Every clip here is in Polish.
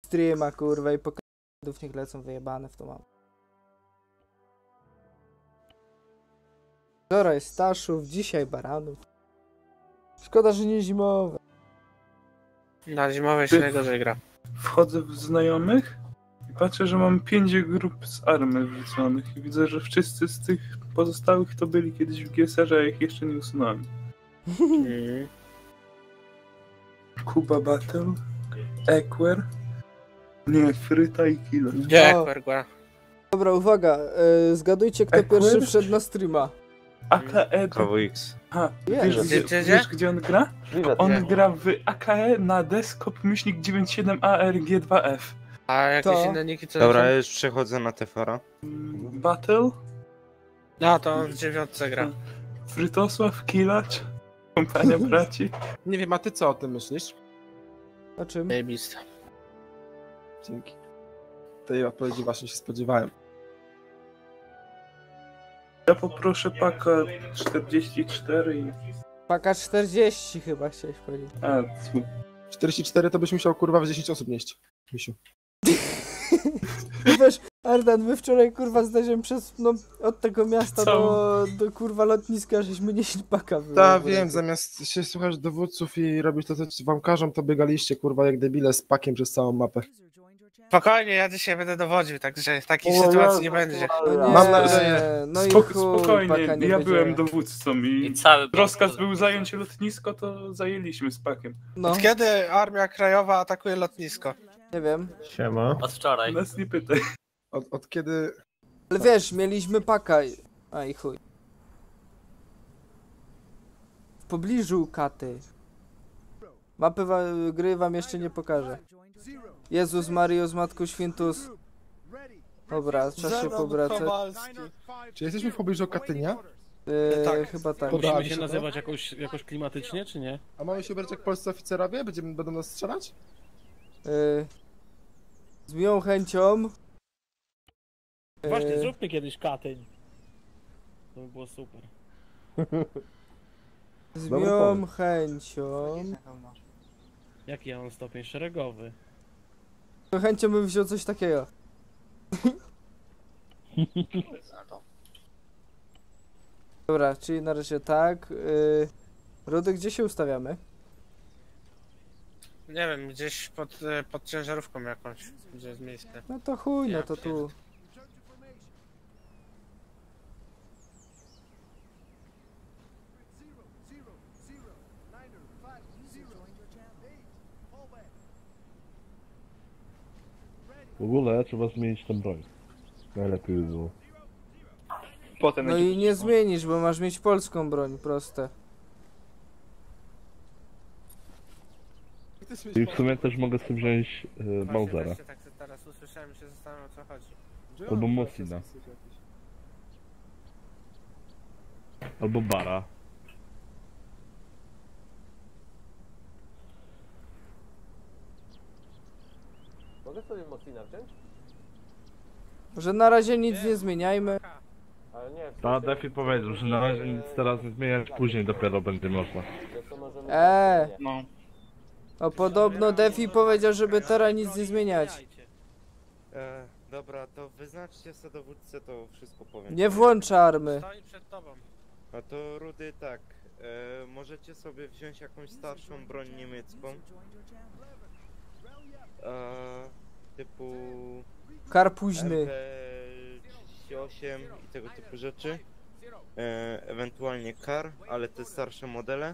streama, kurwa, i pokazów niech lecą wyjebane w to mam. Wczoraj Staszów, dzisiaj Baranów. Szkoda, że nie zimowe. Na zimowej się najgorzej gra. Wchodzę w znajomych i patrzę, że mam 5 grup z army wrzuconych i widzę, że wszyscy z tych pozostałych to byli kiedyś w GSR-ze, a ich jeszcze nie usunąłem. Kuba Battle, Ekwer, nie, Fryta i Kilo. Gdzie Ekwer? Dobra, uwaga, zgadujcie kto Ekwer? pierwszy wszedł na streama. AKE... KWX. A, Jest. wiesz gdzie on gra? On gra w AKE na Deskop-97ARG2F. A jakieś To. inne niki co Dobra, lecą? ja już przechodzę na Tefara. Battle, No to on w 9 gra. Frytosław, Kilacz, kompania braci. Nie wiem, a ty co o tym myślisz? O czym? Zajebiste. Dzięki. Tej odpowiedzi właśnie się spodziewałem. Ja poproszę paka 44 i... Paka 40 chyba chciałeś powiedzieć. A, 44 to byś musiał kurwa w 10 osób nieść. Misiu. Wiesz, Ardan, my wczoraj kurwa zdarzyłem przez, no, od tego miasta Co? do kurwa lotniska, żeśmy nieśli paka. Tak, wiem, zamiast się słuchać dowódców i robić to, co wam każą, to biegaliście kurwa jak debile z pakiem przez całą mapę. Spokojnie, ja dzisiaj będę dowodził, także takiej sytuacji nie będzie. No nie, Mam nadzieję. no i chuj, paka spokojnie, nie ja będzie. byłem dowódcą i cały rozkaz był zająć lotnisko, to zajęliśmy z pakiem. No, Od kiedy Armia Krajowa atakuje lotnisko? nie wiem. Siema. Od wczoraj. Nas nie pytaj. Od kiedy... Ale wiesz, mieliśmy paka. A i chuj. W pobliżu katy. Mapy gry wam jeszcze nie pokażę. Jezus Marius, Matko Świętus. Dobra, czas się powracać. Czy jesteśmy w pobliżu Katynia? Tak. Chyba tak. Dobra. Musimy się to? nazywać jakoś klimatycznie, czy nie? A mamy się ubrać jak polscy oficerowie? Będą nas strzelać? Z miłą chęcią. Właśnie, zróbmy kiedyś Katyń. To by było super. Z Dobry miłą pomysł. chęcią. Jaki ja mam stopień szeregowy? Z chęcią bym wziął coś takiego. Dobra, czyli na razie tak. Rudy, gdzie się ustawiamy? Nie wiem, gdzieś pod ciężarówką jakąś, gdzie jest miejsce. No to chuj, no Ja to tu. W ogóle trzeba zmienić tę broń. Najlepiej by było. No i nie zmienisz, bo masz mieć polską broń, proste. I w sumie też mogę sobie wziąć Mausera. Właśnie tak teraz usłyszałem, się zastanawiam o co chodzi. Albo Mosina. Albo Bara. Mogę sobie Mosina wziąć? Że na razie nic nie zmieniajmy. Ale nie, Ta Defi powiedział, że na razie nic teraz nie zmieniać, później dopiero będzie można. to możemy... No. O, podobno Defi powiedział, żeby teraz nic nie zmieniać. Dobra, to wyznaczcie sobie dowódcę, to wszystko powiem. Nie włącza army. Stoi przed tobą. A to Rudy tak, możecie sobie wziąć jakąś starszą broń niemiecką. Typu Karpuźny. MP38 i tego typu rzeczy. Ewentualnie KAR, ale te starsze modele.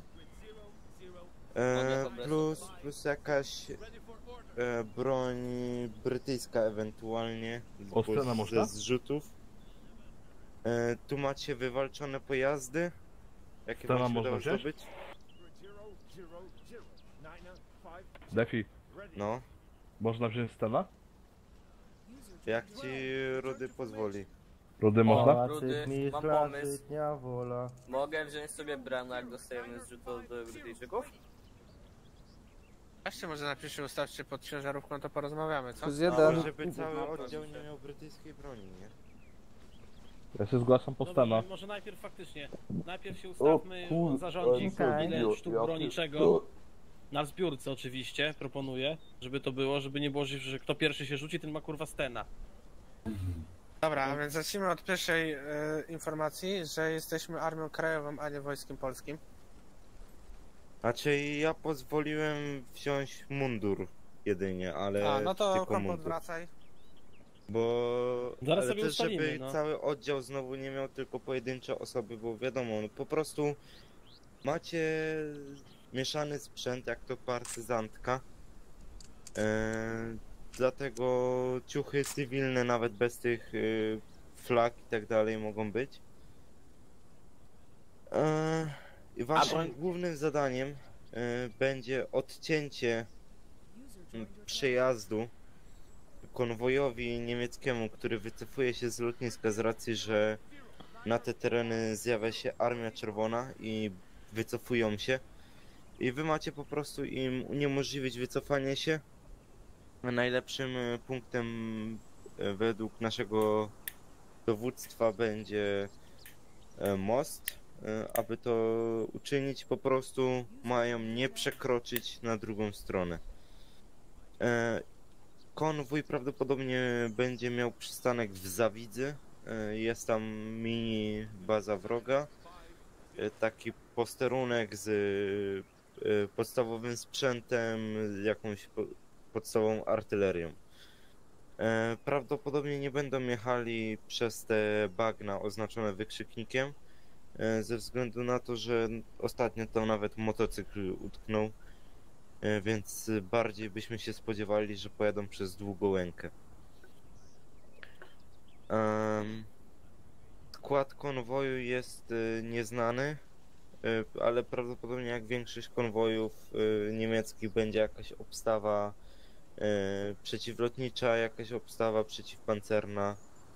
Plus jakaś broń brytyjska ewentualnie Ostrena można? ze zrzutów. Tu macie wywalczone pojazdy. Jakie Stena wam się można udało wziąć? zdobyć? Defi, No, można wziąć Stena? jak ci Rudy pozwoli. Rudy można? Rudy, mam pomysł. Mogę wziąć sobie Brana, jak dostajemy zrzut do Brytyjczyków? Weźcie może napiszcie, ustawcie pod ciężarówką, to porozmawiamy, co? Plus jeden. Żeby cały oddział nie miał brytyjskiej broni, nie? Ja się zgłaszam po Dobra, Stena. może najpierw faktycznie. Najpierw się ustawmy, zarządzik, ile sztuk broni czego. Na zbiórce oczywiście proponuję, żeby to było, żeby nie było, że kto pierwszy się rzuci, ten ma kurwa stena. Dobra, a więc zacznijmy od pierwszej informacji, że jesteśmy armią krajową, a nie wojskiem polskim. Znaczy ja pozwoliłem wziąć mundur jedynie, ale A, no to tylko kompot mundur. wracaj. Bo Zaraz ale sobie też, ustalimy, żeby no. cały oddział znowu nie miał tylko pojedyncze osoby, bo wiadomo, no po prostu macie mieszany sprzęt jak to partyzantka. Dlatego ciuchy cywilne nawet bez tych flag i tak dalej mogą być. I waszym głównym zadaniem będzie odcięcie przejazdu konwojowi niemieckiemu, który wycofuje się z lotniska z racji, że na te tereny zjawia się Armia Czerwona i wycofują się. I wy macie po prostu im uniemożliwić wycofanie się. Najlepszym punktem według naszego dowództwa będzie most. Aby to uczynić, po prostu mają nie przekroczyć na drugą stronę. Konwój prawdopodobnie będzie miał przystanek w Zawidzy. Jest tam mini baza wroga. Taki posterunek z podstawowym sprzętem, z jakąś podstawową artylerią. Prawdopodobnie nie będą jechali przez te bagna oznaczone wykrzyknikiem, ze względu na to, że ostatnio tam nawet motocykl utknął, więc bardziej byśmy się spodziewali, że pojadą przez Długołękę. Skład konwoju jest nieznany, ale prawdopodobnie jak większość konwojów niemieckich będzie jakaś obstawa przeciwlotnicza, jakaś obstawa przeciwpancerna.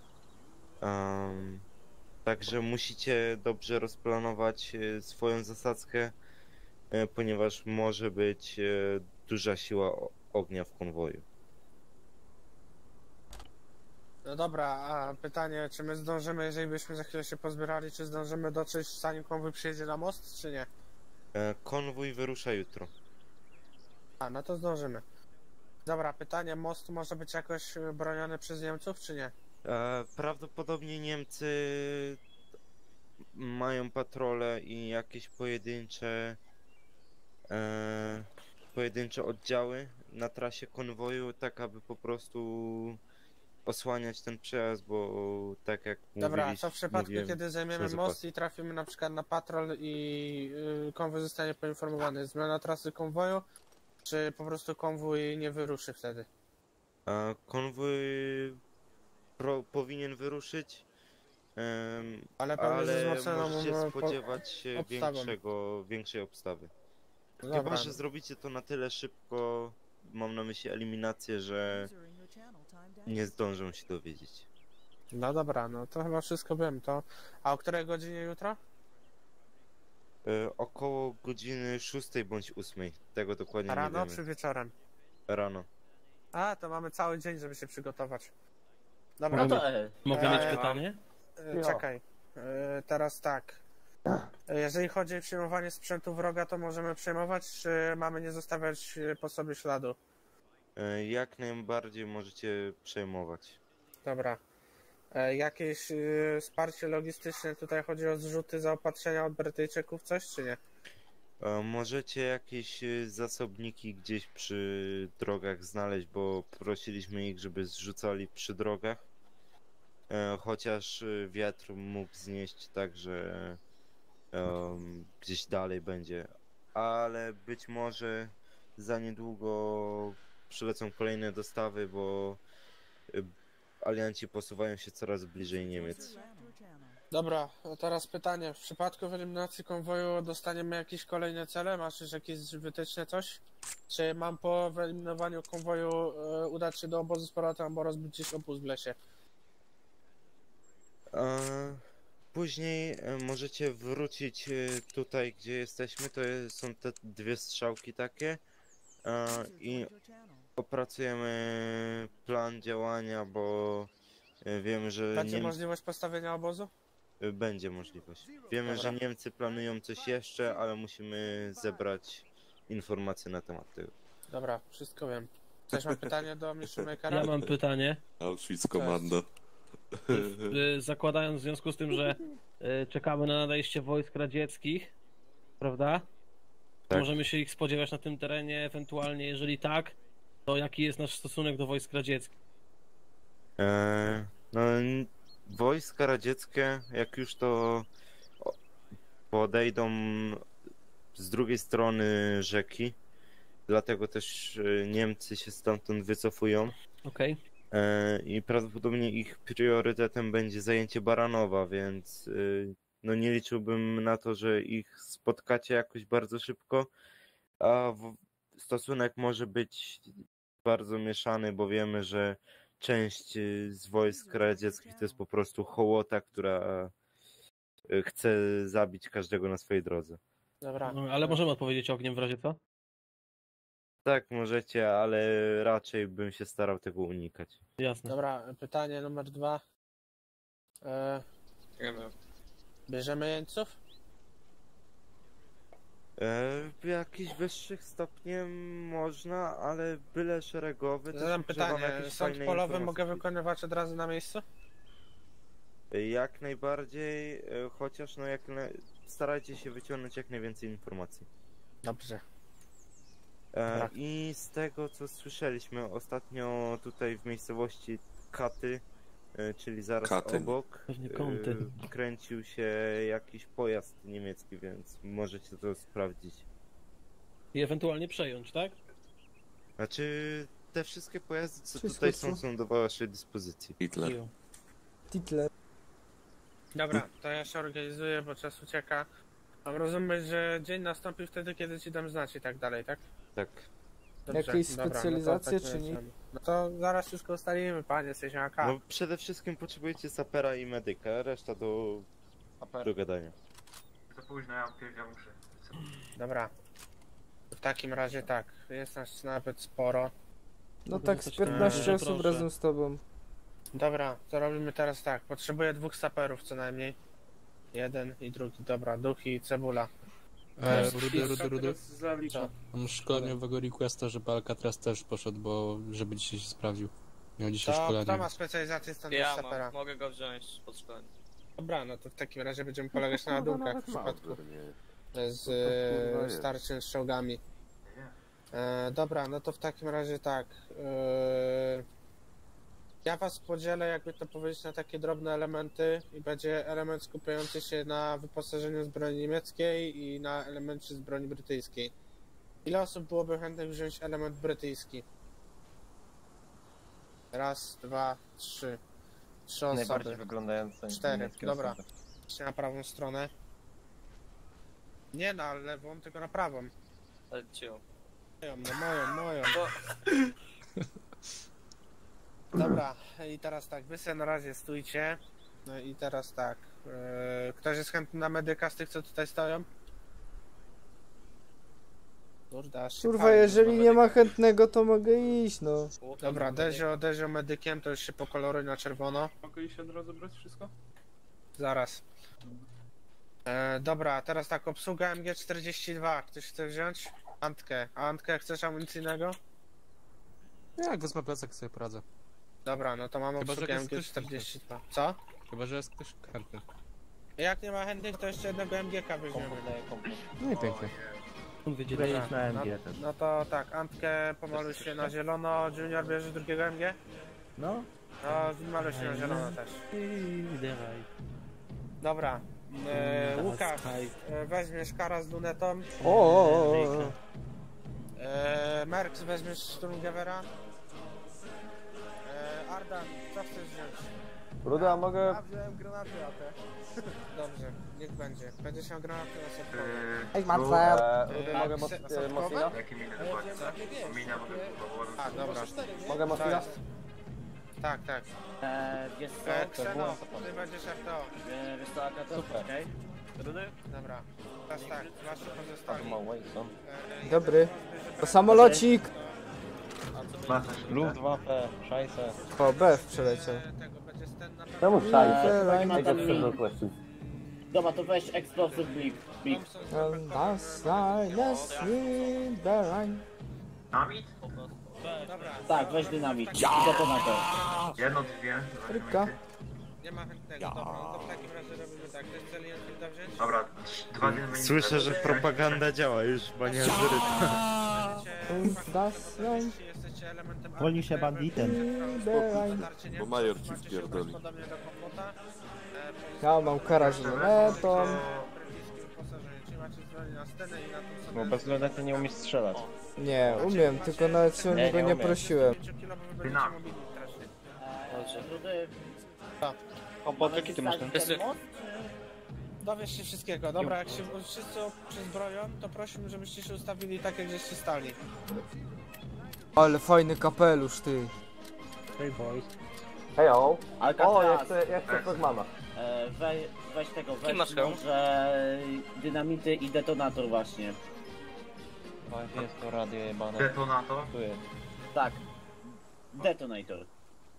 Także musicie dobrze rozplanować swoją zasadzkę, ponieważ może być duża siła ognia w konwoju. No dobra, a pytanie, czy my zdążymy, jeżeli byśmy za chwilę się pozbierali, czy zdążymy dotrzeć, zanim konwój przyjedzie na most, czy nie? Konwój wyrusza jutro. A, no to zdążymy. Dobra, pytanie, most może być jakoś broniony przez Niemców, czy nie? Prawdopodobnie Niemcy mają patrole i jakieś pojedyncze oddziały na trasie konwoju, tak aby po prostu osłaniać ten przejazd, bo tak jak Dobra, co w przypadku, mówiłem, kiedy zajmiemy przez most opas. i trafimy na przykład na patrol i konwój zostanie poinformowany? Zmiana trasy konwoju, czy po prostu konwój nie wyruszy wtedy? Konwój powinien wyruszyć, Ale pewnie ze wzmocnioną możecie spodziewać się obstawą. większej obstawy. No Chyba, dobra, że zrobicie to na tyle szybko, mam na myśli eliminację, że nie zdążą się dowiedzieć. no dobra, no to chyba wszystko wiem, to... A o której godzinie jutro? Około godziny 6 bądź 8, tego dokładnie Rano nie czy wiemy. wieczorem? Rano. A, to mamy cały dzień, żeby się przygotować. Dobra, No to Mogę mieć Eee, pytanie? czekaj. Teraz tak. Jeżeli chodzi o przyjmowanie sprzętu wroga, to możemy przejmować, czy mamy nie zostawiać po sobie śladu? Jak najbardziej możecie przejmować. Dobra. Jakieś wsparcie logistyczne, tutaj chodzi o zrzuty, zaopatrzenia od Brytyjczyków, coś czy nie? Możecie jakieś zasobniki gdzieś przy drogach znaleźć, bo prosiliśmy ich, żeby zrzucali przy drogach. Chociaż wiatr mógł znieść tak, że gdzieś dalej będzie. Ale być może za niedługo przylecą kolejne dostawy, bo alianci posuwają się coraz bliżej Niemiec. Dobra, a teraz pytanie. W przypadku eliminacji konwoju dostaniemy jakieś kolejne cele? Masz już jakieś wytyczne coś? Czy mam po wyeliminowaniu konwoju udać się do obozu z powrotem, albo rozbić gdzieś obóz w lesie? Później możecie wrócić tutaj, gdzie jesteśmy. To są te dwie strzałki takie. I opracujemy plan działania, bo wiemy, że Będzie możliwość postawienia obozu? będzie możliwość. Wiemy, Dobra. że Niemcy planują coś jeszcze, ale musimy zebrać informacje na temat tego. Dobra, wszystko wiem. Ktoś ma pytanie do Mission Makera? Ja mam pytanie. Auschwitz Commando. Zakładając w związku z tym, że czekamy na nadejście wojsk radzieckich, prawda? Tak. Możemy się ich spodziewać na tym terenie, ewentualnie jeżeli tak, to jaki jest nasz stosunek do wojsk radzieckich? No, wojska radzieckie, jak już to podejdą z drugiej strony rzeki, dlatego też Niemcy się stamtąd wycofują. Okej. I prawdopodobnie ich priorytetem będzie zajęcie Baranowa, więc no nie liczyłbym na to, że ich spotkacie jakoś bardzo szybko, a stosunek może być bardzo mieszany, bo wiemy, że część z wojsk radzieckich to jest po prostu hołota, która chce zabić każdego na swojej drodze. Dobra. Ale możemy odpowiedzieć ogniem w razie co? Tak, możecie, ale raczej bym się starał tego unikać. Jasne. Dobra, pytanie numer 2. Bierzemy jeńców? W jakichś wyższych stopniach można, ale byle szeregowy. też Zadam używam pytanie, jakiejś sąd fajnej polowy informacji. mogę wykonywać od razu na miejscu? Jak najbardziej, chociaż no starajcie się wyciągnąć jak najwięcej informacji. Dobrze. I z tego co słyszeliśmy ostatnio tutaj w miejscowości Katy, czyli zaraz Katy. obok, Pewnie kąty. kręcił się jakiś pojazd niemiecki, więc możecie to sprawdzić. I ewentualnie przejąć, tak? Znaczy, te wszystkie pojazdy, co Wszystko, tutaj co? są do waszej dyspozycji. Hitler. Jo. Hitler. Dobra, to ja się organizuję, bo czas ucieka. Mam rozumieć, że dzień nastąpi wtedy, kiedy ci dam znać i tak dalej, tak? Tak. Jakieś dobra, specjalizacje, no to czy nie? lecimy. No to zaraz wszystko ustalimy, panie Sejsiaka. No przede wszystkim potrzebujecie sapera i medyka, reszta do gadania. To późno, ja muszę. Dobra. W takim razie tak, jest nas nawet sporo. No tak z 15 osób proszę. razem z tobą. Dobra, to robimy teraz tak. Potrzebuję 2 saperów co najmniej. Jeden i drugi, dobra, duch i cebula. Rudy. Co? Mam szkoleniowego requesta, żeby Alcatraz też poszedł, bo żeby dzisiaj się sprawdził. Miał dzisiaj To szkolenie. kto ma specjalizację stąd Ja sapera? mam, mogę go wziąć pod szkolenie. Dobra, no to w takim razie będziemy polegać na ładunkach w przypadku z starszym strzałgami. Dobra, no to w takim razie tak. Ja was podzielę, jakby to powiedzieć, na takie drobne elementy i będzie element skupiający się na wyposażeniu z broni niemieckiej i na elemencie z broni brytyjskiej. Ile osób byłoby chętnych wziąć element brytyjski? Raz, dwa, trzy. 3 osoby. Najbardziej wyglądające 4, niemieckie dobra. osoby. Idźcie na prawą stronę. Nie na lewą, tylko na prawą. Ale cię. Moją. Dobra, i teraz tak, wy sobie na razie stójcie. No i teraz tak. Ktoś jest chętny na medyka z tych, co tutaj stoją? Kurde, aż się Kurwa, pali, jeżeli że nie ma chętnego, to mogę iść, no. Dobra, Dezio medykiem, to już się pokoloruj na czerwono. Mogę iść od razu brać wszystko? Zaraz. Dobra, teraz tak, obsługa MG42. Ktoś chce wziąć? Antkę. A Antkę chcesz amunicyjnego? Jak wezmę plecak, sobie poradzę. Dobra, no to mamy Chyba, że obsługę jest ktoś MG42. Co? Chyba, że jest ktoś chętny. Jak nie ma chętnych, to jeszcze jednego MGK weźmiemy. No i pięknie. Dobra, no to tak, Antkę pomaluj się na zielono, Junior bierze drugiego MG? No. No, maluj się na zielono też. Dobra, Łukasz, weźmiesz Kara z lunetą. O. Merks, weźmiesz Sturmgewera. Ardan, co chcesz wziąć? Rudy, a mogę... Ja wziąłem granaty AT. Dobrze, niech będzie. Będziesz miał granaty osobkowe. Ej, Marcel. Rudy, mogę Mosina? Jakie miny Mina mogę... A, dobra. Mogę Mosina? Tak. Wiesz Kseno, ty będziesz RTO. Wiesz co, Akata? Okej. Rudy? Dobra. Teraz tak, wasi pozostali. Dobry. To samolocik. Luftwaffe, szajse. O, BF przeleciał. Tego będzie sten na Czemu szajse? Tego Dobra, to weź Explosive Big. And that's why let's read the line. Dynamit? Dobra. Tak, weź dynamit. I detonator. Jedno, dwie. Rybka. Nie ma chętnego. Dobra, no to w takim razie robimy tak. To jest cel jeden da wziąć? Dobra, dwa dynamity. Słyszę, że propaganda działa już, panie Azuryta. That's line. Jesteście elementem Woli się banditem. Bo major ci wpierdoli. Ja mam karaż lunetą. Bo bez lunety nie umiesz strzelać. Nie, umiem, tylko nawet się o niego nie prosiłem. Jaki ty masz ten? Dowiesz się wszystkiego. Dobra, jak się wszyscy przyzbroją, to prosimy, żebyście się ustawili tak, jak żeście stali. Ale fajny kapelusz, ty. Hey boys. Hejo. Alcatraz. O, jak coś mama. Weź tego, Kim weź masz hełm? może dynamity i detonator właśnie. Gdzie jest to radio jebane? Detonator? Tu jest. Tak. Detonator.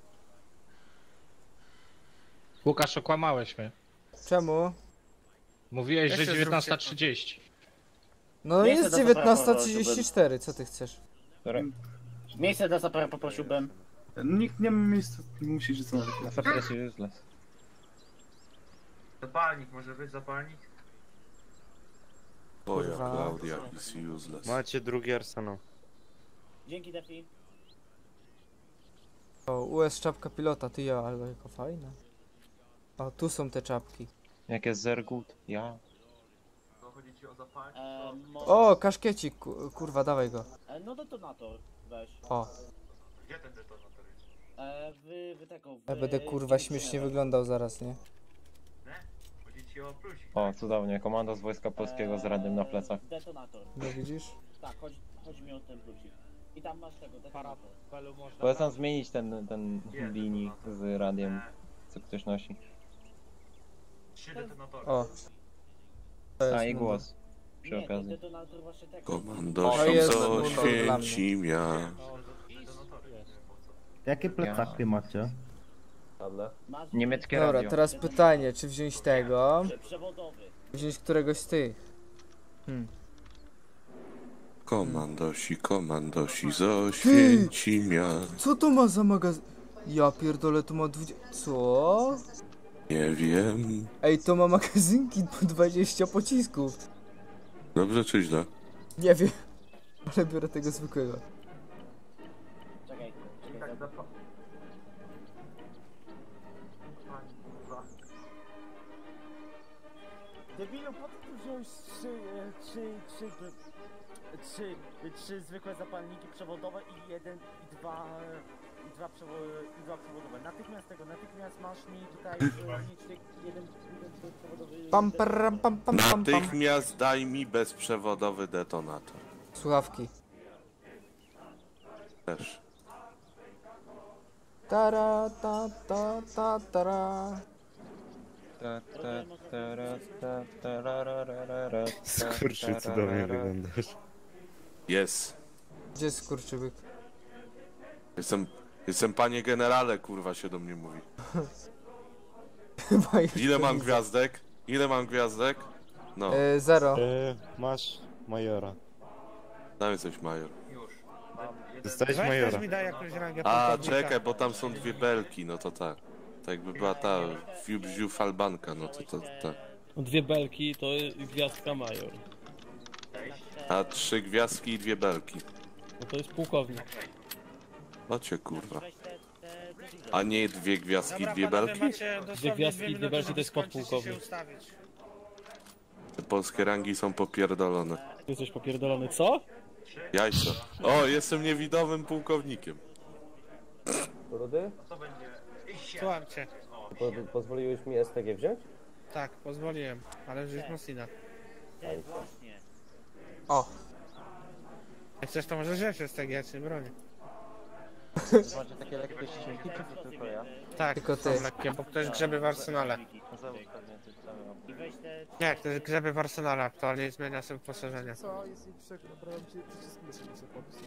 Łukasz, okłamałeś mnie. Czemu? Mówiłeś, Ja że się 19:30. No Miejsce jest do 19:34, co ty chcesz? Miejsce dla sapera poprosiłbym. Nikt nie ma miejsca, musisz znaleźć. Zapres useless. Zapalnik, może być zapalnik? Twoja Kurwa. Klaudia is useless. Macie drugi arsenał. Dzięki, Defi. O, US czapka pilota, ty ja, ale jako fajna. O, tu są te czapki. Jak jest Zergut? Ja. To chodzi ci o zapalnik? O, kaszkiecik, kurwa, dawaj go. No detonator weź. O, Gdzie ten detonator jest? Wy tego... ja będę kurwa śmiesznie wyglądał zaraz, nie? Chodzi ci o plusik. O, cudownie. Komando z Wojska Polskiego z radiem na plecach. Detonator. No widzisz? Tak, chodzi mi o ten plusik. I tam masz tego, detonator. Polecam zmienić ten linii z radiem, co ktoś nosi. 3 detonatory. O. To jest A i numer. głos. Przy Nie, to okazji. detonator właśnie tego. Komando O, jest się mundur dla mnie. oświęci mia. Jakie plecaki macie? Masz Niemieckie Dobra, radio. teraz pytanie, czy wziąć tego? przewodowy. Wziąć któregoś z tych? Komandosi z Oświęcimia. Co to ma za magazyn? Ja pierdolę, to ma 20... Co? Nie wiem. Ej, to ma magazynki po 20 pocisków. Dobrze czy źle? Nie wiem, ale biorę tego zwykłego. Czekaj. Debilu, po co tu wziąłeś trzy zwykłe zapalniki przewodowe i dwa przewodowe. Natychmiast masz mi tutaj mieć jeden przewodowy... Pam, pam, pam, pam, pam. Natychmiast daj mi bezprzewodowy detonator. Słuchawki. Też. Tara, ta, tara. Skurczy, cudownie wyglądasz. Jest. Gdzie jest skurczybyk? Jestem panie generale, kurwa się do mnie mówi. Chyba już Ile to mam widzę. gwiazdek? Ile mam gwiazdek? No, 0. Masz majora. damy coś major. Dostałeś Weź majora. też mi daj jakąś rangę A, pułkownika. czekaj, bo tam są dwie belki, no to tak. Tak jakby była ta Fiu Falbanka, no to tak. Dwie belki to gwiazdka major. A 3 gwiazdki i 2 belki. No to jest pułkownik. No cię kurwa. A nie 2 gwiazdki i 2 Dobra, panowie, belki? macie dosłownie Dwie gwiazdki i 2 dwie minuty, belki to żeby jest skończyć i się podpułkownik. ustawić. Te polskie rangi są popierdolone. Ty jesteś popierdolony, co? Jajco. O, jestem niewidomym pułkownikiem. Rudy? Słucham cię. Pozwoliłeś mi STG wziąć? Tak, pozwoliłem, ale wziąć Moslina. Właśnie. O. Jak chcesz, to możesz wziąć z tego, ja ci nie bronię. Macie takie lekkie ścinki, czy tylko ja? Tak, Tylko są ty. lekkie, bo ktoś grzeby w arsenale. I weź te... Nie, ktoś grzeby w arsenale, to nie zmienia sobie wyposażenia. Co? Jest jej przykro, naprawdę cię przyciski muszę sobie podpisać.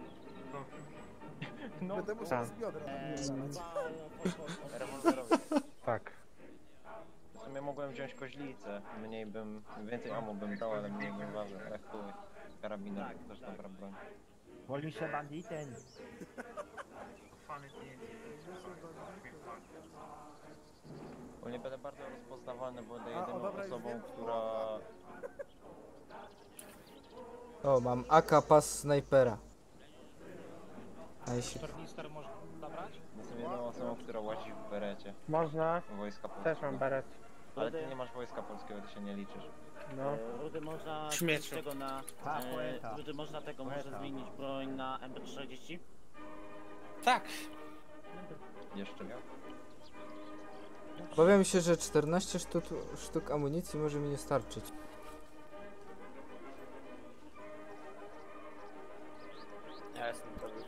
No, Będę musiał tak. z biodra. Rewolwerowy. Tak. W sumie mogłem wziąć koźlicę. Więcej ammo bym dał, ale mniej bym ważył. Ale chuj. Karabiner to też dobra broń. Woli się banditem. Ogólnie będę bardzo rozpoznawalny, bo będę jedyną osobą, która... O, mam AK pas snajpera. Najsi. Tornister można zabrać? Jestem jedyną osobą, która łazi w berecie. Można. Wojska polskiego. Też mam beret. Ale ty nie masz wojska polskiego, ty się nie liczysz. No. Rudy można Śmieciu. tego na... Rudy można tego może zmienić broń na MP40? Tak. Jeszcze nie? Powiem się, że 14 sztuk amunicji może mi nie starczyć. Ja jestem pewny.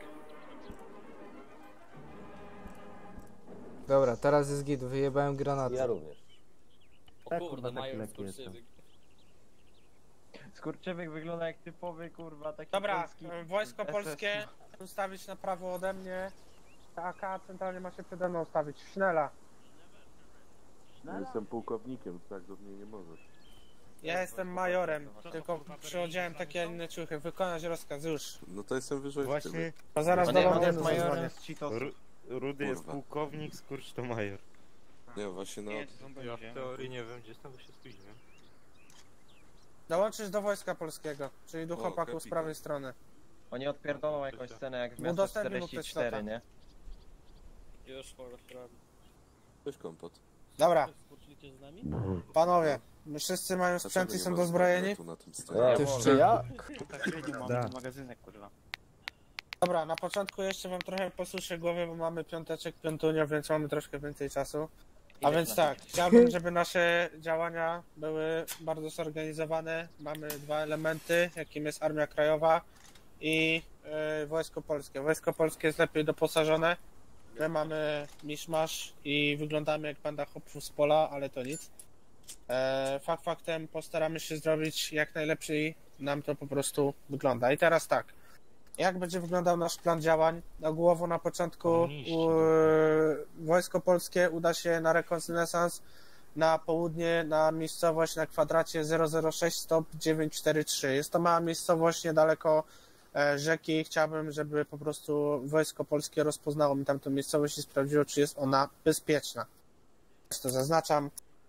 Dobra, teraz jest git, wyjebałem granaty. Ja również. Tak, O kurwa, kurde, taki mają lekki jestem. skurczybyk. Skurczybyk wygląda jak typowy, kurwa, taki Dobra, polski wojsko SS. polskie ustawić na prawo ode mnie. AK centralnie ma się przede mną ustawić. Sznela. Jestem pułkownikiem, tak do mnie nie możesz. Ja jestem majorem, tylko przyodziałem takie inne ciuchy. Wykonać rozkaz już. No to jestem wyżej w tym. A zaraz do Londynu zadzwonię. Rudy jest Kurwa. pułkownik, skurcz to major. Nie, właśnie no... Ja w teorii nie wiem, gdzie jestem, bo się spóźniłem. Dołączysz do wojska polskiego, czyli do O, chłopaków z kapitan. prawej strony. Oni odpierdolą jakąś scenę jak w miasto Udostępnij mu ktoś 44, flota. nie? Już mogę robić. Cześć kompot. Dobra, Skurczyliście z nami? panowie, my wszyscy mają sprzęt i są dozbrojeni. Na tym scenie. Ty jeszcze jak? Da. magazynek, kurwa. Dobra, na początku jeszcze wam trochę posuszę głowę, bo mamy piąteczek, piątunio, więc mamy troszkę więcej czasu. A więc tak, chciałbym, żeby nasze działania były bardzo zorganizowane. Mamy dwa elementy, jakim jest Armia Krajowa i Wojsko Polskie. Wojsko Polskie jest lepiej doposażone. My mamy miszmasz i wyglądamy jak banda chłopców z pola, ale to nic. Faktem postaramy się zrobić jak najlepiej nam to po prostu wygląda. I teraz tak. Jak będzie wyglądał nasz plan działań? Ogółowo na początku Wojsko Polskie uda się na rekonesans na południe, na miejscowość na kwadracie 006 stop 943. Jest to mała miejscowość niedaleko rzeki. Chciałbym, żeby po prostu Wojsko Polskie rozpoznało mi tamtą miejscowość i sprawdziło, czy jest ona bezpieczna. To zaznaczam.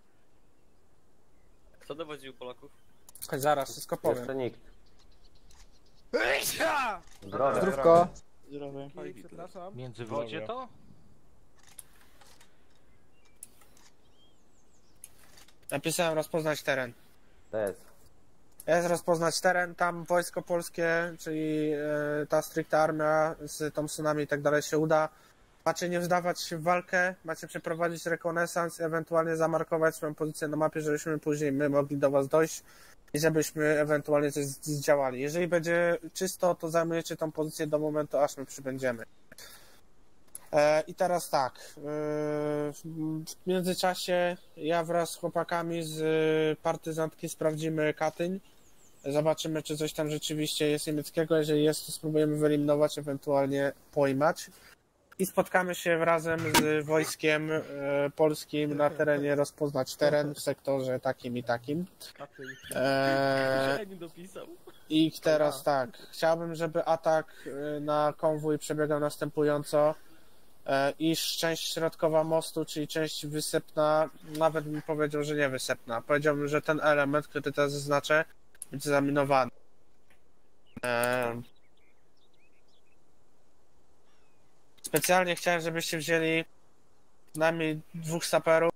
Kto dowodził Polaków? Zaraz, wszystko powiem. nikt. Zdrówko. Międzywodzie to? Napisałem rozpoznać teren. To jest. Jest rozpoznać teren, tam Wojsko Polskie, czyli ta stricta armia z Thompsonami i tak dalej się uda. Macie nie wdawać się w walkę, macie przeprowadzić rekonesans, ewentualnie zamarkować swoją pozycję na mapie, żebyśmy później my mogli do was dojść i żebyśmy ewentualnie coś zdziałali. Jeżeli będzie czysto, to zajmujecie tą pozycję do momentu, aż my przybędziemy. I teraz tak, w międzyczasie ja wraz z chłopakami z partyzantki sprawdzimy Katyń, zobaczymy, czy coś tam rzeczywiście jest niemieckiego, jeżeli jest, to spróbujemy wyeliminować, ewentualnie pojmać i spotkamy się razem z wojskiem polskim na terenie, rozpoznać teren w sektorze takim i takim. I teraz tak, chciałbym, żeby atak na konwój przebiegał następująco, iż część środkowa mostu, czyli część wysepna, nawet bym powiedział, że nie wysepna. Powiedziałbym, że ten element, który teraz zaznaczę, będzie zaminowany. Specjalnie chciałem, żebyście wzięli przynajmniej 2 saperów,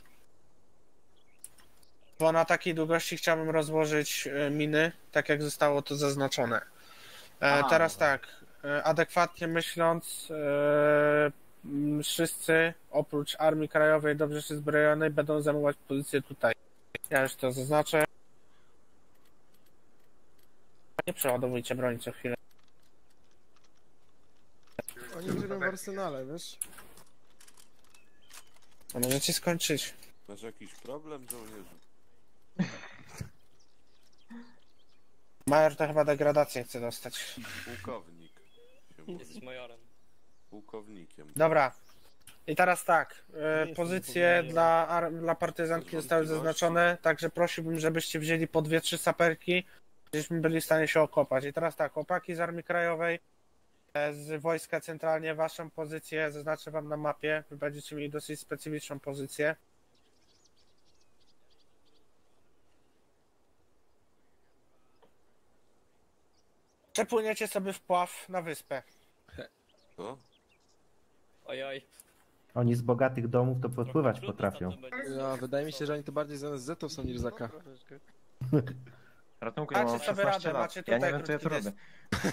bo na takiej długości chciałbym rozłożyć miny, tak jak zostało to zaznaczone. Teraz tak, adekwatnie myśląc, wszyscy oprócz Armii Krajowej dobrze się zbrojonej będą zajmować pozycję tutaj. Ja już to zaznaczę. Nie przeładowujcie broni co chwilę. Oni żyją w arsenale, wiesz? A możecie skończyć. Masz jakiś problem, żołnierzu? Major to chyba degradację chce dostać. Pułkownik. Jesteś majorem. Pułkownikiem. Dobra. I teraz tak, pozycje dla partyzantki zostały zaznaczone, także prosiłbym, żebyście wzięli po 2-3 saperki, żebyśmy byli w stanie się okopać. I teraz tak, chłopaki z Armii Krajowej, z wojska centralnie, waszą pozycję zaznaczę wam na mapie, wy będziecie mieli dosyć specyficzną pozycję. Przepłyniecie sobie wpław na wyspę. No. Ojoj. Oni z bogatych domów to podpływać potrafią. No, wydaje mi się, że oni to bardziej z NSZ-ów są niż Zaka. Ratunku, Macie ja mam sobie 16 radę, lat. macie Ja tutaj nie wiem, co ja tu krótki robię.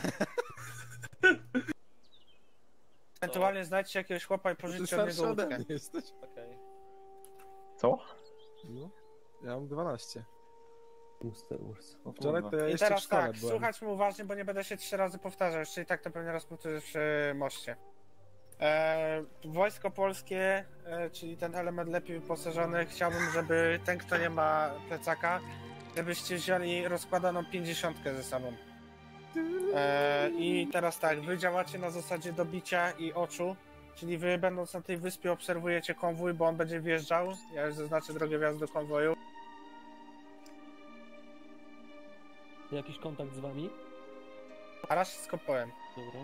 Ewentualnie znajdźcie jakiegoś chłopa i pożyczcie od niego łódkę. jesteś? Okej. Co? No. Ja mam 12. O Wczoraj kurwa. to ja I jeszcze w teraz szkole tak, byłem. słuchać mnie uważnie, bo nie będę się 3 razy powtarzał, jeszcze i tak to pewnie raz powtórzę przy moście. Wojsko polskie, czyli ten element lepiej wyposażony, chciałbym, żeby ten, kto nie ma plecaka, żebyście wzięli rozkładaną 50 ze sobą. I teraz tak, wy działacie na zasadzie dobicia i oczu, czyli wy będąc na tej wyspie obserwujecie konwój, bo on będzie wjeżdżał. Ja już zaznaczę drogę wjazdu do konwoju. Jakiś kontakt z wami? A raz wszystko powiem. Dobra.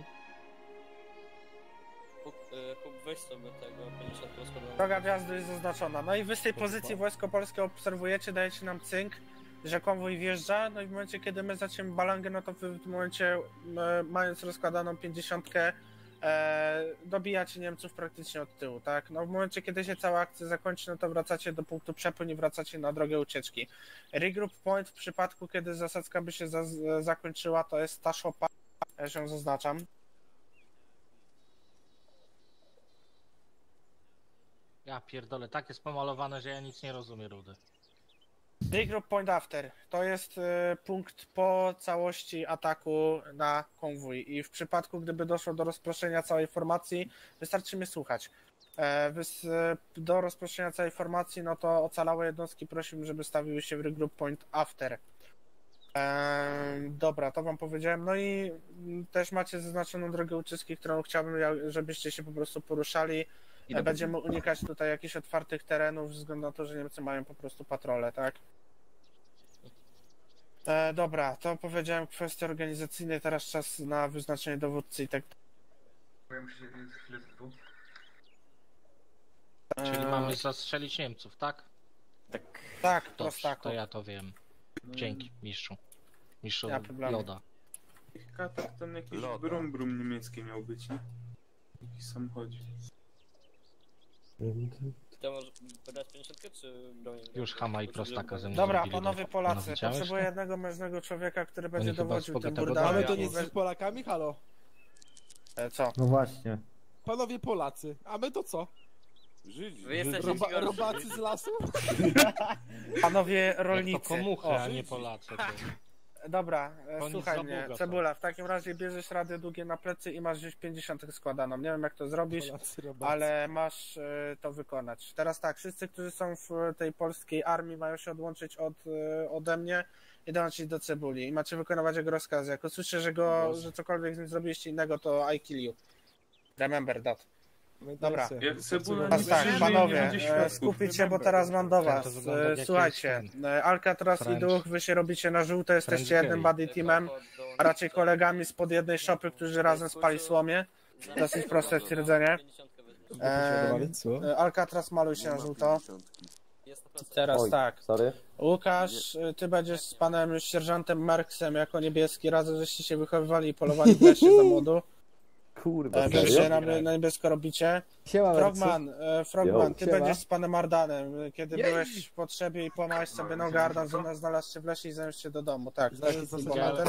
Weź sobie tego 50 rozkładanego. Droga wjazdu jest zaznaczona. No i wy z tej pozycji Wojsko Polskie obserwujecie, dajecie nam cynk, że konwój wjeżdża, no i w momencie, kiedy my zaczniemy balangę, no to wy w tym momencie, mając rozkładaną 50, dobijacie Niemców praktycznie od tyłu, tak? No w momencie, kiedy się cała akcja zakończy, no to wracacie do punktu przepłyń i wracacie na drogę ucieczki. Regroup point w przypadku, kiedy zasadzka by się zakończyła, to jest ta szopa, ja się zaznaczam. Ja pierdolę, tak jest pomalowane, że ja nic nie rozumiem, Rudy. Regroup point after. To jest punkt po całości ataku na konwój i w przypadku, gdyby doszło do rozproszenia całej formacji, wystarczy mnie słuchać. Do rozproszenia całej formacji, no to ocalałe jednostki prosiłbym, żeby stawiły się w regroup point after. Dobra, to wam powiedziałem. No i też macie zaznaczoną drogę ucieczki, którą chciałbym, żebyście się po prostu poruszali. Będziemy unikać tutaj jakichś otwartych terenów, ze względu na to, że Niemcy mają po prostu patrole, tak? Dobra, to powiedziałem kwestie organizacyjne, teraz czas na wyznaczenie dowódcy i tak. Ja muszę się chwilę tytuł. Czyli mamy zastrzelić Niemców, tak? Tak, Dobrze, prostako. to ja to wiem. Dzięki, mistrzu. Mistrzu Ja problemu. Joda. Ich katak tam jakiś Loda. brum niemiecki miał być, nie? Jakiś samochodzik. To może podać 50 czy bronię? Już Hama i prostaka ze mną Dobra, zrobili panowie do- Polacy, widziałeś, potrzebuję nie? jednego mężnego człowieka, który będzie chyba z dowodził tym bogatego burdałem. Ale domu. to nie z Polakami, halo? Co? No właśnie. Panowie Polacy, a my to co? Żydzi. Wy jesteście gorsi. Robacy z lasu? Panowie Jak to rolnicy. komuchy, O, a nie Polacy. To... Dobra, Oni słuchaj za mnie, Boga są. Cebula, w takim razie bierzesz radę długie na plecy i masz gdzieś 50 składaną. Nie wiem jak to zrobisz, Polacy, robacy. ale masz to wykonać. Teraz tak, wszyscy, którzy są w tej polskiej armii mają się odłączyć ode mnie i dołączyć do Cebuli. I macie wykonywać jego rozkazy. Jak usłyszę, że cokolwiek z nim zrobiliście innego, to I kill you. Remember that. Dobra. Jak Cebula Teraz nie tak, żyje, nie panowie, będzie świadków. skupić się, bo teraz mam do was. to wygląda jak Słuchajcie, jakiś Alcatraz i French. Duch, wy się robicie na żółto, jesteście French jednym gay. buddy teamem, a raczej kolegami spod jednej szopy, którzy razem spali słomię. Dosyć proste stwierdzenie. Alcatraz, maluj się na żółto. Teraz tak. Łukasz, ty będziesz z panem sierżantem Marksem jako niebieski, razem żeście się wychowywali i polowali w lesie za młodu. Kurwa, Wy się na niebiesko robicie. Frogman, ty siema. będziesz z panem Ardanem. Kiedy byłeś w potrzebie i połamałeś sobie nogę, Ardan znalazł się w lesie i zaniósł się do domu. Tak, taki bohater.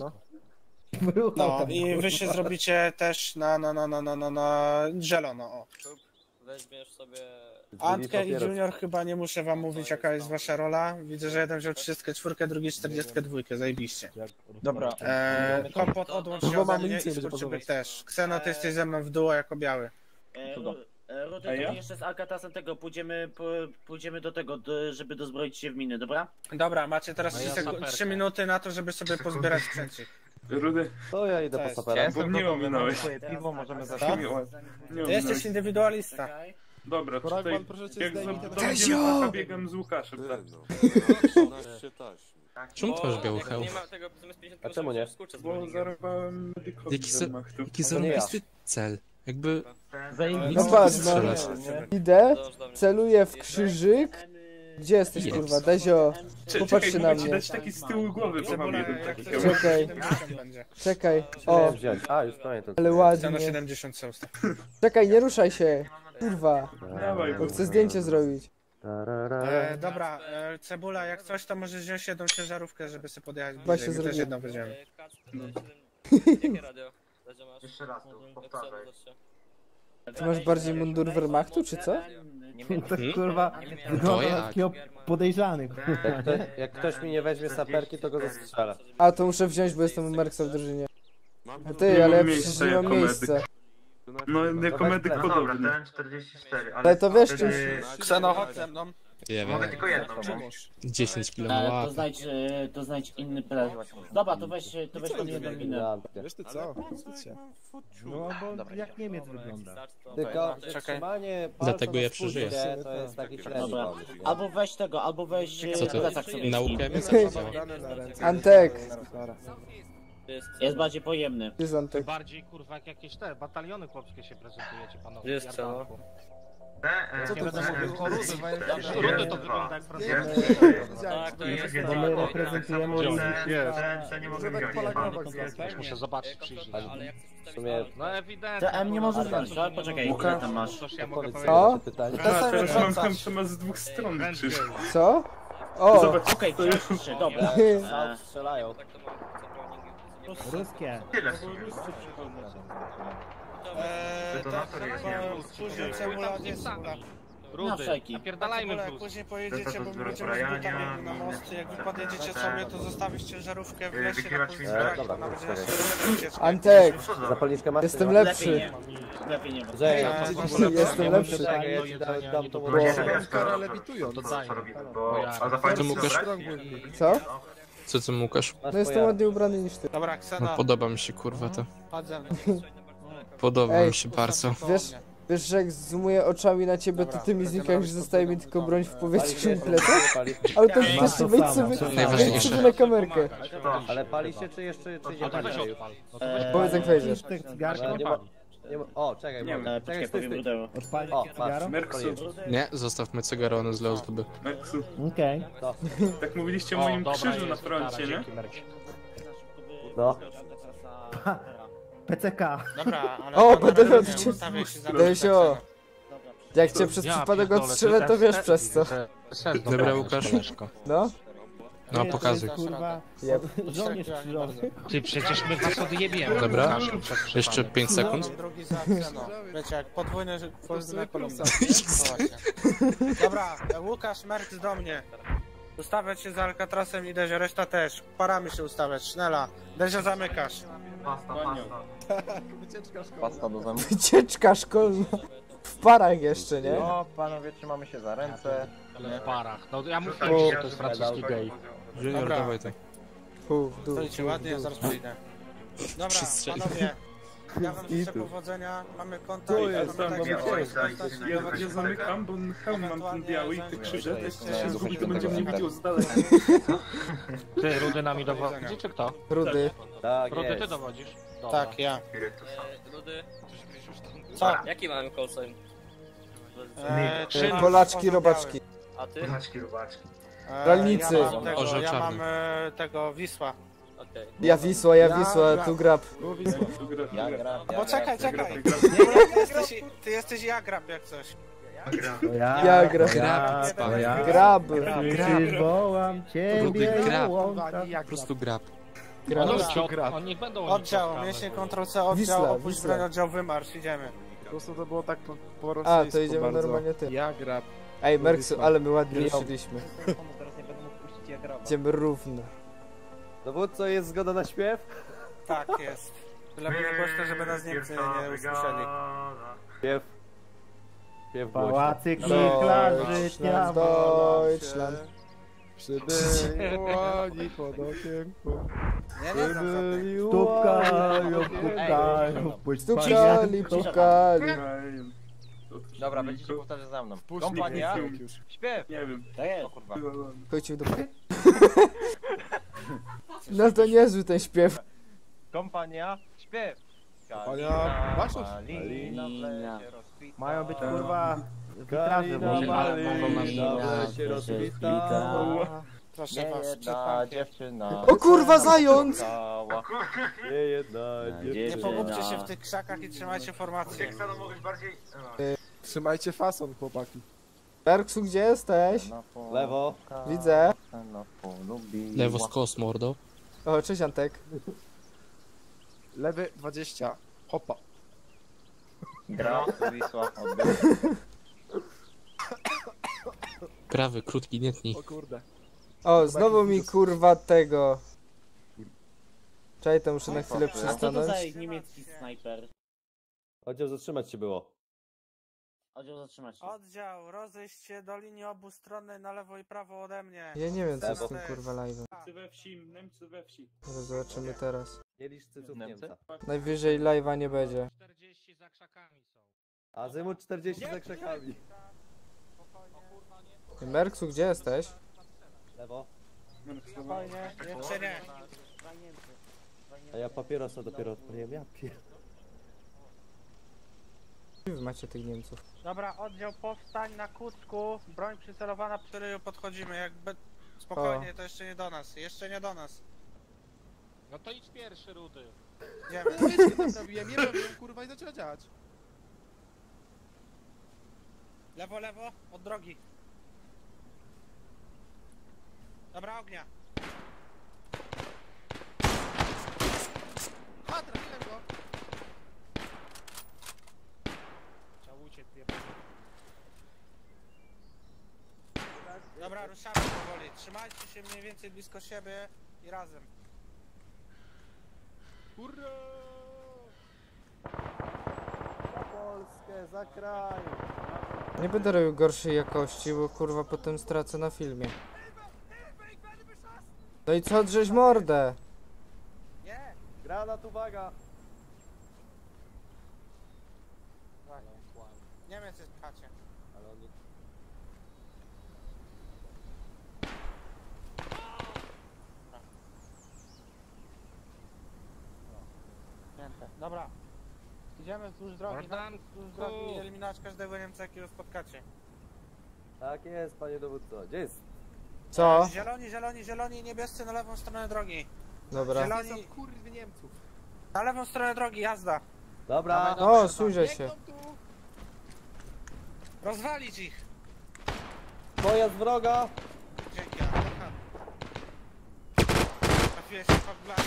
No i wy się zrobicie też na zielono. O. Weźmiesz sobie... Antkę i Junior chyba nie muszę wam mówić jaka jest wasza rola. Widzę, że jeden wziął 34, drugi 42, zajebiście. Dobra. Kompot odłącz się ode mnie i skurczybyk też. Kseno, ty jesteś ze mną w duo jako biały. Rudy, to jeszcze z Alcatrazem tego pójdziemy do tego, żeby dozbroić się w miny, dobra? Dobra, macie teraz A ja 3 saperkę. minuty na to, żeby sobie pozbierać sprzęcik. Rudy, To ja idę po Cześć. sapera. bo mnie ominąłeś. Swoje piwo możemy Ty zacząć. mnie Ty ominąłeś. jesteś indywidualista. Dobra, tutaj Koragman, proszę cię jak zdejmij ten będziemy, to biegam z Łukaszem. Tak? No. 13 taśm. Czemu ty masz biały hełm? A czemu nie? Bo zarwałem medykowi Jaki Wehrmachtu. zarobisty cel. Jakby... No patrz, no. Strzelać. Idę, celuję w krzyżyk. Gdzie jesteś, Jest. kurwa? Dezio, popatrz się na Mogę ci mnie. dać taki z tyłu głowy, bo mam jeden taki hełm. Czekaj, czekaj. O! O, Wziąć. A, już pamiętam. ale Na ładnie. 70 są. Czekaj, nie ruszaj się. Kurwa, Dawaj, bo chcę zdjęcie zrobić. Dobra, Cebula, jak coś, to możesz wziąć jedną ciężarówkę, żeby sobie podjechać Chyba bliżej. się My też zrobię. jedną weźmiemy. Jakie radio? Jeszcze raz tu, powtarzaj. Ty masz bardziej mundur Wehrmachtu, czy co? To kurwa wygląda jak? na takiego podejrzany. Jak ktoś mi nie weźmie saperki, to go zastrzelę. A, to muszę wziąć, bo jestem u Merksa w drużynie. Mam A tu- ty, ale ja mam przecież miejsce nie mam jako miejsca. medyk. No, jako medyk No dobra, podobny. teren 44, Ale to wiesz, wtedy Kseno, chodź ze mną. Nie mogę wiem, tylko jedną. no. 10 kilo To znajdź inny prezent. Dobra, to weź tą jedną minę. Wiesz ty co? Wstydź się. No bo jak Niemiec wygląda. Tylko Czekaj. trzymanie palca Dlatego na ja przeżyję. spustie to jest taki średni Dobra. pomysł. Albo weź tego, albo weź Co to? plecak sobie. Naukę? Antek, Jest bardziej pojemny. ty z Antek. Bardziej kurwa jak jakieś te bataliony chłopskie się prezentujecie, panowie. Jest co? Co to za Rudy to wygląda jak prezent. Tak, to jest Bo my reprezentujemy Nie mogę wziąć. Muszę zobaczyć, przyjrzeć. W sumie No ewidentnie. To M nie możesz wziąć, tak? Poczekaj, ile Łukasz. tam masz? Coś ja mogę odpowiedz Co? na to pytanie. A, teraz mam hełm, co ma z dwóch stron krzyż. Co? O, Zobacz, Okej, wziąć się, dobra. Strzelają. ruskie. Tyle. Tak, później Cebula, gdzie jest Cebula? Na wszelki. Napierdalajmy Cebula, jak plus. później pojedziecie, bo my do będziemy z zbrojenia. butami na most. Jak wy podjedziecie sobie, to zostawisz ciężarówkę w lesie na Wykrywać pozycji mi- braki, dobra, ona będzie czekaj. na ucieczkę. Antek, Zapalniczkę masz? jestem Lepiej lepszy. nie. Lepiej nie. Że Jestem lepszy. Czekaj, ja ci dam to Kara lewitują. A zapalić Czemu to Łukasz? brać? Co? Co ty, Łukasz? No jestem ładnie ubrany niż ty. Dobra, No Kseno, podoba mi się, kurwa, to. chodź ze mną. Podoba Ej, mi się bardzo. Wiesz, że jak zoomuję oczami na ciebie, to ty mi znikasz, że zostaje mi tylko broń w powietrzu i plecach? Autentycznie, wejdź sobie na kamerkę. Ale pali się, czy jeszcze czy nie pali się już? Powiedz jak wejdziesz. O, czekaj, Poczekaj, powiem Rudeu. Odpalić O, cygaro? Merksu, Nie, zostawmy cygaro, on źle ozdoby. Merksu. Okej. Tak mówiliście o moim krzyżu na froncie, nie? No. PCK. Dobra, ale... O, pan będę na miał razie cię. ustawię się za Desio, jak cię przez przypadek odstrzelę, to wiesz przez co. Dobra, Łukasz. No? No, pokazuj. Kurwa, Jeb. żołnierz krzyżowy. Ty, przecież my was odjebiemy. Dobra. Jeszcze 5 sekund. Drugi za Kseno. Wiecie, jak podwójne kolumna. Dobra, Łukasz, Merks do mnie. Ustawiać się za Alcatrasem i Dezio, reszta też. Parami się ustawiać, Sznela. Dezio, zamykasz. Pasta do zębów. Wycieczka szkolna. W parach jeszcze, nie? No, panowie, trzymamy się za ręce. Ale w parach. No ja mówiłem, że to jest francuski gej. Junior, Dobra. dawaj tak. Stoicie ładnie, ja zaraz przyjdę. Dobra, Przystrzeli. panowie. Ja wam życzę powodzenia, mamy kontakt. Tu jest, mamy tam, takie bo coś, ja zamykam, bo hełm mam ten biały i te krzyże, to jeśli się zgubi, to będzie mnie widział z daleka. Ty, Rudy nami dowodzi, czy kto? Rudy. Tak Rudy, ty jest. dowodzisz? Dobra. Tak, ja. Rudy, Co? jaki mamy call sign? Czyn Polaczki, robaczki. A ty? Robaczki. Rolnicy. Ja mam tego, Orzeł ja czarny. mam tego Wisła. Okej. Ja Wisła, tu grab. Ja gram. Bo czekaj. Ty jesteś Jagrab jak coś. Ja grab. Grab. Przywołam Rudy, ciebie, grab. łąka. Po prostu grab. On niech będą Oddział, mięśnie Ctrl-C, oddział, Wisła, opuść Wisła. broń, oddział, wymarsz, idziemy. Po prostu to było tak po A, rosyjsku to idziemy bardzo. normalnie ty. Ja grab. Ej, Merksu, Wisła. ale my ładnie Wisła. ruszyliśmy. Teraz nie będę mógł puścić jak graba. Idziemy równo. Dowódco, jest zgoda na śpiew? Tak, jest. Lepiej głośno, żeby nas Niemcy nie usłyszeli. Śpiew. Śpiew głośno. Pałacyk Miklarzy, Deutschland, Deutschland. Przybyli łoni pod okienku. Ja nie znam żadnej. Stukają, pukają, Stukali, pukali. Dobra, będziecie powtarzać za mną. Puść Kompania, mnie, już. śpiew. Nie wiem. To jest. O kurwa. Chodźcie w dupę. No to niezły ten śpiew. Kompania, śpiew. Kompania, Baszów. Kalina w lesie rozkwita. Mają być kurwa witraże, bo się rozkwita. Proszę was, przed Jedna parkiem. dziewczyna. O kurwa, zając! Cała. Nie jedna Nie dziewczyna. pomóżcie się w tych krzakach i trzymajcie formację. Teksa mogłeś bardziej... Trzymajcie fason, chłopaki. Perksu, gdzie jesteś? Lewo. Widzę. Lewo skos, mordo. O, cześć Antek. Lewy 20. Hopa. Gra, Wisła, odbiór. Prawy, krótki, nie tnij. O kurde. O, znowu mi kurwa tego. Czekaj, to muszę na chwilę A co to za przystanąć. niemiecki snajper? Oddział zatrzymać się było. Oddział zatrzymać się. Oddział, rozejść się do linii obustronnej na lewo i prawo ode mnie. Ja nie wiem co z tym kurwa live'em. Niemcy we wsi, Niemcy we wsi. Zaraz zobaczymy teraz. Nie licz cyców Niemca. Najwyżej live'a nie będzie. 40 za krzakami są. Azymut 40 za krzakami. Merksu, gdzie jesteś? Lewo. Spokojnie, jeszcze nie. A ja papierosa dopiero odpaliłem. Ja pier... Gdzie wy macie tych Niemców? Dobra, oddział powstań na kucku. Broń przycelowana przy ryju, podchodzimy. Jakby... Spokojnie, to jeszcze nie do nas. Jeszcze nie do nas. No to idź pierwszy, Rudy. Idziemy. Łyżkę naprawiłem, nie robiłem, kurwa, i zaczęła działać. Lewo, lewo, od drogi. Dobra, ognia. Ha, trafiłem go. Trzeba uciec, Dobra, ruszamy powoli. Trzymajcie się mniej więcej blisko siebie i razem. Hurra! Za Polskę, za kraj. Nie będę robił gorszej jakości, bo kurwa potem stracę na filmie. No i co drzeć mordę? Nie! Granat, uwaga. Niemiec jest w chacie. Ale oni... Dobra. Idziemy wzdłuż drogi. Wzdłuż drogi i eliminować każdego Niemca, jakiego spotkacie. Tak jest, panie dowódco. Gdzie jest? Co? Zieloni, zieloni, zieloni, niebiescy na lewą stronę drogi. Dobra. Zieloni... Są kurwy Niemców. Na lewą stronę drogi, jazda. Dobra. O, sujrzę się. Rozwalić ich. Pojazd wroga. Dzięki, Aha. Trafiłeś się pod blach.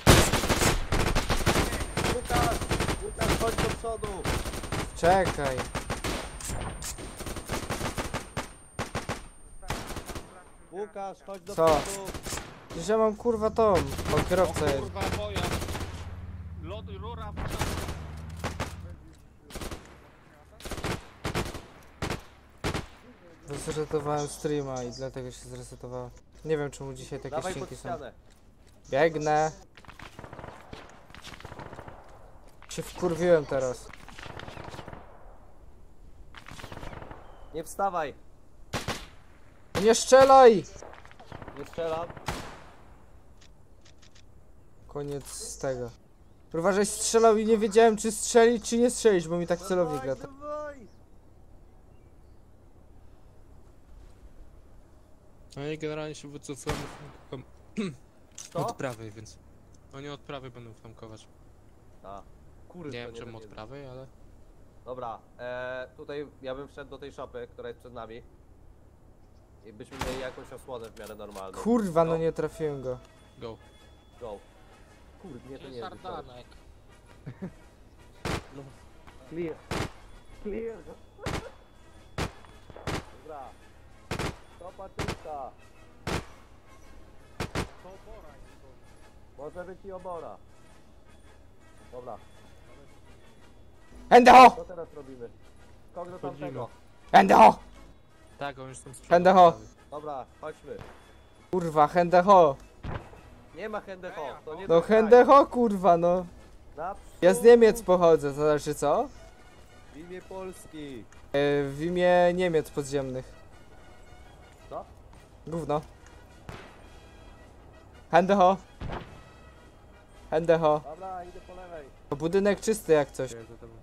Łukasz, Łukasz, chodź do przodu. Czekaj. Łukasz, chodź do Co? przodu. Przecież ja mam kurwa tą. O, kierowcę jest. Kurwa, boja. Lody, rura, Zresetowałem streama i dlatego się zresetowało. Nie wiem czemu dzisiaj takie Dawaj pod ścinki są. ścianę. Biegnę. Się wkurwiłem teraz. Nie wstawaj. Nie strzelaj! Nie strzelam. Koniec z tego. Kurwa, żeś strzelał i nie wiedziałem czy strzelić czy nie strzelić, bo mi tak celownik lata. Dawaj. No i generalnie się wycofujemy od prawej, więc... Oni od prawej będą flankować. A, kurde. Nie wiem czemu od prawej, ale... Dobra, tutaj ja bym wszedł do tej szopy, która jest przed nami. I byśmy mieli jakąś osłonę w miarę normalną. Kurwa, no nie trafiłem go. Go. Go. Kurde, nie, to nie jest. sardanek. No. Clear. Clear. Dobra. Stopa czysta. Może być i obora. Dobra. Endeho! Co teraz robimy? Skok do tamtego. Endeho! Tak, oni już są z przodu. Endeho! Dobra, chodźmy. Kurwa, Endeho! Nie ma Hendeho, to nie No do kraju. Hendeho kurwa no. Naprzód. Ja z Niemiec pochodzę, to znaczy co? W imię Polski. W imię Niemiec podziemnych. Co? Gówno. Hendeho. Hendeho. Dobra, idę po lewej. To budynek czysty jak coś.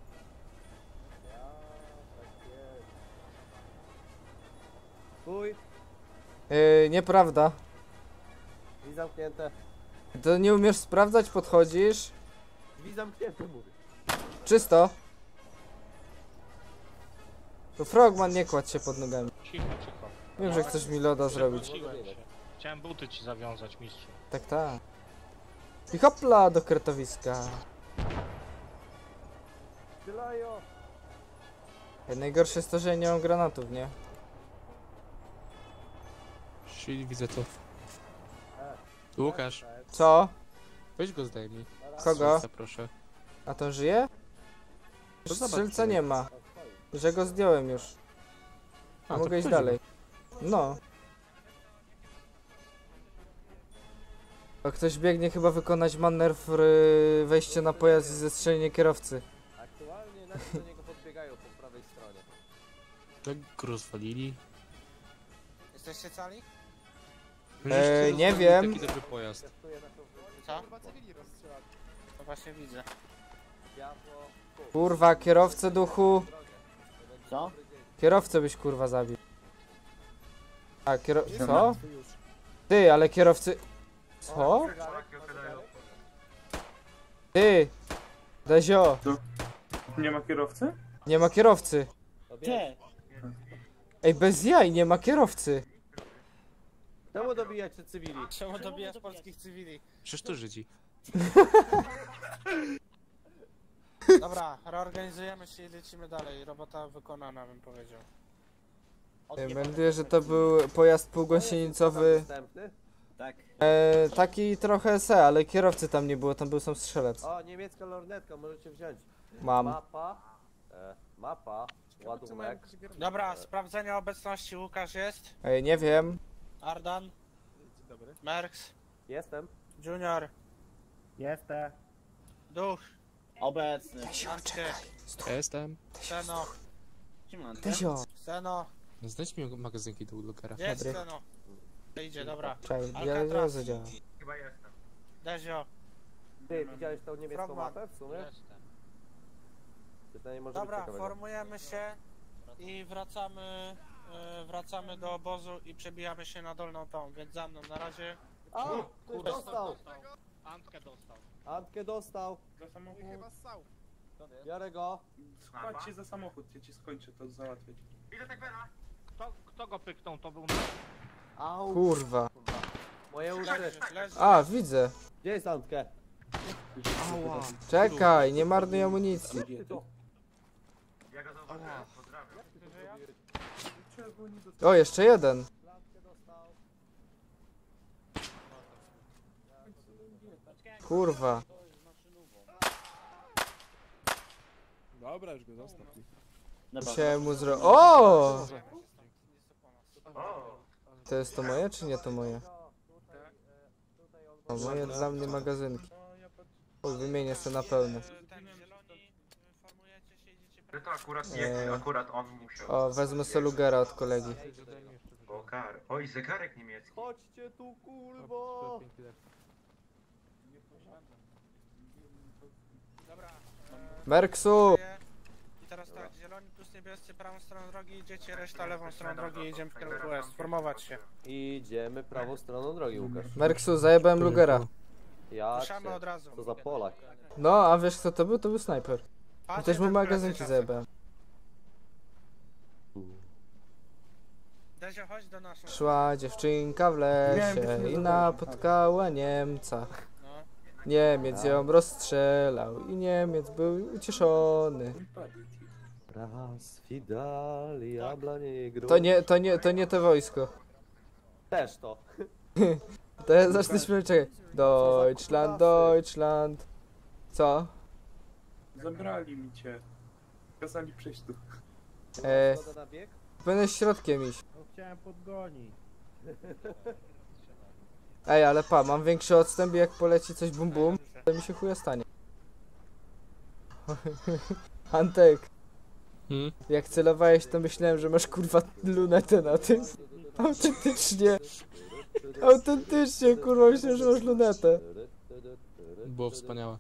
Stój. Nieprawda. Drzwi zamknięte. To nie umiesz sprawdzać, podchodzisz. Drzwi zamknięte mówię. Czysto. To Frogman, nie kładź się pod nogami. Cicho, cicho. Wiem, że chcesz mi loda zrobić. Przewróciłem się. Chciałem buty ci zawiązać, mistrzu. Tak, tak. I hopla do kretowiska. Strzelają. Najgorsze jest to, że ja nie mam granatów, nie? Czyli widzę to. Łukasz, Co? weź go zdejmij. Kogo? Proszę. A to żyje? To zobacz, Strzelca czy- nie ma. Że go zdjąłem już. A, to Mogę iść wchodzi. dalej. No. A ktoś biegnie chyba wykonać manewr wejście na pojazd i zestrzelenie kierowcy. Aktualnie nasi do niego podbiegają po prawej stronie. Jak go rozwalili? Jesteście cali? Nie wiem. Taki dobry pojazd. Co? Chyba cywili rozstrzelali. To właśnie widzę. Kurwa, kierowcę duchu. Co? Kierowcę byś kurwa zabił. A, co? Ty, ale kierowcy... Co? Ty! Dezio! Nie ma kierowcy? Nie ma kierowcy. Gdzie? Ej, bez jaj, nie ma kierowcy. Czemu dobijacie cywili? Czemu dobijasz polskich cywili? Przecież to Żydzi. Dobra, reorganizujemy się i lecimy dalej. Robota wykonana, bym powiedział. Melduję, że to był pojazd półgąsienicowy. Następny? Tak. Taki trochę se, ale kierowcy tam nie było, tam był sam strzelec. O, niemiecka lornetka, możecie wziąć. Mam. Mapa, ładunek. Dobra, sprawdzenie obecności. Łukasz jest. Nie wiem. Ardan. Merks. Jestem. Junior. Jestem. Duch. Obecny. Anty. Jestem. Seno. Dezio. Seno. Znajdź mi magazynki do Lukera. Jest Dobry. Seno. Idzie, dobra. Czekaj, ja Alcatraz. zadziała. Chyba jestem. Dezio. Ty, widziałeś tą niemiecką Frogman. mapę w sumie? Pytanie może Dobra, być ciekawego. formujemy się i wracamy do obozu i przebijamy się na dolną tą, więc za mną na razie. A, ktoś dostał! Antkę dostał. Antkę dostał. Za samochód. Chyba ssał. Biorę go. Chodźcie za samochód, ja ci skończę to załatwiać. Kto go pyknął, to był... Au. Kurwa. Moje uszy. Leży. A, widzę. Gdzie jest Antkę? Czekaj, nie marnuj amunicji. Ja go zauważyłem, pozdrawiam. O, jeszcze jeden. Kurwa. Dobra, już go zostaw. Musiałem mu zrobić. O! O! To jest to moje, czy nie to moje? O, moje dla mnie magazynki. O, wymienię sobie na pełne. Ty to akurat nie, akurat on musiał. O, wezmę sobie Lugera od kolegi. O, kar. Oj, zegarek niemiecki. Chodźcie tu, kurwo! Dobra. Merksu! I teraz tak, zieloni plus niebiescy prawą stroną drogi, idziecie, reszta lewą stroną drogi i idziemy w kierunku west. Formować się. Idziemy prawą stroną drogi, Łukasz. Merksu, zajebałem Lugera. Ja Ruszamy od razu. Co za Polak. No, a wiesz kto to był? To był snajper. I też mu ten magazynki plecy zajebałem. Dezio, chodź do naszą. Szła dziewczynka w lesie i napotkała Niemca. No. Niemiec ją rozstrzelał i Niemiec był ucieszony. Raz Fidali, Jabla Negro. To nie to wojsko. Też to. To ja zacznę śpiewać, czekaj. Deutschland, Deutschland. Co? Zabrali mi cię. Kazali przejść tu. Zgoda na bieg? Będę środkiem iść. No, chciałem podgonić. Ej, ale pa, mam większy odstęp i jak poleci coś bum bum, to mi się chuja stanie. Antek, jak celowałeś, to myślałem, że masz kurwa lunetę na tym. Autentycznie. Autentycznie, kurwa, myślałem, że masz lunetę. Było wspaniałe.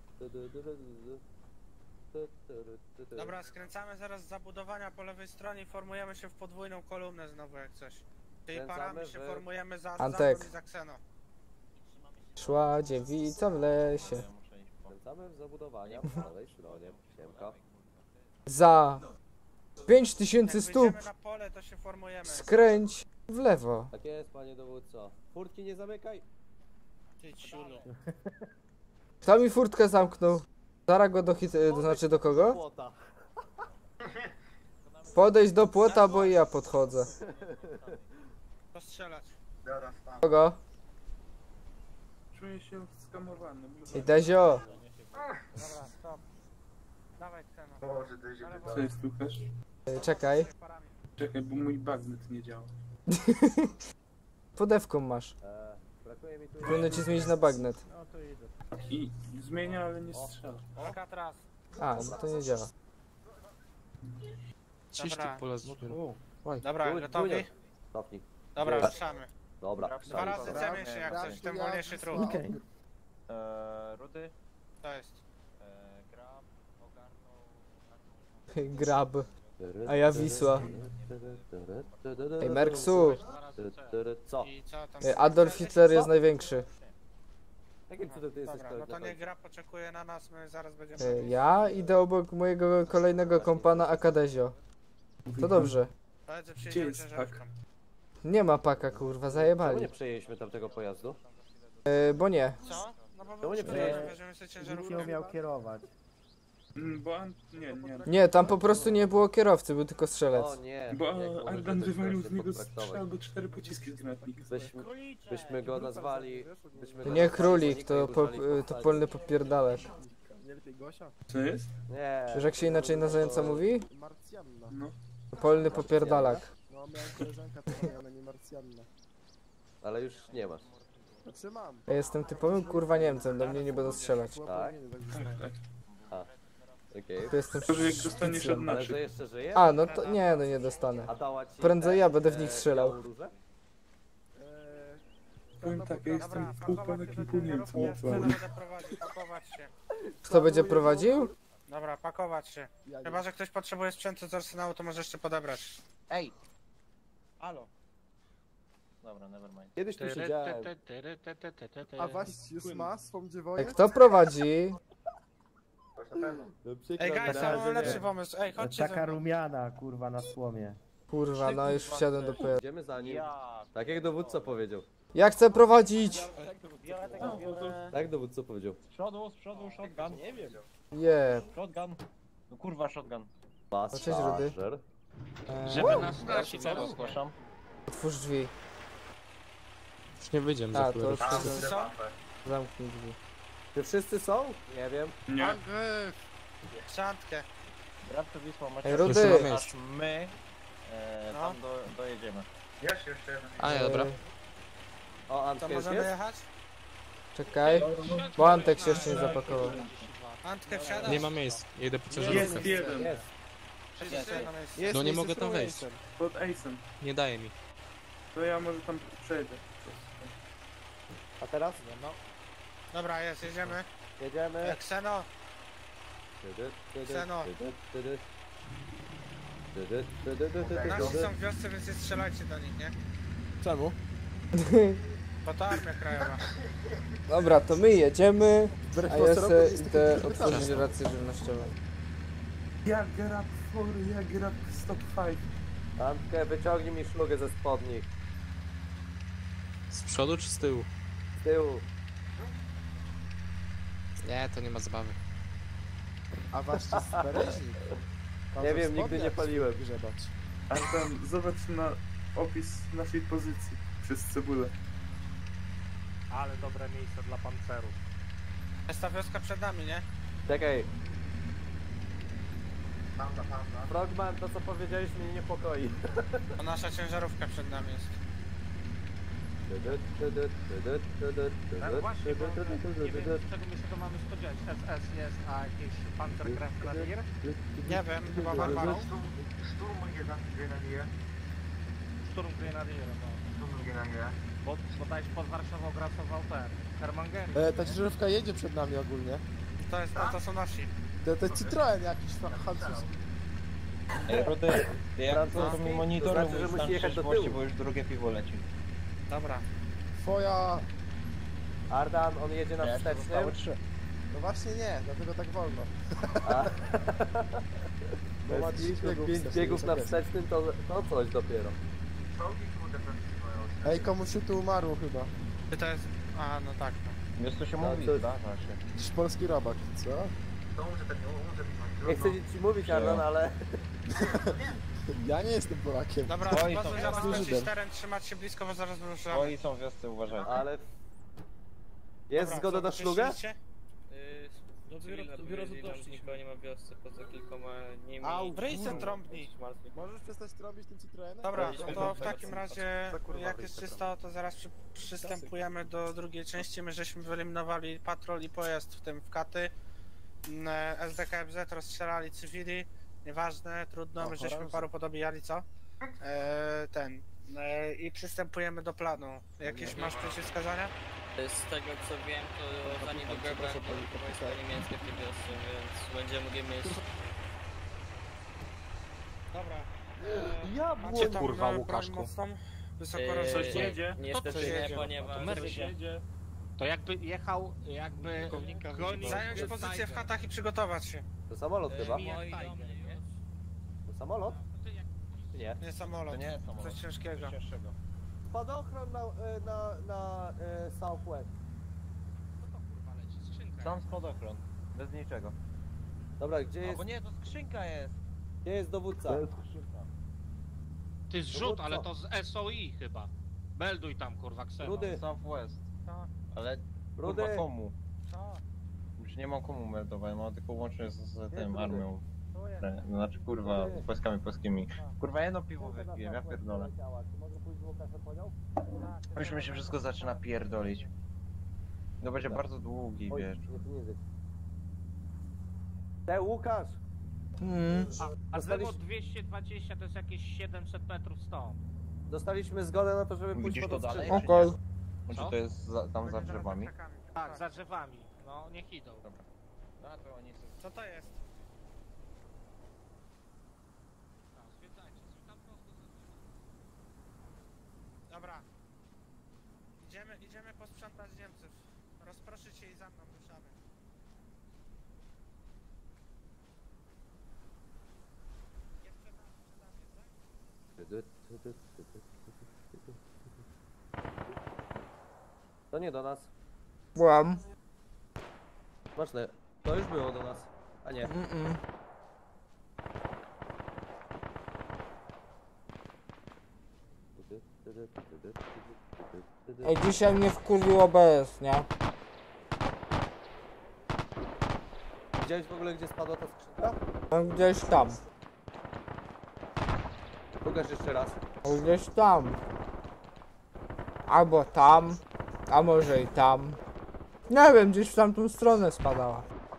Dobra, skręcamy zaraz z zabudowania po lewej stronie i formujemy się w podwójną kolumnę znowu jak coś. Czyli parami się formujemy za Antek. Arzaną i za Kseno. Szła dziewica w lesie. Skręcamy w zabudowania po lewej stronie. Siemka. Za 5000 stóp Wyjdziemy na pole, to się formujemy. skręć w lewo. Tak jest, panie dowódco. Furtki nie zamykaj. Ty ciulu. Kto mi furtkę zamknął? Zaraz go do to znaczy do kogo? Płota. Podejdź do płota, bo i ja podchodzę. Postrzelać. Kogo? Czuję się skamowany. I Dezio. Dobra, stop. Dawaj Kseno. Boże, Dezio, Co jest, Łukasz? Czekaj. Czekaj, bo mój bagnet nie działa. Podewką masz. Brakuje mi tu... Powinno ci zmienić na bagnet. No to idę. I zmienia, ale nie strzela. Alcatraz. A, no to nie działa. Ciś tu Dobra. polazł. Dobra, gotowi? Cofnij. Dobra, Tak. ruszamy. Dobra. 2 razy C mięśnie jak coś, ten wolniejszy trud. Rudy? To jest. Grab, ogarnął... Grab. A ja Wisła. Ej, Merksu. Co? I co tam? Adolf Hitler jest największy. Jakim cudem ty jesteś Dobra, no to na nie gra, poczekuje na nas, my zaraz będziemy... Ja idę obok mojego kolejnego kompana Akadezio. To dobrze. Powiedz, że Gdzie przyjedziemy jest ciężarówką. Nie ma paka, kurwa, Czemu zajebali. nie przejęliśmy tamtego pojazdu? Bo nie. Co? No bo Czemu nie był przyjedziemy? weźmiemy sobie Nikt ciężarówkę. nie umiał kierować. Bo nie. Nie, tam po prostu nie było kierowcy, był tylko strzelec. O nie. Bo jak możesz Ardan coś wywalił z wreszcie niego potraktować? strzał do 4 pociski z granatnika. Byśmy go nazwali... To nie królik, to polny popierdalek. Nie lepiej Gosia? Co jest? Nie. Wiesz jak się inaczej na zajęca mówi? Marcjanna. No. Polny popierdalak. No, miałem koleżankę, to miała na nie Marcjanna. Ale już nie masz. Znaczy mam. Ja jestem typowym kurwa Niemcem, do mnie nie będą strzelać. Tak? Tak. A. Okej. To jestem To, że jak dostaniesz od szpiclem. Ale naszych. że jeszcze żyje? A, no to nie, no nie dostanę. A dała ci... Prędzej ja będę w nich strzelał. białą różę? Powiem tak, ja jestem pół Polakiem, pół Niemcem. Ja będę prowadzić, pakować się. Kto będzie prowadził? Dobra, pakować się. Chyba, że ktoś potrzebuje sprzętu z arsenału, to może jeszcze podebrać. Ej! Halo. Dobra, nevermind. Kiedyś tu siedziałem. A was już ma swą dziewoję? Kto prowadzi? Ej, guys, ja mam lepszy pomysł. Ej, chodźcie ze Taka mną. rumiana, kurwa, na słomie. Kurwa, no już wsiadłem do pojazdu. Idziemy za nim. Tak jak dowódca powiedział. Ja chcę prowadzić! Tak jak dowódca powiedział. Z przodu, shotgun. Nie wiem. Je. Shotgun. No kurwa, shotgun. Cześć, Rudy. Pasażer. Żeby nas stracić, co? Zgłaszam. Otwórz drzwi. Już nie wyjdziemy A, za to chwilę. już zamknij drzwi. Czy wszyscy są? Nie wiem. Nie. Szantkę. Grab to Wisła, macie... Ej, Rudy! Aż my tam dojedziemy. Jest jeszcze jeden. A, ja, dobra. O, To Antka już możemy jest? jechać? Czekaj, bo Antek się jeszcze nie zapakował. Antkę wsiadasz? Nie ma miejsc. Jedę po ciężarówkę. Jest jeden. Jest. Wszyscy na miejscu. Jest No nie miejsce mogę tam z wejść. Ruinsem. Pod Ace'em. Nie daje mi. To ja może tam przejdę. A teraz? Dobra, jest, jedziemy. Jedziemy. Kseno, Kseno. Nasi są w wiosce, więc nie strzelajcie do nich, nie? Czemu? Bo to armia krajowa. Dobra, to my jedziemy, Wbrew a ja pozorom se jest idę taki otworzyć rację żywnościową. Ja grab 4, ja grab stop 5. Antkę, wyciągnij mi szlugę ze spodni. Z przodu czy z tyłu? Z tyłu. Nie, to nie ma zabawy. A właśnie z Bereźnik. Nie wiem, nigdy nie paliłem. Grzebać. A tam zobacz na opis naszej pozycji przez cebulę. Ale dobre miejsce dla pancerów. Jest ta wioska przed nami, nie? Czekaj. Panda. Frogman, to co powiedziałeś mnie niepokoi. To nasza ciężarówka przed nami jest. Właśnie, bo nie wiem, czego my się to mamy spodziewać. SS jest, a jakiś Panzergrenadier? Nie wiem, chyba Barbarą. Sturm Grenadier. Sturm Grenadier, no. Sturm Grenadier. Bo bodajże pod Warszawą grasował ten Hermann Göring. Ta ciężarówka jedzie przed nami ogólnie. To są nasi. To jest Citroen jakiś francuski. Ej, Rudy, jak to mi monitoruj, to znaczy, że musi jechać do tyłu. bo już drugie piwo leci. Dobra. Twoja... Ardan, on jedzie na wstecznym. No właśnie nie, dlatego tak wolno. Bo ma 5 biegów na wstecznym, to coś dopiero. Ej, komuś się tu umarło chyba. Czy to jest... A, no tak. Wiesz co się No, mówi, to- tak? Właśnie. Jakiś polski robak, co? Nie chcę ci mówić, Ardan, ale... Ja nie jestem Polakiem. Dobra, Oj, bardzo to zabezpieczyć Żydem. teren, trzymać się blisko, bo zaraz wyruszamy. Oni są w wiosce, uważajcie. Ale... Jest Dobra, zgoda co, na szlugę? wyszliście? Dopiero doszliśmy. Nikogo nie ma w wiosce, poza kilkoma nimi. Au, Bryj se kurwa. trąbnij. Możesz przestać trąbić tym Citroenem? Dobra, Dobra, to w takim razie, jak jest czysto, to zaraz przystępujemy do drugiej części. My żeśmy wyeliminowali patrol i pojazd, w tym w Katy. SDKFZ rozstrzelali cywili, nieważne, trudno, my żeśmy paru podobijali, co? I przystępujemy do planu. Jakieś masz przeciwwskazania? Z tego co wiem, to za niedługo będą wojska niemieckie w tej wiosce, więc będziemy mogli mieć... Dobra. Ja Macie tam kurwa, broń Łukaszku. mocną? Wysoko rozrzutnie? Niestety nie, ponieważ... To jakby jechał, jakby... Zająć pozycję w chatach i przygotować się. To samolot chyba? Moi domy, wiesz? To samolot? Czy nie? Nie samolot. To nie jest samolot. Coś ciężkiego. Spadochron na Southwest. Sam spadochron. Bez niczego. Dobra, gdzie jest, Bo nie, to skrzynka jest. gdzie jest dowódca? Ty zrzut, ale to z SOI chyba. Melduj tam, kurwa, Kseno. Rudy, Southwest. Ale Rudy. kurwa komu? Już nie mam komu meldować, mam tylko łącznie z tym armią. Znaczy kurwa, z wojskami polskimi. Kurwa jedno piwo wypiję, ja pierdolę. Czy mogę pójść z Łukaszem po nią? Już mi się wszystko zaczyna pierdolić. No będzie bardzo długi, Oj, wiesz. nie język. Łukasz! A zewód 220 to jest jakieś 700 metrów stąd. Dostaliśmy zgodę na to, żeby pójść Widzisz pod to dalej? ostrzał. czy nie? Czy to jest tam za drzewami? Tak, za drzewami. No, niech idą. Dobra. No to oni są... Co to jest? Dobra. Idziemy posprzątać Niemców. Rozproszyć się i za mną ruszamy. To nie do nas. Byłam. Ważne, to już było do nas, a nie. Ej, dzisiaj mnie wkurwił OBS, nie? Widziałeś w ogóle, gdzie spadła ta skrzynka? No, gdzieś tam. Pokaż jeszcze raz. No, gdzieś tam. Albo tam, a może i tam. Nie wiem, gdzieś w tamtą stronę spadała.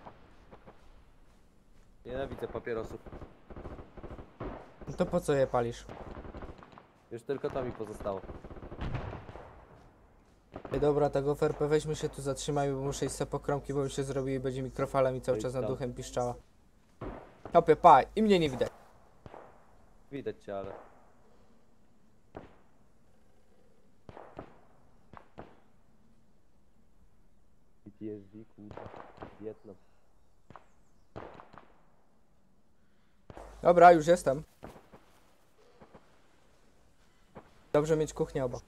Nienawidzę papierosów. No to po co je palisz? Już tylko to mi pozostało. Ej, dobra, tego FRP weźmy się tu zatrzymajmy, bo muszę iść sobie po kromki, bo mi się zrobi i będzie mikrofalem i cały czas nad duchem piszczała. Hopie, pa, i mnie nie widać. Widać cię, ale... PTSD, kurwa. Wietnam. Dobra, już jestem. Dobrze mieć kuchnię obok.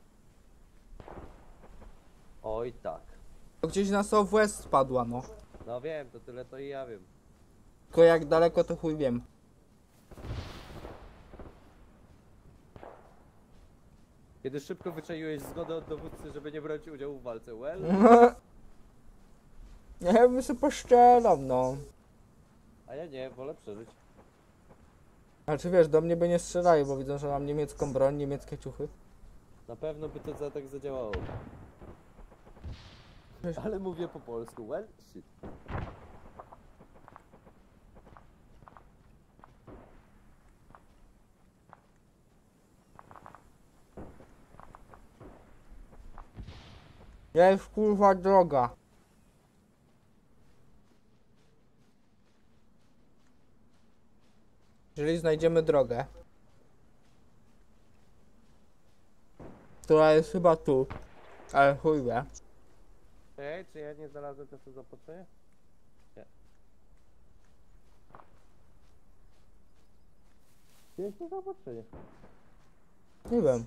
Oj tak. To gdzieś na Southwest spadła, no. No wiem, to tyle to i ja wiem. Tylko jak daleko to chuj wiem. Kiedy szybko wyczaiłeś zgodę od dowódcy, żeby nie brać udziału w walce, well? Nie, ja bym sobie poszczelam, no. A ja nie, wolę przeżyć. Znaczy wiesz, do mnie by nie strzelali, bo widzą, że mam niemiecką broń, niemieckie ciuchy. Na pewno by to tak zadziałało. Ale mówię po polsku, well shit. Jest kurwa droga. Jeżeli znajdziemy drogę, która jest chyba tu, ale chuj wie. Ej, czy ja nie znalazłem też zaopatrzenia? Nie. Gdzie jest to zaopatrzenie? Nie wiem.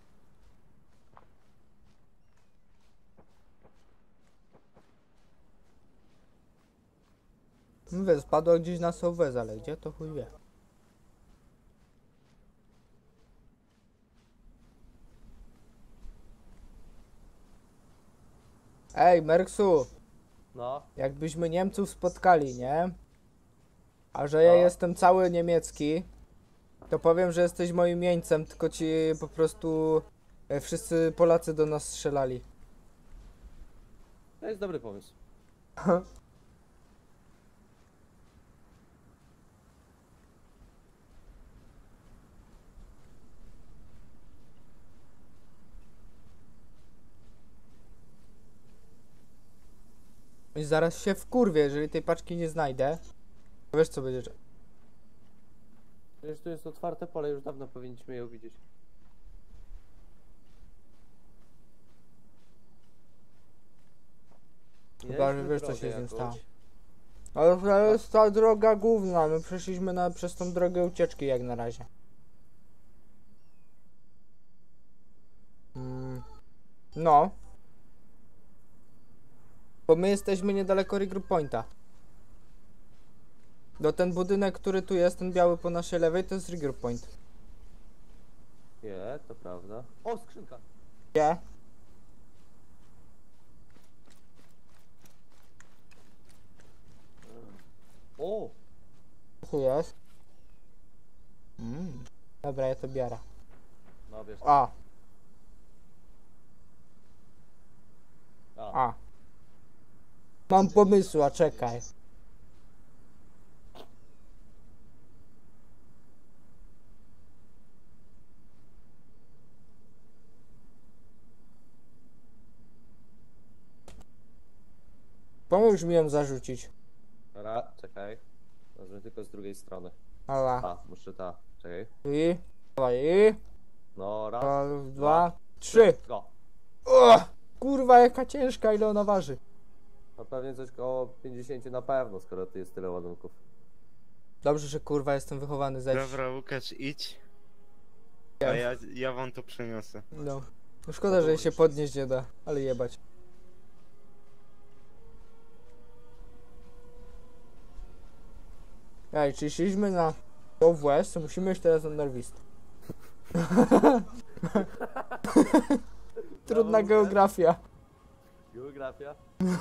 Mówię, spadło gdzieś na Sołwez, ale gdzie to chuj wie. Ej, Merksu! No. Jakbyśmy Niemców spotkali, nie? A że ja jestem cały niemiecki, to powiem, że jesteś moim jeńcem, tylko ci po prostu wszyscy Polacy do nas strzelali. To jest dobry pomysł. I zaraz się wkurwię, jeżeli tej paczki nie znajdę. To wiesz co będzie. Przecież tu jest otwarte pole, już dawno powinniśmy ją widzieć. Chyba, że wiesz co się z nim stało. Ale to jest ta droga główna, my przeszliśmy przez tą drogę ucieczki jak na razie. No. Bo my jesteśmy niedaleko Regroup Pointa. No ten budynek, który tu jest, ten biały po naszej lewej, to jest Regroup Point. Nie, to prawda. O, skrzynka! Gdzie? O! Tu jest. Dobra, ja to biorę. No wiesz. A. A. Mam pomysła, czekaj. Pomóż mi ją zarzucić. Dobra, czekaj. Może tylko z drugiej strony. Dobra. A, muszę ta. Czekaj. I. Dawaj, i. No, raz. Dwa, trzy. Go. O! Kurwa, jaka ciężka, ile ona waży. No pewnie coś koło 50 na pewno, skoro tu jest tyle ładunków. Dobrze, że kurwa jestem wychowany za. Dobra, Łukasz, idź. A ja wam to przeniosę. No. No szkoda, że się podnieść nie da, ale jebać. Ej, czy szliśmy na Southwest, to musimy iść teraz na Norwist. Trudna geografia. Geografia?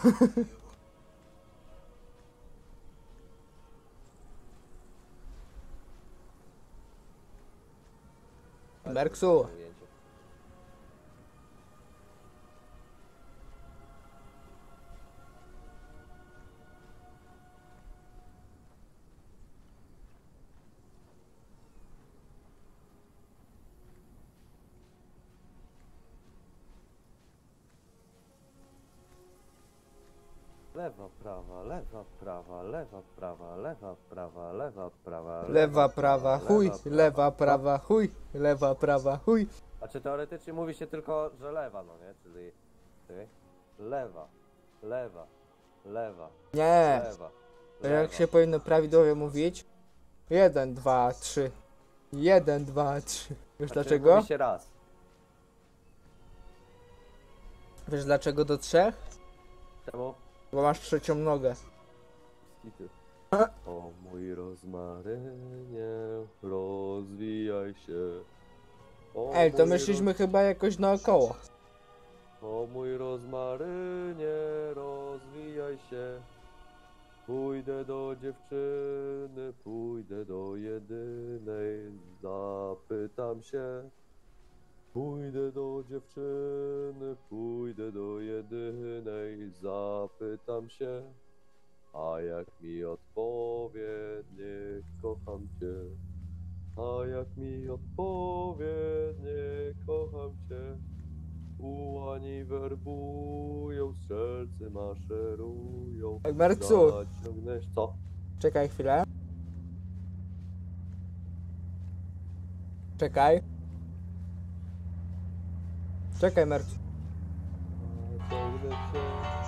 Merksu. Lewa, prawa, lewa, prawa, lewa, prawa, lewa, prawa, lewa, prawa, Lewa, prawa, chuj, lewa, prawa, chuj, lewa, prawa, chuj. Znaczy teoretycznie mówi się tylko, że lewa, no nie? Czyli... Czekaj. Lewa, lewa, lewa, Nie. lewa, Jak się powinno prawidłowo mówić? 1, 2, 3. 1, 2, 3. Wiesz Znaczy, dlaczego? mówi się raz. Wiesz dlaczego do 3? Czemu? Bo masz trzecią nogę. Skity. O mój rozmarynie, rozwijaj się. O Ej, to mój my szliśmy chyba jakoś naokoło. O mój rozmarynie, rozwijaj się. Pójdę do dziewczyny, pójdę do jedynej, zapytam się. Pójdę do dziewczyny, pójdę do jedynej, zapytam się, a jak mi odpowie, nie kocham cię. A jak mi odpowie, nie kocham cię. Ułani werbują, strzelcy maszerują. Mercu. Zaciągnesz co? Czekaj chwilę. Czekaj. Czekaj, Mercu. Zaciągnę cię.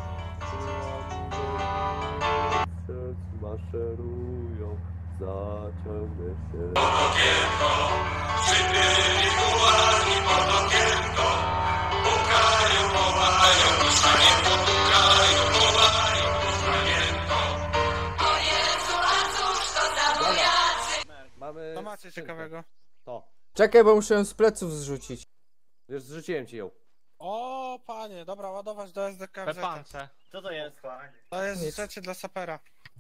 Strzelcy maszerują. Zaciągnę się. Pod okienko, przybyli ułani pod okienko. Pukają, wołają, stanienko, pukają, wołają, stanienko. O Jezu, a cóż to za wojacy? Mamy... Co macie ciekawego? To. Czekaj, bo muszę ją z pleców zrzucić. Już zrzuciłem ci ją. O, panie, dobra, ładować do SDK. Pepance. Co to jest? To jest Nic. rzeczy dla sapera.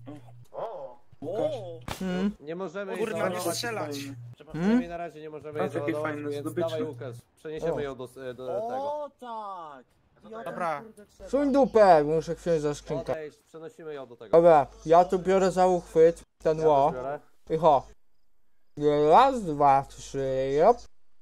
Nie możemy Kurwa, jej nie załadować. strzelać. Przynajmniej na razie nie możemy jej Patrz, jakie załadować, fajne więc zdobycze. dawaj Łukasz. Przeniesiemy ją do tego. O tak! Dobra. Suń dupę, muszę chwilę za skrzynkę. Odejść, przenosimy ją do tego. Dobra, ja tu biorę za uchwyt ten Ja ło. też biorę. I ho. Raz, dwa, trzy, jop.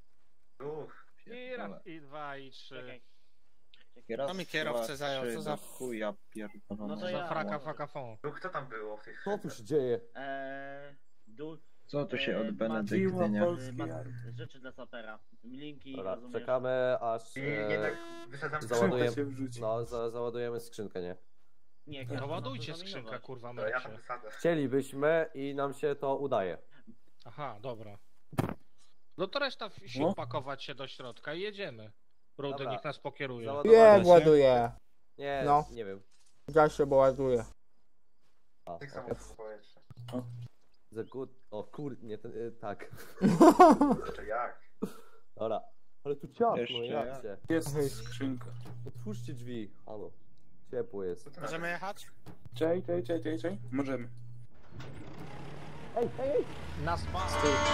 I raz, i dwa, i trzy. To mi kierowcę zajął, co za... chuja pierdolona. No to Za ja. fraka, faka, fon. Kto tam było w tych... Co tu się dzieje? Co tu się od Piła Benedyktynia? polskiej armii. Rzeczy dla sapera. Linki, Dobra, rozumiesz? czekamy aż I jednak wysadzam załadujemy, Skrzynka się wrzuci. no, załadujemy skrzynkę, nie? Nie, No ładujcie skrzynkę, kurwa, To ja tam mercie. wysadzę. Chcielibyśmy i nam się to udaje. Aha, dobra. No to reszta sił pakować się do środka i jedziemy. Rudy, Dobra. niech nas pokieruje. Wiem, ładuję. Nie, No. nie wiem. Ja się, bo ładuję. A, Tych okej. samych powietrze. The good... O nie, ten, tak. Znaczy jak? Dobra. Ale tu ciasno, Jeszcze jak ja. się. Jest skrzynka. Otwórzcie drzwi. Halo. Ciepło jest. Możemy jechać? Czej. Możemy. Nas ma.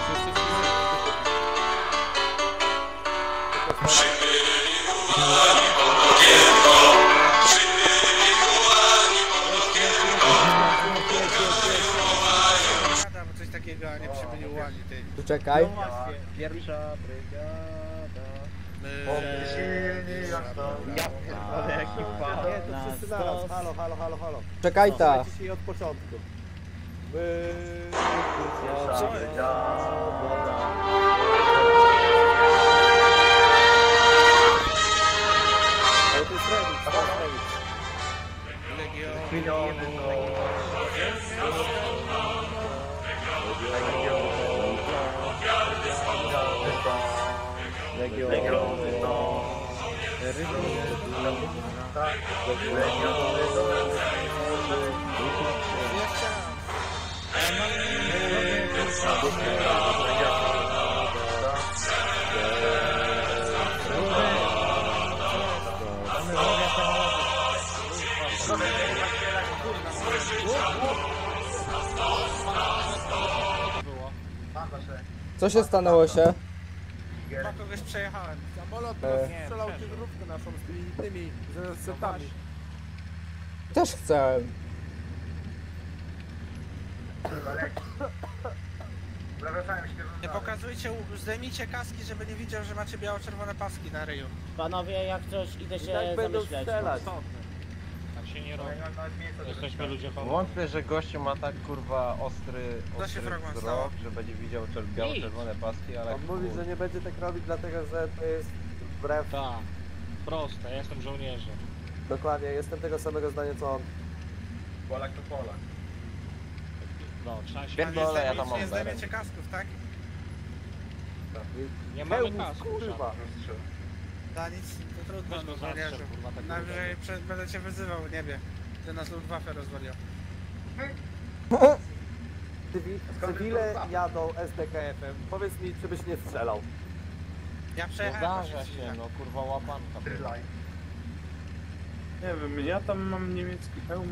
Przybyli ułani pod okienko. Przybyli ułani pod okienko. Pukają, wołają. Brygada, bo coś takiego, a nie przybyli ułani, ty. Tu czekaj. Pierwsza brygada. Silni jak to. Ale ekipa. Nie, to wszyscy naraz. Halo. Czekaj ta. Słuchajcie się od początku. Ale to jest remix, to jest remix. Legion. Jeszcze raz. Co się stanęło się? Chyba kogoś przejechałem. Samolot strzelał ciężarówkę naszą z tymi setami. Też chciałem. Nie pokazujcie, zdejmijcie kaski, żeby nie widział, że macie biało-czerwone paski na ryju. Panowie, jak coś, idę się tak będą zamyśleć. strzelać. Tak się nie robi. Jesteśmy ludzie honoru. Wątpię, że gościu ma tak kurwa ostry Da się fragment wzrok, stało. że będzie widział biało-czerwone paski, ale On mówi, że nie będzie tak robić, dlatego że to jest wbrew. Tak. Proste, ja jestem żołnierzem. Dokładnie, jestem tego samego zdania co on. Polak to Polak. No, trzeba się... Pierdolę, ja tam mam Nie beret. zdejmiecie kasków, tak? Nie mamy Hełm, kasku, kurwa. Da nic, to trudno, Weź go no zastrzel, żołnierzu. kurwa, tak Najwyżej będę cię wyzywał w niebie. Ty nas Luftwaffe rozwalił. Cywile jadą SDKF-em. Powiedz mi, czy byś nie strzelał. Ja przejechałem Zdarza właśnie się, no kurwa łapanka. Trylaj. Nie wiem, ja tam mam niemiecki hełm.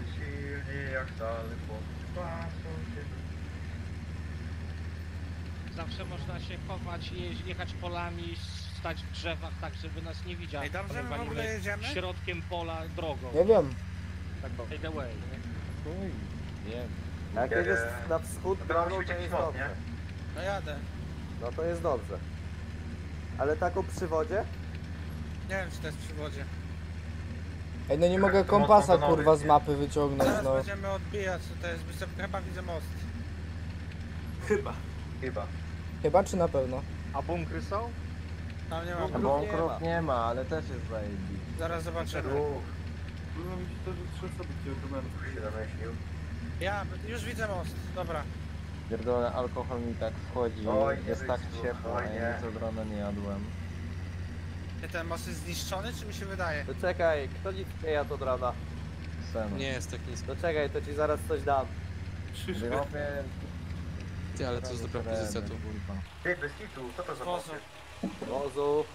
Silni jak daleko. Patrzą się. Zawsze można się chować, jechać polami, stać w drzewach tak, żeby nas nie widział. Ej, dobrze, my w Walimy ogóle jedziemy? środkiem pola drogą. Nie wiem. Tak by the way, nie? Nie. Jak jest na wschód drogą, to jest dobrze. No jadę. No to jest dobrze. Ale taką przy wodzie? Nie wiem, czy to jest przy wodzie. Ej, no nie mogę kompasa kurwa z mapy wyciągnąć, Zaraz no. będziemy odbijać, to jest, chyba widzę most. Chyba. Chyba czy na pewno? A bunkry są? Tam nie ma. Bunkrów nie ma, ale też jest zajebiście. Zaraz zobaczymy. Kurwa mi się to, że 3 osoby cię oglądają. się zamyślił. Ja, już widzę most, dobra. Pierdolę, alkohol mi tak wchodzi, Oj, nie jest tak wyjdź, ciepło, a spokojnie. ja nic od rana nie jadłem. Czy ten most jest zniszczony, czy mi się wydaje? To czekaj, kto nic nie jadł od rana? Sen. Nie jest tak nisko. To czekaj, to ci zaraz coś dam. Wyrobię... Ty, ale to jest dobra pozycja tu. Ty, bez kitu, co to za Wozu. posy? Wozu.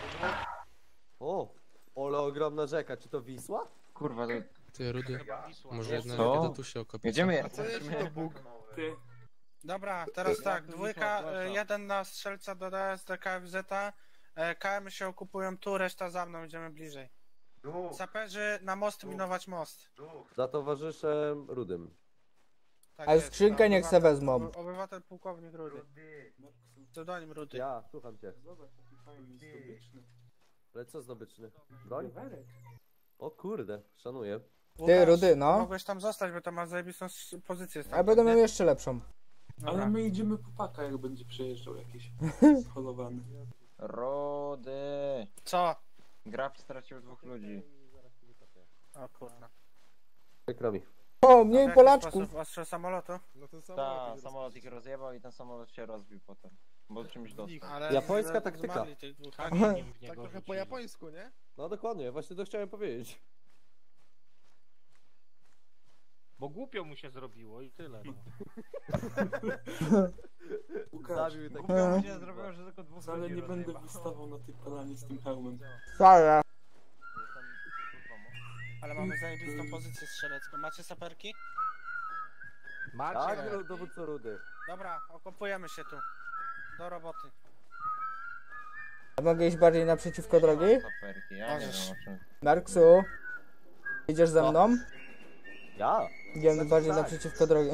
O, ole ogromna rzeka, czy to Wisła? Kurwa, to... Ty, Rudy, może Wiesz jedna co? rakieta tu się okopić. Jedziemy. A co jeśli to Bóg? Ty. Dobra, teraz tak, dwójka, jeden na strzelca do DSD KFZ-a, KM się okupują tu, reszta za mną, idziemy bliżej. Saperzy na most, minować most. Za towarzyszem Rudym. Tak A jest, skrzynkę no, niech se wezmą. Obywatel pułkownik Rudy. Pseudonim Rudy. Ja, słucham cię. Zobacz, jaki fajny zdobyczny. Ale co zdobyczny? Broń? O kurde, szanuję. Ty, Rudy, no. Mogłeś tam zostać, bo tam masz zajebistą pozycję. A będę miał jeszcze lepszą. Ale my idziemy po paka, jak będzie przejeżdżał jakiś holowany. Rody. Co? Graf stracił 2 ludzi. O kurna. Przykro mi. O, mniej Polaczków. Ostrze samolotu? No to Tak, samolot ich rozjebał i ten samolot się rozbił potem. Bo czymś dostał. Ale Japońska taktyka. zmarli tych dwóch. Tak trochę po japońsku, nie? No dokładnie, właśnie to chciałem powiedzieć. Bo głupio mu się zrobiło i tyle. No. Zabił tak. Głupio mu się zrobiło, że tylko 2 Wcale ludzi nie będę rozjebał. wystawał na tej polanie z tym hełmem. Wcale. Ale mamy zajebistą pozycję strzelecką. Macie saperki? Tak, dowódco Rudy. Dobra, okopujemy się tu. Do roboty. A mogę iść bardziej naprzeciwko drogi? Saperki, ja nie wiem o czym. Marksu, idziesz ze mną? Ja? Idziemy bardziej tak. naprzeciwko drogi.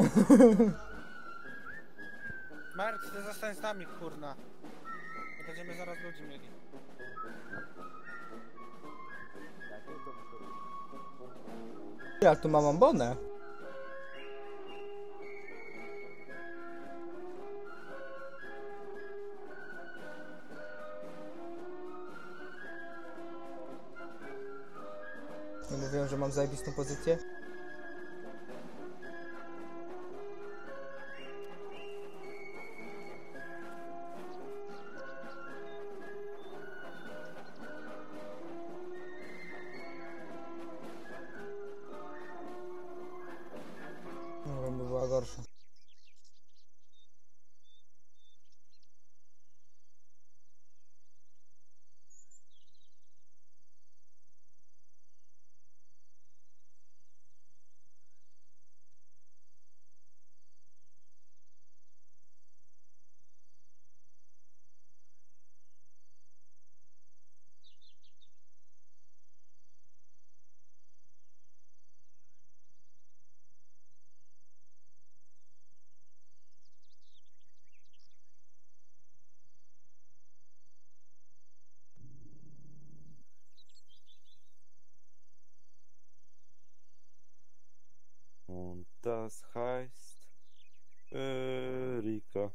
Mark, ty zostań z nami, kurna. Bo będziemy zaraz ludzi mieli. Ja tu mam ambonę. Nie mówiłem, że mam zajebistą pozycję? No, by była gorsza. Und das heißt Erika.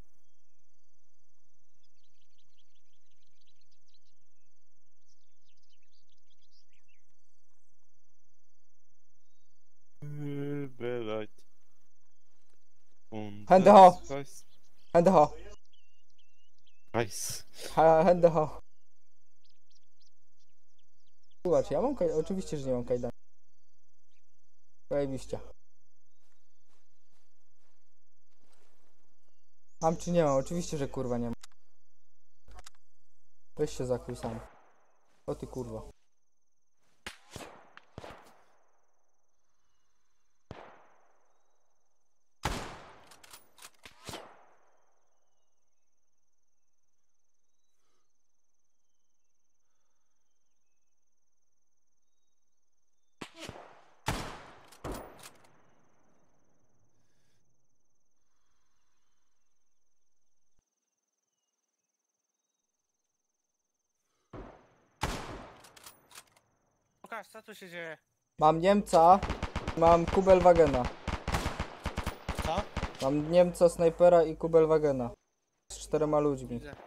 Bereit. Und Hände das hoch. heißt Hände hoch. Eis. Hände hoch. Zobacz, ja mam kajdan. Oczywiście, że nie mam kajdan. Zajebiście. Mam czy nie mam? Oczywiście, że kurwa nie mam. Weź się zakryj sam. O ty kurwa. Łukasz, co tu się dzieje? Mam Niemca, mam Kubelwagena. Co? Mam Niemca, snajpera i Kubelwagena. Z 4 ludźmi. Widzę.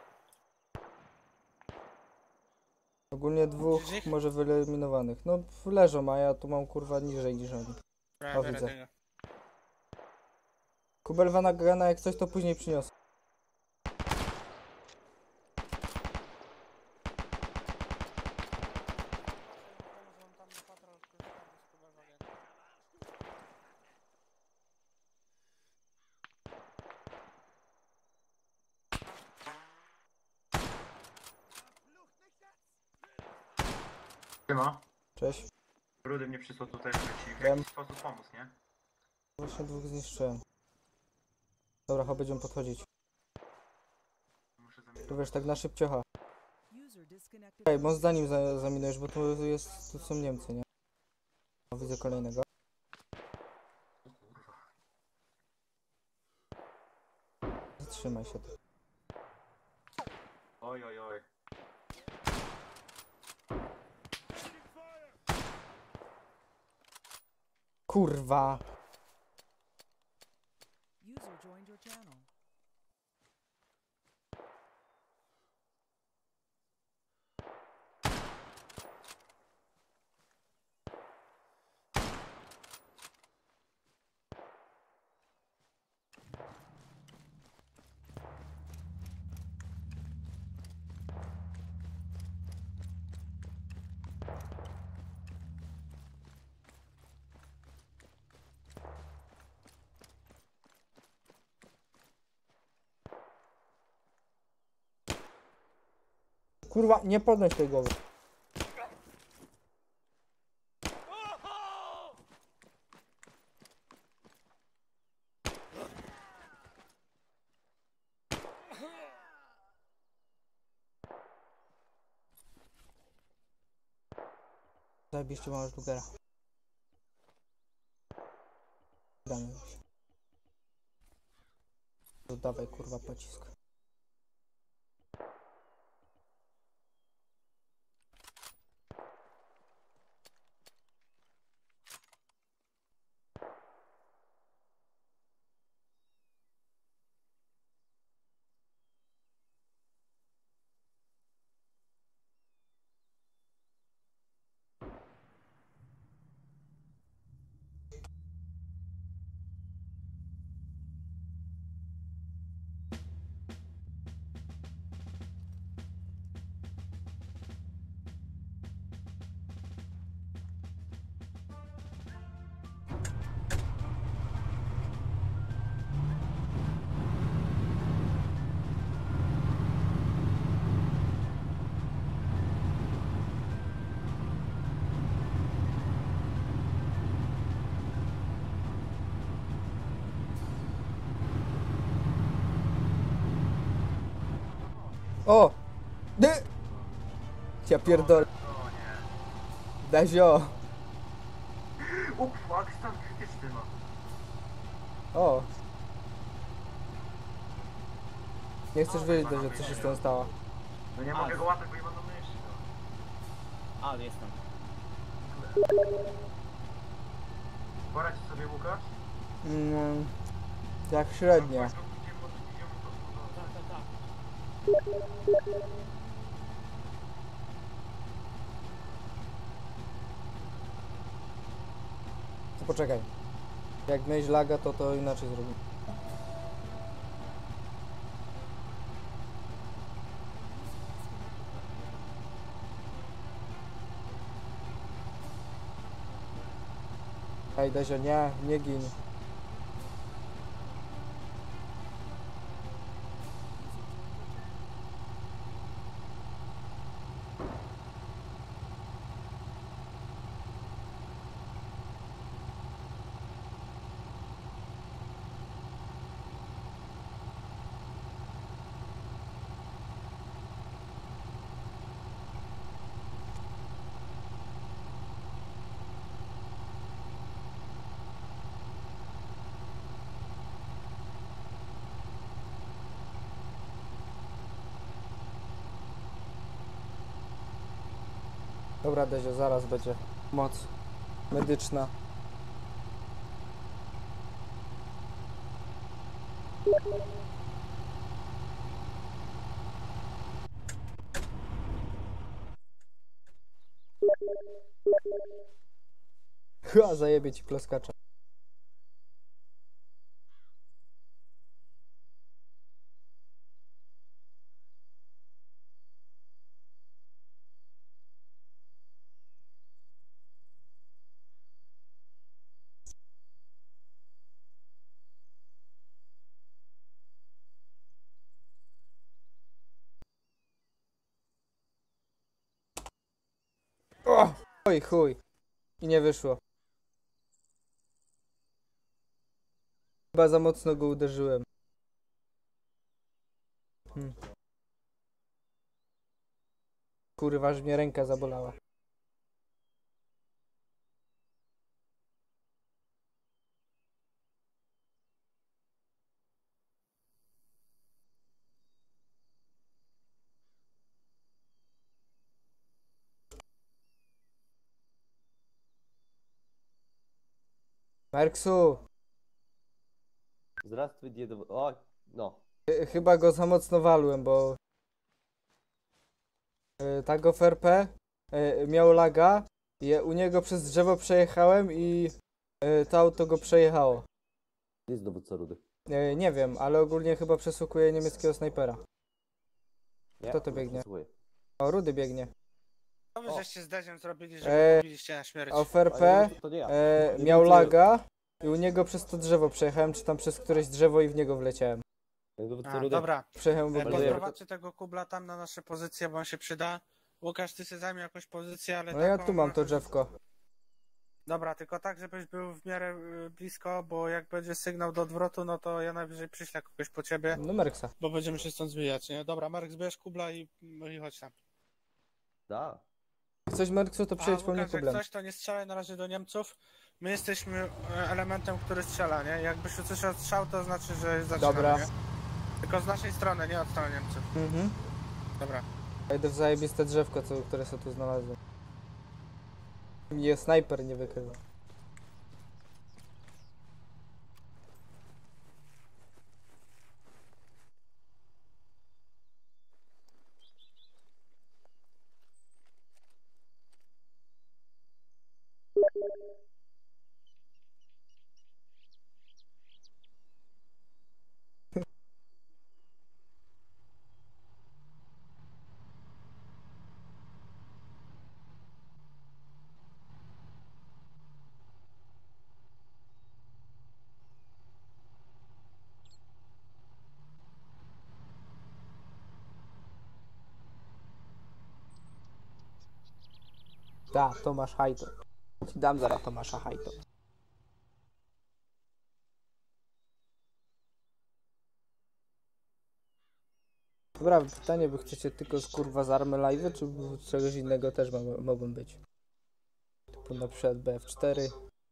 Ogólnie 2 może wyeliminowanych. No leżą, a ja tu mam kurwa niżej niż oni. O, widzę. Kubelwagena jak coś to później przyniosę. Siema. Cześć. Rudy mnie przysłał tutaj, żeby ci w Wiem. jakiś sposób pomóc, nie? Właśnie 2 zniszczyłem. Dobra, chyba będziemy podchodzić. To wiesz, tak na szybciocha. Ej, może zanim zaminujesz, bo tu są Niemcy, nie? O, widzę kolejnego. Zatrzymaj się tu. Oj. Kurwa! Kurwa, nie podnoś tej głowy. Zajebiście mamy Lugera. Damy się. Dawaj kurwa pocisk. O! Dy! Ja pierdolę. Dazio! Fuck, stan krytyczny ma. O! Nie chcesz wiedzieć, Dazio, co się z tym stało. No nie mogę go łapać, bo nie mam na myśli. Ale jestem. Poradź sobie, Łukasz? Jak średnio. To poczekaj. Jak mieć laga, to inaczej zrobimy. Ej, Dezio, nie gin. Dobra, Dezio, zaraz będzie moc medyczna. Chyba zajebie ci plaskacza. O! Oj, chuj. I nie wyszło. Chyba za mocno go uderzyłem. Kurwa, aż mnie ręka zabolała. Merksu! Здравствуй, деду. O, no. Chyba go za mocno walłem, bo... Tak w RP miał laga. U niego przez drzewo przejechałem i to auto go przejechało. Jest dowódca Rudy. Nie wiem, ale ogólnie chyba przesłukuje niemieckiego snajpera. Nie, Kto to biegnie? przesłuchuję. O, Rudy biegnie. Co wy żeście z Deziem zrobili, że mówiliście na śmierć? A w RP To nie ja. miał laga i u niego przez to drzewo przejechałem, czy tam przez któreś drzewo i w niego wleciałem. Dobra. Przejechałem w ogóle. Podprowadźcie tego kubla tam na nasze pozycje, bo on się przyda. Łukasz, ty sobie zajmie jakąś pozycję, ale No ja taką... tu mam to drzewko. Dobra, tylko tak, żebyś był w miarę blisko, bo jak będzie sygnał do odwrotu, no to ja najwyżej przyślę kogoś po ciebie. No Merksa. Bo będziemy się stąd zwijać, nie? Dobra, Marek, zbierz kubla i chodź tam. Da. Jak coś Merksu, to przyjedź po mnie Łukasz, jak kublem. coś, to nie strzelaj na razie do Niemców. My jesteśmy elementem, który strzela, nie? Jakbyś usłyszał strzał, to znaczy, że zaczynamy, Dobra. nie? Tylko z naszej strony, nie od strony Niemców. Mhm. Dobra. Ja idę w zajebiste drzewko, które sobie tu znalazłem. Mnie snajper nie wykrył. Da, Tomasz Hajto. Ci dam zaraz Tomasza Hajto. Dobra, pytanie, wy chcecie tylko kurwa z army live, czy czegoś innego też mogą być? Typu na przykład BF4.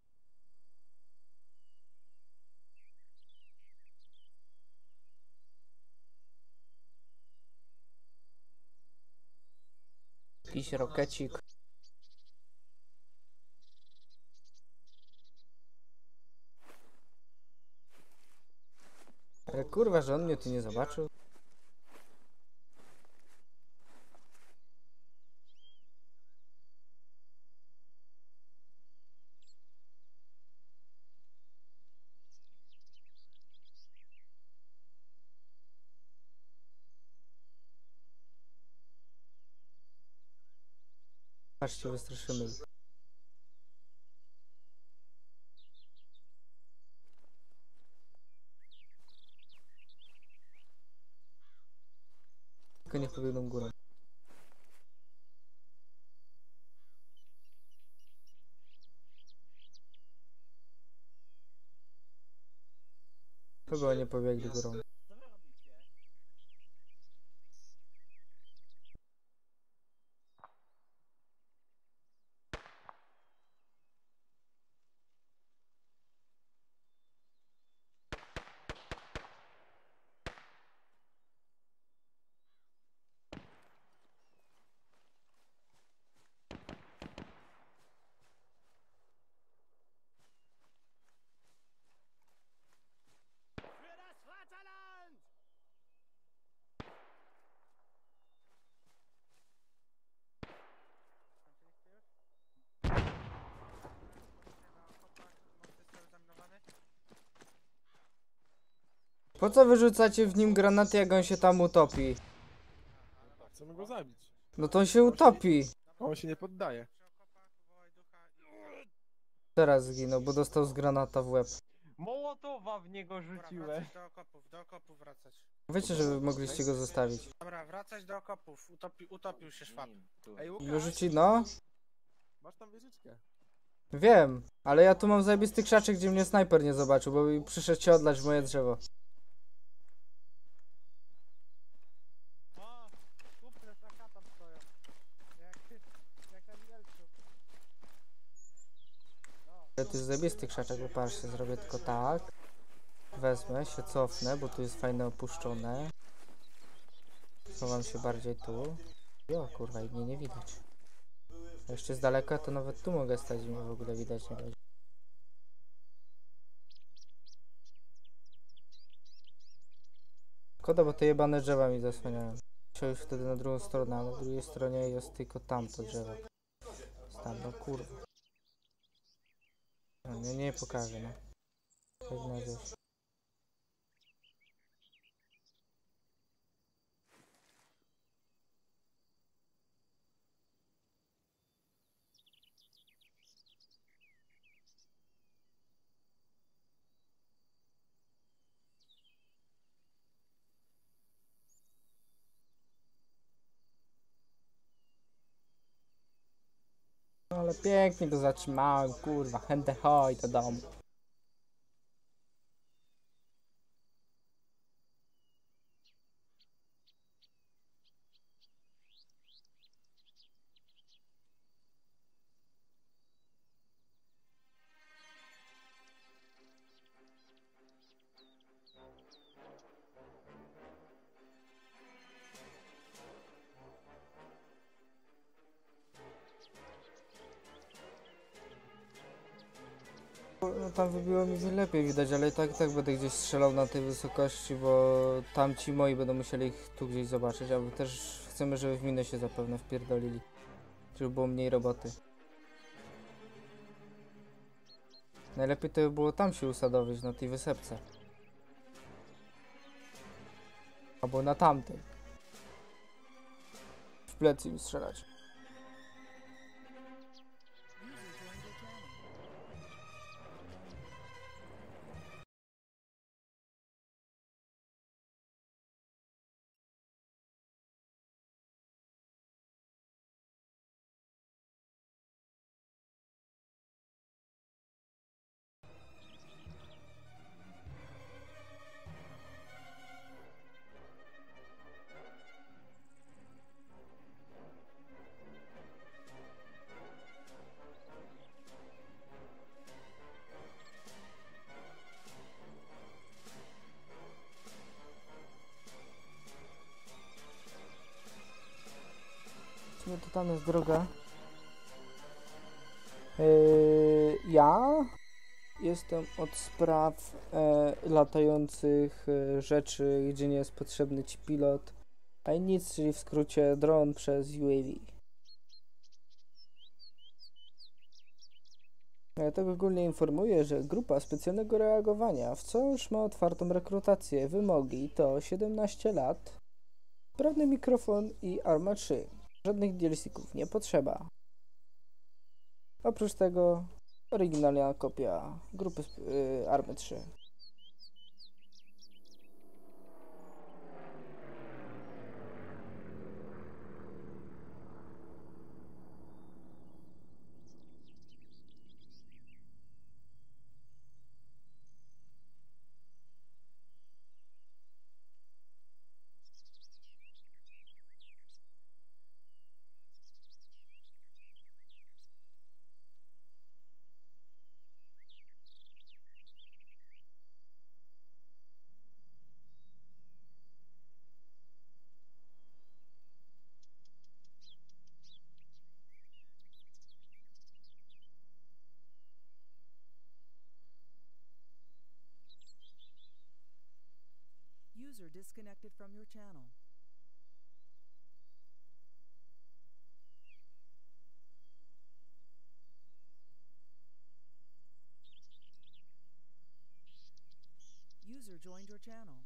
Jakiś rokecik. Ale kurwa, że on mnie tu nie zobaczył. Patrzcie, wystraszymy. Tylko niech pobiegną górą. Chyba nie pobiegli górą. Po co wyrzucacie w nim granaty, jak on się tam utopi? Chcemy go zabić. No to on się utopi. On się nie poddaje. Teraz zginął, bo dostał z granata w łeb. Mołotowa w niego rzuciłem. Do okopów wracać. Wiecie, że wy mogliście go zostawić. Dobra, wracać do okopów. Utopił się szwab. Ej, Łukasz, Wyrzuci, no. masz tam wieżyczkę. Wiem, ale ja tu mam zajebisty krzaczek, gdzie mnie snajper nie zobaczył, bo mi przyszedł się odlać w moje drzewo. To jest zajebisty krzaczek, bo patrzcie, zrobię tylko tak. Wezmę, się cofnę, bo tu jest fajne opuszczone. Schowam się bardziej tu. Jo, kurwa, i mnie nie widać. A jeszcze z daleka to nawet tu mogę stać i mnie w ogóle widać nie będzie. Szkoda, bo te jebane drzewa mi zasłaniają. Musiał już wtedy na drugą stronę, a na drugiej stronie jest tylko tamto drzewo. Jest tam, no kurwa. No, nie pokażę, no. Tak na wieś. No ale pięknie go zatrzymałem, kurwa, chętę hoj do domu. No tam wybiło mi lepiej widać, ale i tak będę gdzieś strzelał na tej wysokości, bo tamci moi będą musieli ich tu gdzieś zobaczyć, a my też chcemy, żeby w minę się zapewne wpierdolili, żeby było mniej roboty. Najlepiej to by było tam się usadowić, na tej wysepce. Albo na tamtej. W plecy im strzelać. No to tam jest droga. Ja jestem od spraw latających rzeczy, gdzie nie jest potrzebny ci pilot. A nic, czyli w skrócie dron przez UAV. Ja tak ogólnie informuję, że grupa specjalnego reagowania wciąż ma otwartą rekrutację. Wymogi to 17 lat, sprawny mikrofon i Arma 3. Żadnych DLC-ków nie potrzeba. Oprócz tego oryginalna kopia grupy Army 3. User disconnected from your channel. User User joined your channel.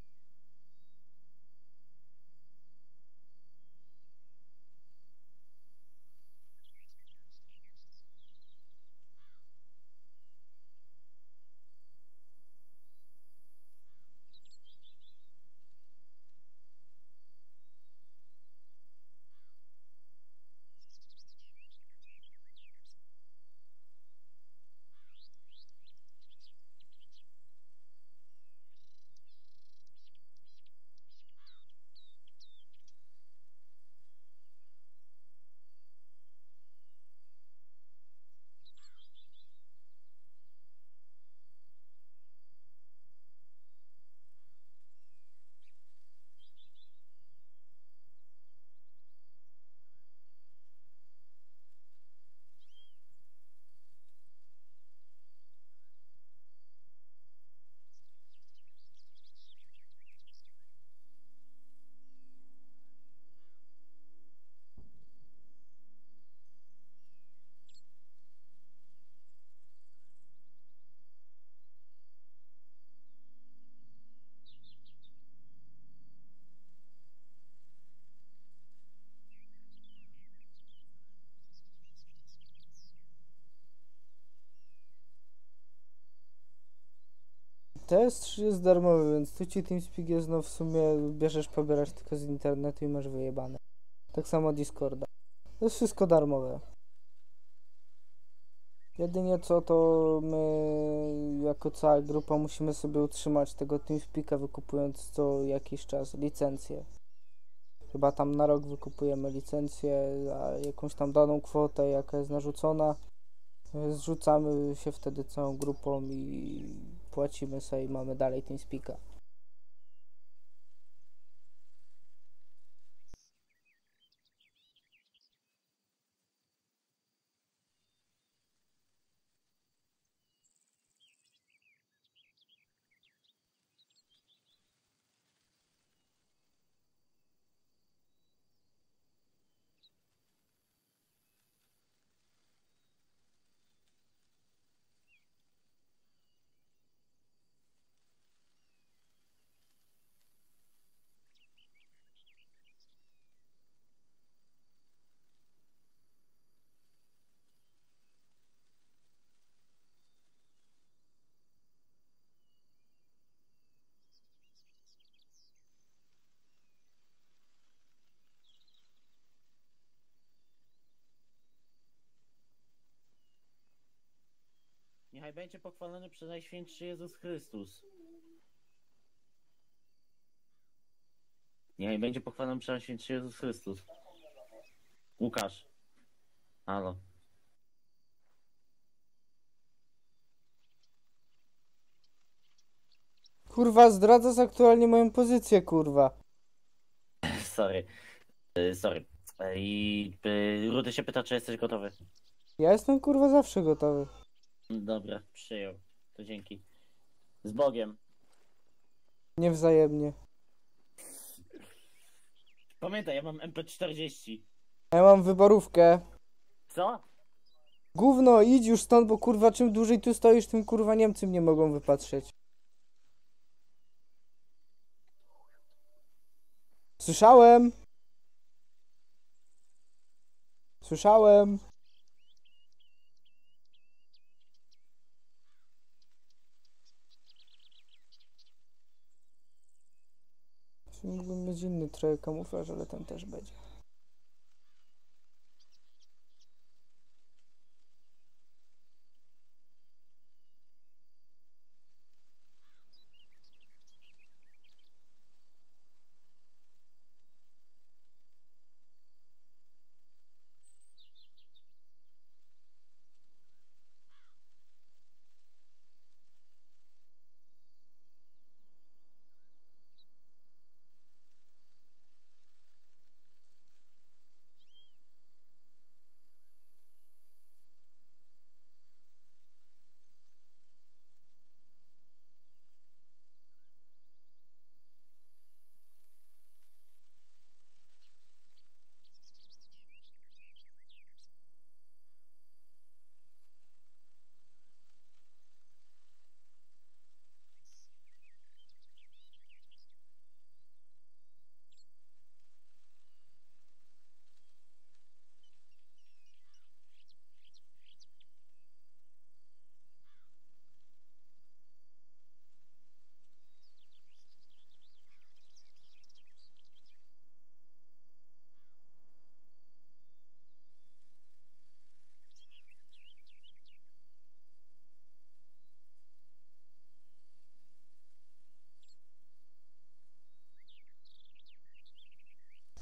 Test jest darmowy, więc tu ci TeamSpeak jest, no w sumie bierzesz, pobierasz tylko z internetu i masz wyjebane. Tak samo Discorda. To jest wszystko darmowe. Jedynie co, to my jako cała grupa musimy sobie utrzymać tego TeamSpeaka, wykupując co jakiś czas licencję. Chyba tam na rok wykupujemy licencję za jakąś tam daną kwotę, jaka jest narzucona. Zrzucamy się wtedy całą grupą i płacimy sobie i mamy dalej TeamSpeaka. Niechaj będzie pochwalony przez Najświętszy Jezus Chrystus. Niechaj będzie pochwalony przez Najświętszy Jezus Chrystus. Łukasz. Halo. Kurwa, zdradzasz aktualnie moją pozycję, kurwa. Sorry. Sorry. Rudy się pyta, czy jesteś gotowy. Ja jestem, kurwa, zawsze gotowy. Dobra, przyjął. To dzięki. Z Bogiem. Niewzajemnie. Pamiętaj, ja mam MP40. Ja mam wyborówkę. Co? Gówno, idź już stąd, bo kurwa czym dłużej tu stoisz, tym kurwa Niemcy mnie mogą wypatrzeć. Słyszałem. Słyszałem. Mógłbym mieć inny trochę kamuflaż, ale ten też będzie.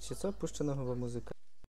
Wiecie co? Puszczę na chyba muzykę.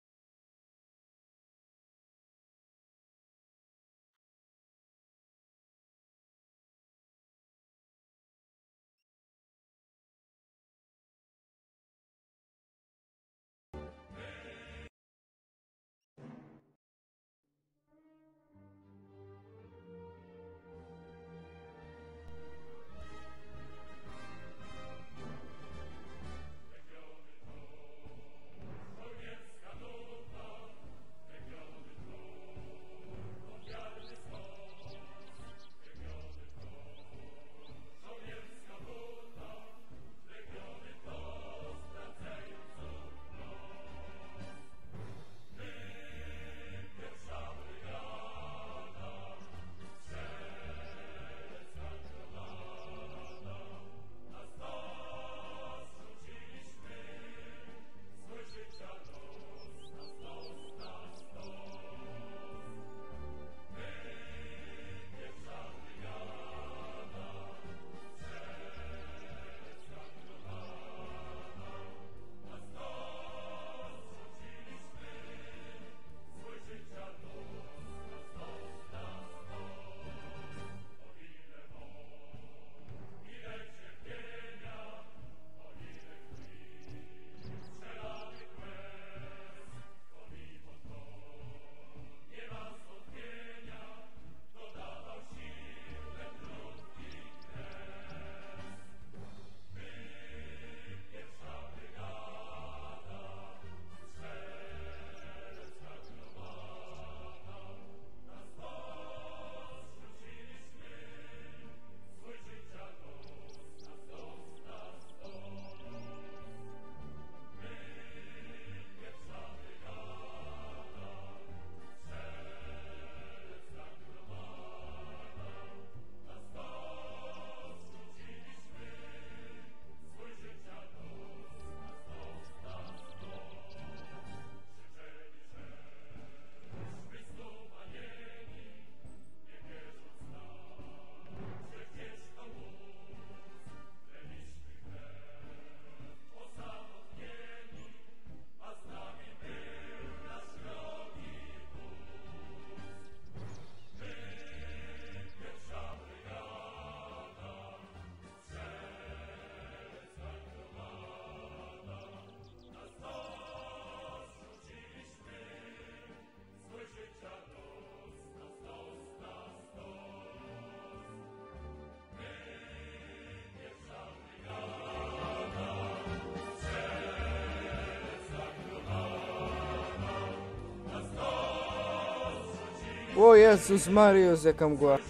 O Jezus Mariusz, jaka mgła.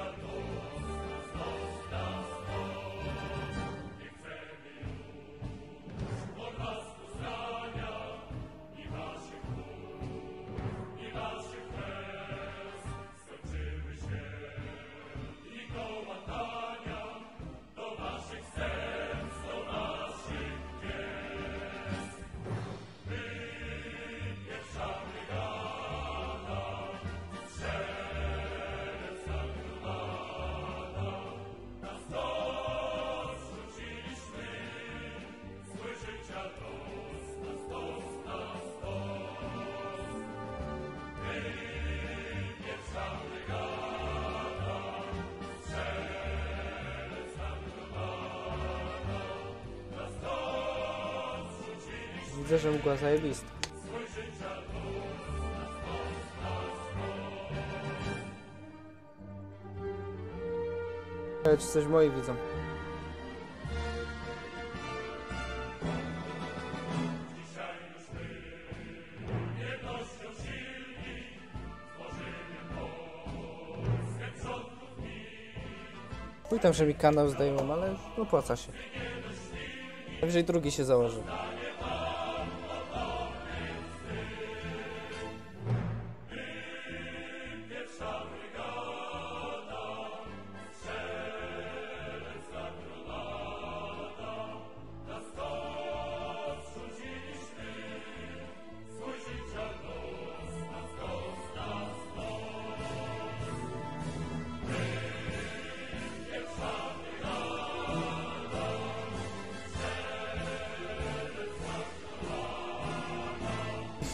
Widzę, że mgła zajebista. Czy coś moi widzą? Chuj tam, że mi kanał zdejmą, ale opłaca się. Najwyżej drugi się założy.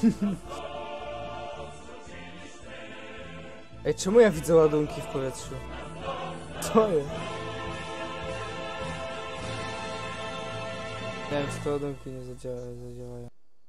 Ej, czemu ja widzę ładunki w powietrzu? Co jest? Nie wiem, czy te ładunki nie zadziałają.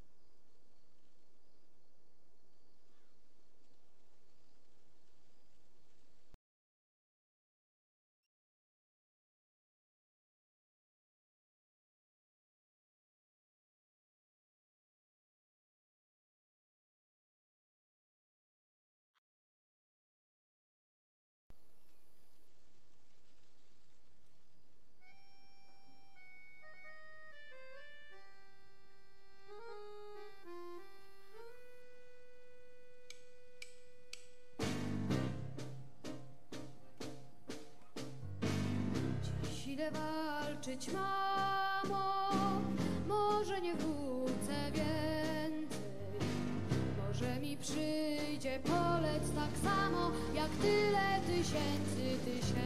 Idę walczyć, mamo, może nie wrócę więcej. Może mi przyjdzie polec tak samo, jak tyle tysięcy.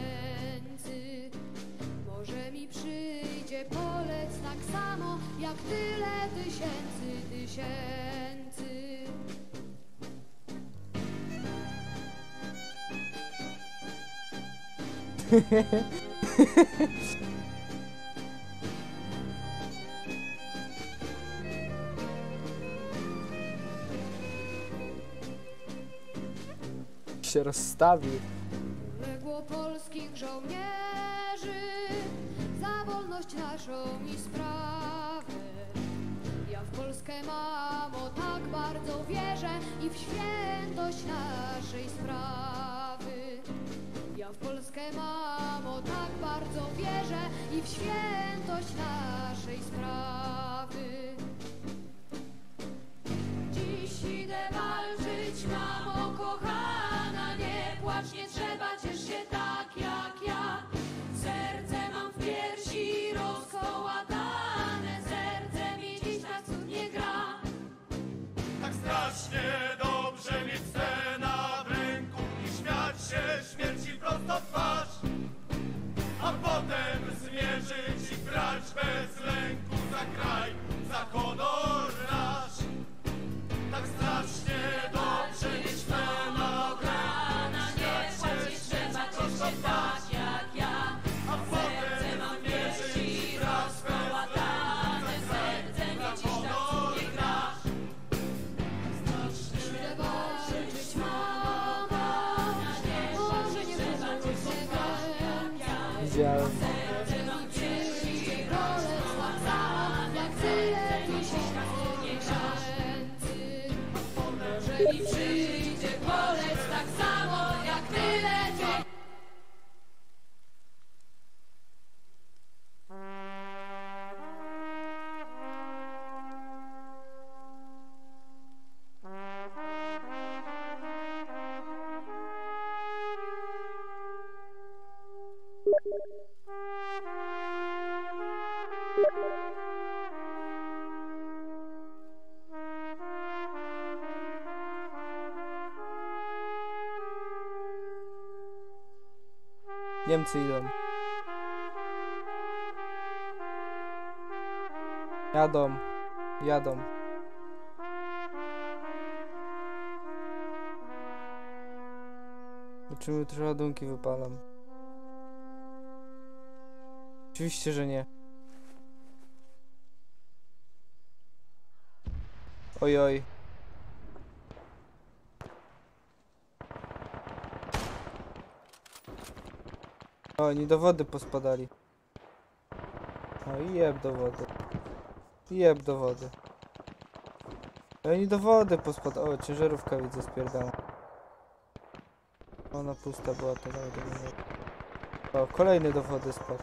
Może mi przyjdzie polec tak samo, jak tyle tysięcy. Się rozstawi. Uległo polskich żołnierzy za wolność naszą i sprawę. Ja w Polskę, mamo, tak bardzo wierzę i w świętość naszej sprawy. Ja w Polskę, mamo, tak bardzo wierzę i w świętość naszej sprawy. Dziś idę walczyć, mamo kochana, nie płacz, nie trzeba, ciesz się tak jak ja. Serce mam w piersi rozkołatane, serce mi dziś tak cudnie gra. Tak strasznie dobrze mieć scena w ręku i śmiać się śmierci prosto w twarz, a potem zmierzyć i grać bez lęku za kraj, za honor nasz. Tak strasznie dobrze mieć scena w ręku i śmiać się śmierci prosto w twarz, a potem zmierzyć i grać bez lęku za honor nasz. Idę walczyć, mamo, może nie wrócę więcej. Widziałem. Może mi przyjdzie polec tak samo, jak tyle tysięcy. Może mi przyjdzie polec tak samo, jak tyle tysięcy. Niemcy idą. Jadą. Zobaczymy, trochę ładunki wypalam. Oczywiście, że nie. Ojoj. O, oni do wody pospadali. O, i jeb do wody. Jeb do wody. Oni do wody pospadali. O, ciężarówka widzę spierdala. Ona pusta była, to nawet do wody. O, kolejny do wody spadł.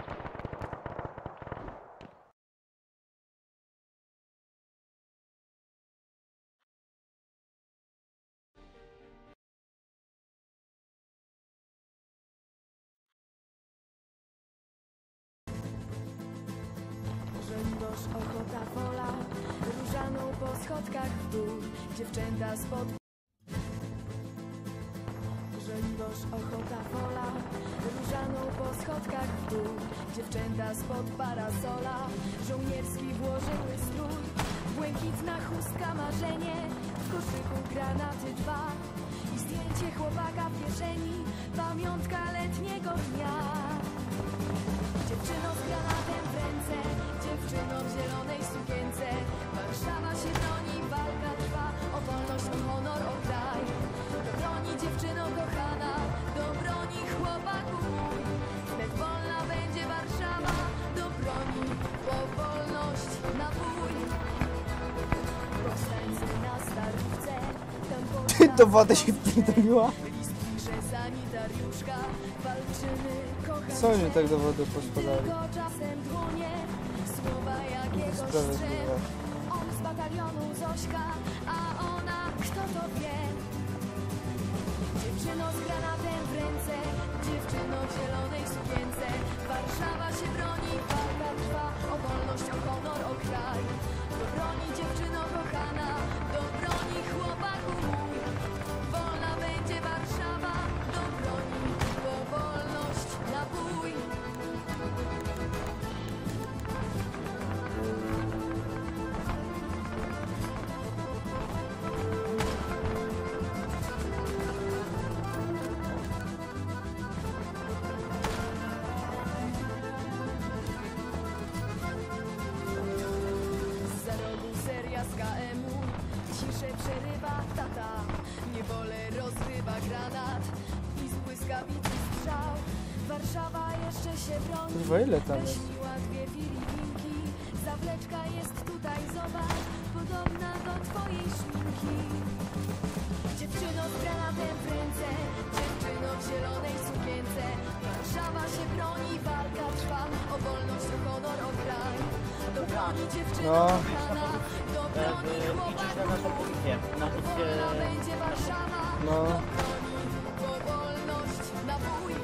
Żądasz ochota wola, różaną po schodkach w dół, dziewczęta spod... Żądasz ochota wola, różaną po schodkach w dół, dziewczęta spod parasola, żołnierski włożyły strój, Błękitna chustka marzenie, w koszyku granaty 2 i zdjęcie chłopaka w kieszeni, pamiątka letniego dnia. Dziewczyno z granatem w ręce, dziewczyno w zielonej sukience, Warszawa się broni, walka trwa, o wolność, o honor, o kraj. Do broni dziewczyno kochana, do broni chłopaku mój, wnet wolna będzie Warszawa, do broni, po wolność na bój. Powstańcy na Starówce, tam Ty do wody się wpierdoliła? list pisze sanitariuszka, walczymy, kochamy. Co oni tak do wody pospadali? Tylko czasem dłonie, słowa jakiegoś Sprawiedliwe. strzem. On z batalionu Zośka, a ona kto to wie? Dziewczyno z granatem w ręce, dziewczyno w zielonej sukience, Warszawa się broni, walka trwa, o wolność, o honor, o kraj. Do broni dziewczyno kochana, do broni chłopaku mój, wolna będzie Warszawa, do broni, po wolność na bój. Za rogu seria z KM-u, ciszę przerywa tata, niewolę rozrywa granat i z błyskawicy strzał. Warszawa jeszcze się broni, Kurwa, ile tam jest? weźmiła 2 filipinki, zawleczka jest tutaj, zobacz, podobna do twojej szminki. Dziewczyno z granatem w ręce, dziewczyno w zielonej sukience, Warszawa się broni, walka trwa, o wolność, o honor, o kraj. Do broni dziewczyno No. kochana, do broni chłopaku mój, wolna będzie Warszawa, No. do broni, po wolność na bój.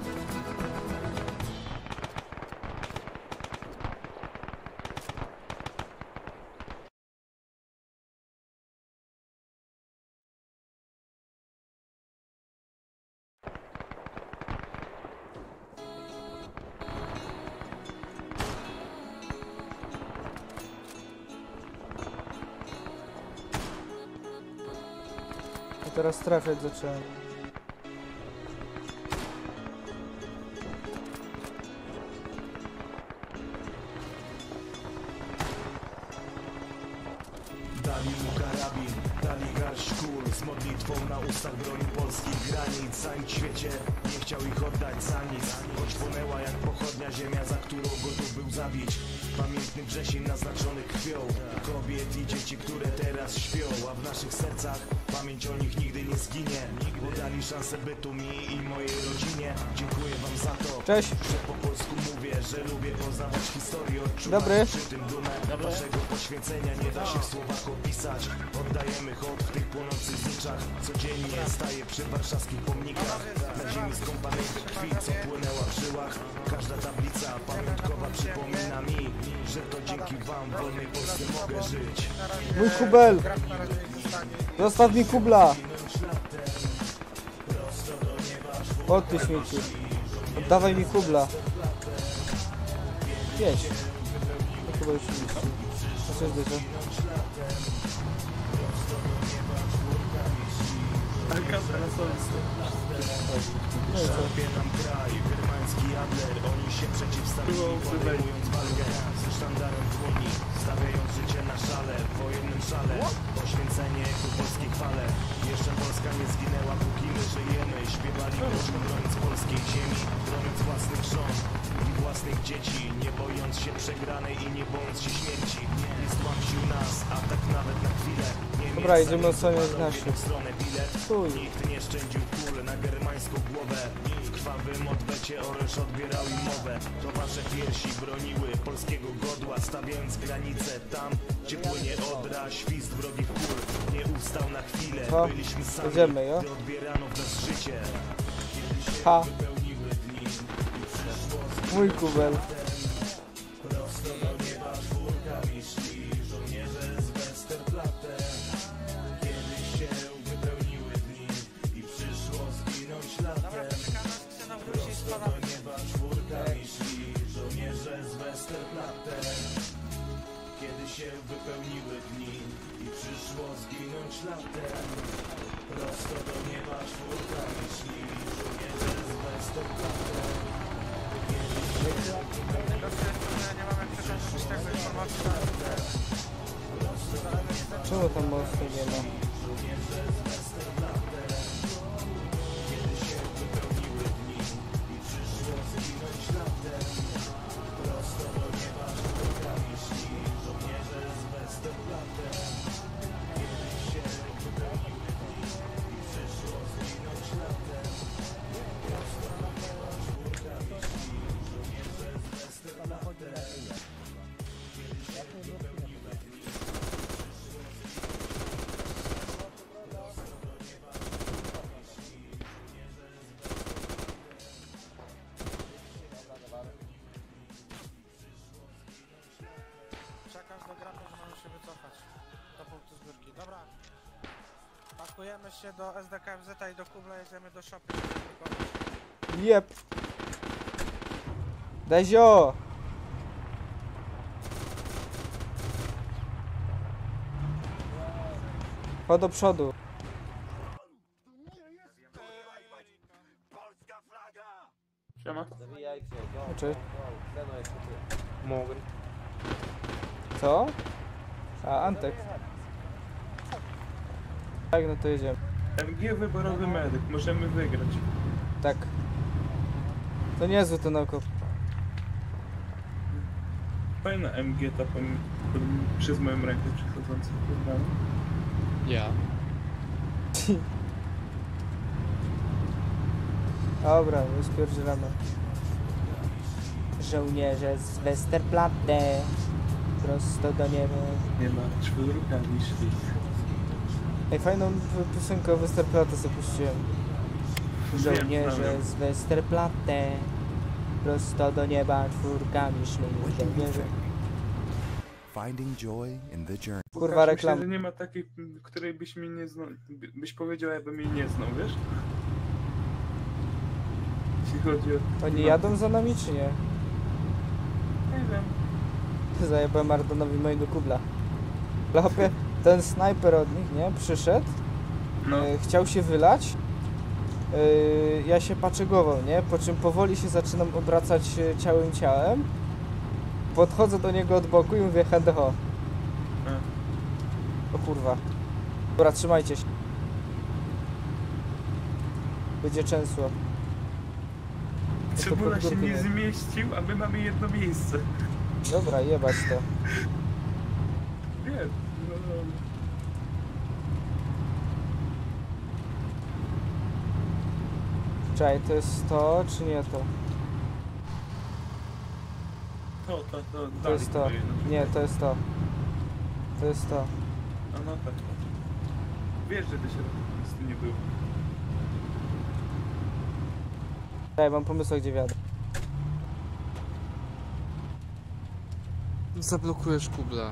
A teraz trafiać zacząłem. Dali mu karabin, dali garść kul, z modlitwą na ustach broni polskich granic. Zanim świecie nie chciał ich oddać za nic, choć płonęła jak pochodnia ziemia, za którą gotów był zabić. Pamiętny wrzesień naznaczony krwią kobiet i dzieci, które teraz śpią, a w naszych sercach pamięć o nich nigdy nie zginie. Bo dali szansę bytu mi i mojej rodzinie. Dziękuję wam za to, Cześć. że po polsku mówię, że lubię poznawać historię, odczuwać Dobry. przy tym dumę. Waszego poświęcenia nie da się w słowach opisać. Oddajemy hołd w tych płonących zniczach. Codziennie staję przy warszawskich pomnikach, na ziemi skąpanej we krwi, co płynęła w żyłach. Każda tablica pamiątkowa przypomina mi, że to dzięki wam w wolnej Polsce mogę żyć. Mój kubel! Zostaw mi kubla! O ty śmieci. Oddawaj mi kubla. Jedź. To chyba już się mieści. A co jest dużo? No i co? Nam kraj, germański Adler, oni się przeciwstawili, podejmując walkę ze sztandarem w dłoni, stawiając życie na szale, w wojennym szale, poświęcenie ku polskiej chwale. Jeszcze Polska nie zginęła, póki my żyjemy, śpiewali głośno, broniąc polskiej ziemi, broniąc własnych żon i własnych dzieci, nie bojąc się przegranej i nie bojąc się śmierci. Nie stłamsił nas, a tak nawet na chwilę. Dobra, idziemy oceniać naszych. Chuj. Nikt nie szczędził kul na germańską głowę. W krwawym odwecie oręż odbierał im mowę. To wasze piersi broniły polskiego godła, stawiając granice tam, gdzie płynie Odra. Świst wrogich kul nie ustał na chwilę. Ha, Byliśmy sami, jedziemy, jo? gdy odbierano w nas życie. Ha. Mój kubel. Prosto do nieba czwórkami szli żołnierze z Westerplatte. Kiedy się wypełniły dni i przyszło zginąć latem. Prosto do nieba czwórkami szli żołnierze z Westerplatte. Kiedy się wypełniły dni i przyszło zginąć latem, prosto do nieba czwórka myśli, żołnierze z Westerplatte. Nie mamy przeciągnąć tego informacji na Czemu tam mostu nie ma? Kiedy się wypełniły dni i przyszło zginąć latem, prosto do nieba czwórka myśli, żołnierze z Westerplatte. Kiedy się wypełniły dni i przyszło zginąć latem, prosto do nieba czwórka myśli, żołnierze z Westerplatte. Kiedy się wypełniły dni. Czekasz do grapy, że mamy się wycofać do punktu zbiórki. Dobra. Pakujemy się do SDKFZ i do Kubla, jedziemy do shopy. Jep. Dezio! Chodź do przodu. Siema. Zawijajcie, Cześć. Zeno jeszcze ty. Mogę. Co? A, Antek. Tak, no to jedziemy. MG wyborowy medyk, możemy wygrać. Tak. To niezły ten okop. Fajna MG ta przez moją rękę przechodząca. Ja. Dobra, już spierdzielamy. Żołnierze z Westerplatte. Prosto do nieba. Nie ma czwórka myśli. Ej, fajną piosenkę o Westerplatte zapuściłem. Żołnierze znam. z Westerplatte. Prosto do nieba czwórkami szli. Żołnierze. Finding joy in the journey. Kurwa, Myślę, reklam. że nie ma takiej, której byś mnie nie znał. Byś powiedział, jakbym jej nie znał, wiesz? Jeśli chodzi o... Oni jadą za nami czy nie? Nie wiem. Zajebałem Ardonowi mojego kubla. Lopie, ten snajper od nich, nie? Przyszedł. Chciał się wylać. Ja się paczegował, nie? Po czym powoli się zaczynam obracać ciałem. Podchodzę do niego od boku i mówię HDH. O kurwa. Dobra, trzymajcie się. Będzie często. Cebula się nie zmieścił, a my mamy jedno miejsce. Dobra, jebać to. Wiem, no. Czekaj, to jest to, czy nie to? To jest to. Nie, to jest to. To jest to. A no tak. Wiesz, że by się po prostu nie było. Czekaj, mam pomysł, gdzie wiadę. Zablokujesz kubla.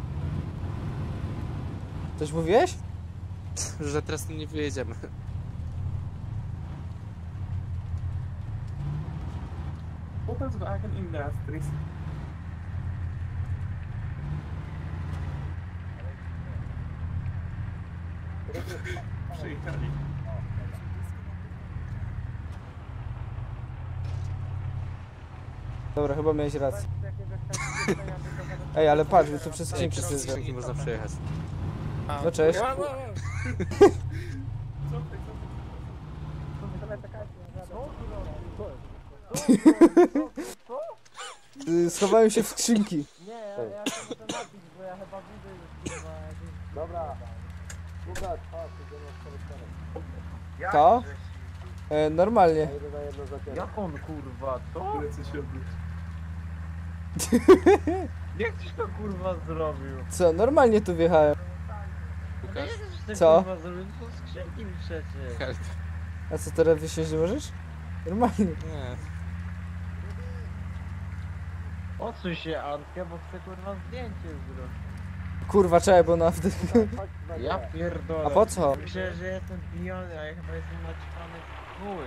Coś mówiłeś? Że teraz nie wyjedziemy. Volkswagen Industries. Przyjechali. Dobra, chyba miałeś rację. Ej, ale patrz, my tu przez skrzynki Przez sobie skrzynki można przejechać. No cześć. Schowałem się w skrzynki. Nie, ja chcę to napić, bo ja chyba widzę już kurwa jakieś... Dobra. Kubat, chodź, idziemy w 4-4. To? Normalnie. Ja idę na jedno zacięcie. Jak on kurwa, co? Lecę się odbyć. Jak tyś to kurwa zrobił? Co? Normalnie tu wjechałem. Łukasz? Co? Kurwa zrobił to skrzynki przecież. Help. A co, teraz wysiąść nie możesz? Normalnie. Nie. Odsuń się Antkę, bo chcę kurwa zdjęcie zrobić. Kurwa, czekaj, bo na... Ja pierdolę. A po co? Myślę, że jestem pijany, a ja chyba jestem naćpany w chuj.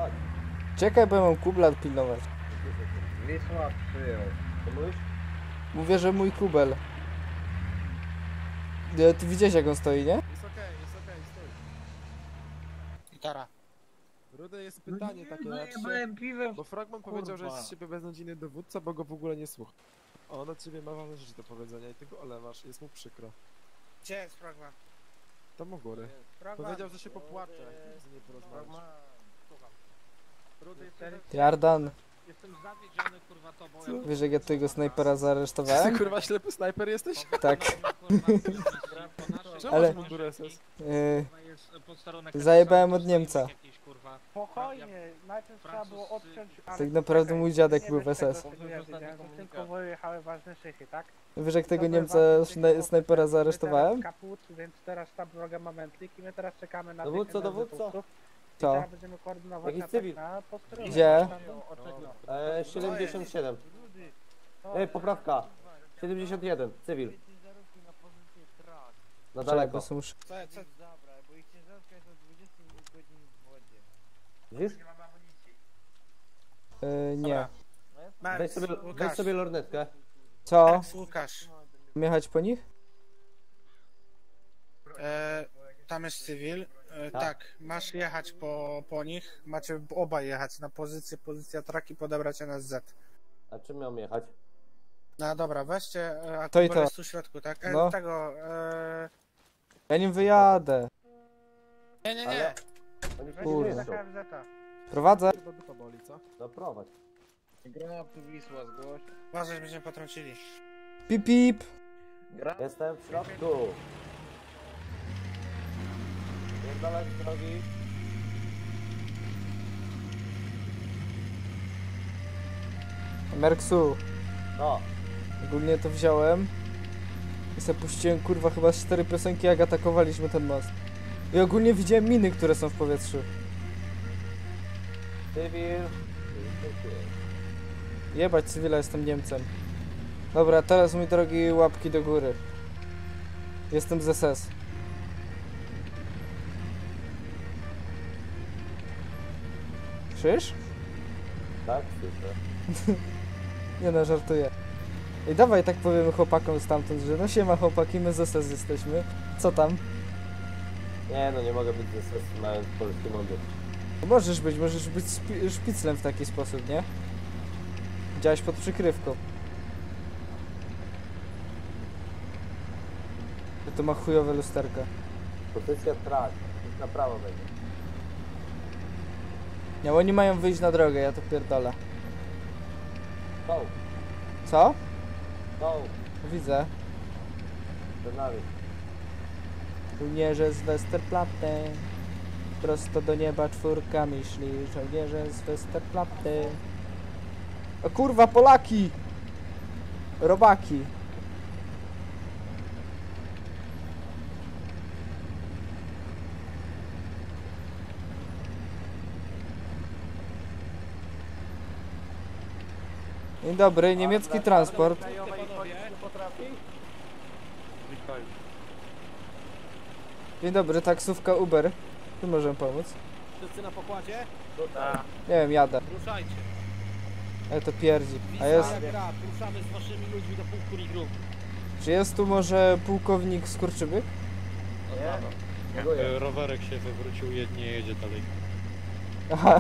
Czekaj, bo ja mam kubla pilnować. Wisła przyjął. Co mówisz? Mówię, że mój kubel. Ty widziałeś jak on stoi, nie? Jest okej, stoi. Gitara. Rudy, jest pytanie takie na piwem. bo Frogman powiedział, że jest z siebie beznadziejny dowódca, bo go w ogóle nie słucha. A on od ciebie ma ważne rzeczy do powiedzenia i ty go olewasz, jest mu przykro. Gdzie jest Frogman? Tam u góry. Frogman. Powiedział, że się popłacze, jak z nim nie porozmawiasz. Jardan, Jestem zawiedziony, kurwa, tobą. wiesz jak ja twojego snajpera zaresztowałem? Ty kurwa ślepy snajper jesteś? Tak. Czemu Ale- masz mundur SS? Zajebałem od Niemca. Spokojnie, najpierw trzeba było odciąć... Tak naprawdę mój dziadek był w SS. Tym konwoju jechały ważne szychy, tak? Wiesz jak tego Niemca snajpera zaresztowałem? Kaput, więc teraz sztab wroga ma mętlik i my teraz czekamy na Dowódco, tych dowódco. dowódców. I Co? teraz będziemy koordynować Jakiś cywil. na posterunek. Gdzie? 77. Poprawka. 71, cywil. Na Czekaj, daleko. bo są już... Widzisz? Nie. Weź sobie lornetkę. Co? Łukasz. Jechać po nich? Tam jest cywil. Tak. Tak, masz jechać po nich. Macie obaj jechać na pozycję, pozycja traki, podebrać NSZ. A czym miałem jechać? No dobra, weźcie, To i to. jest tu w środku, tak? No. Tego, Ja nim wyjadę. nie. Ale- Kurwa. Za KFZ-a. Prowadzę. Chyba dupa boli, co? Zaprowadź. Granat Wisła zgłoś. Uważaj, będziemy potrącili. Pip pip. Jestem w środku. Pierdolę z drogi. Merksu. No. Ogólnie to wziąłem. I sobie puściłem kurwa chyba 4 piosenki jak atakowaliśmy ten most. I ogólnie widziałem miny, które są w powietrzu. Cywil. Jebać cywila, jestem Niemcem. Dobra, teraz mój drogi łapki do góry. Jestem z SS. Słyszysz? Tak, słyszę. Nie no, żartuję. I dawaj tak powiemy chłopakom stamtąd, że no siema chłopaki, my z SS jesteśmy. Co tam? Nie no, nie mogę być ze sesji mając polski mundur. Możesz być szpiclem w taki sposób, nie? Działać pod przykrywką. To ma chujowe lusterka. Pozycja track. Na prawo będzie. Nie, oni mają wyjść na drogę, ja to pierdolę. Go. Co? Go. Widzę. Przed nami. Żołnierze z Westerplatte. Prosto do nieba czwórkami szli. Żołnierze z Westerplatte. O kurwa, Polaki! Robaki. Dzień dobry, niemiecki transport. Dzień dobry, taksówka Uber. Tu możemy pomóc. Wszyscy na pokładzie? Nie wiem, jadę. Ruszajcie. Ale to pierdzi. A jest... Ruszamy z waszymi ludźmi do pułku Ligru. Czy jest tu może pułkownik Skurczybyk? Nie. Rowerek się wywrócił, jednie jedzie dalej. Aha.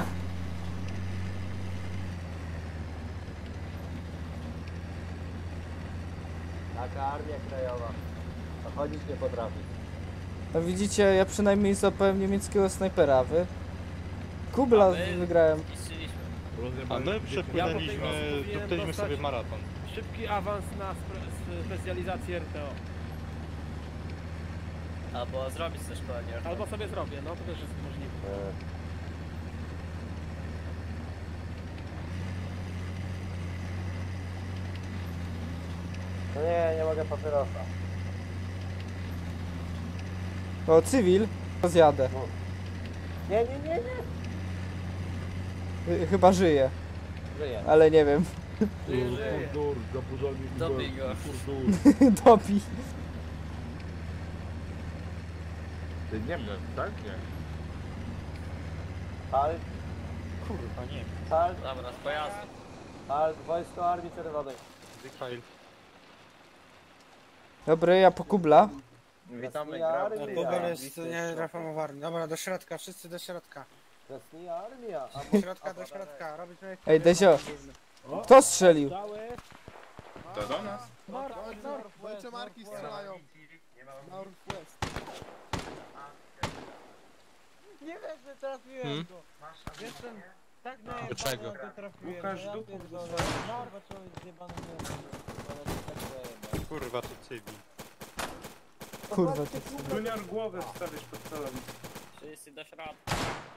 Taka armia krajowa. A chodzić nie potrafi. No widzicie, ja przynajmniej złapałem niemieckiego snajpera, a wy? Kubla wygrałem. A my przepłynęliśmy, dotknęliśmy sobie maraton. Szybki awans na specjalizację RTO. Albo zrobić coś szkolenie. Albo sobie zrobię, no to też jest możliwe. No nie mogę papierosa. O, cywil? Zjadę. Nie. Chyba żyje. Żyje. Ale nie wiem. Dobij go. Dobij. Ty nie wiem, tak? Nie. Halt. Kurwa, nie. Halt. Dobra, z pojazdu. Halt. Wojsko Armii Czerwonej. Zygheil. Dobra, ja po kubla. Witamy, Kubel jest niereformowany. Dobra, do środka, wszyscy do środka. Jasnia armia. Do środka, do środka. Robić Ej, Dezio, kto strzelił? To do nas. Lecz marki strzelają. Northwest. Nie wiem, że trafiłem go. Jestem tak na Do czego? to trafiłem. Łukasz, ja dupą pierdolę. dostałeś. Kurwa, człowiek zjebany nie. Kurwa, to cybi. Kurwa, to Junior głowę wstawisz pod celem. Wszyscy do środka.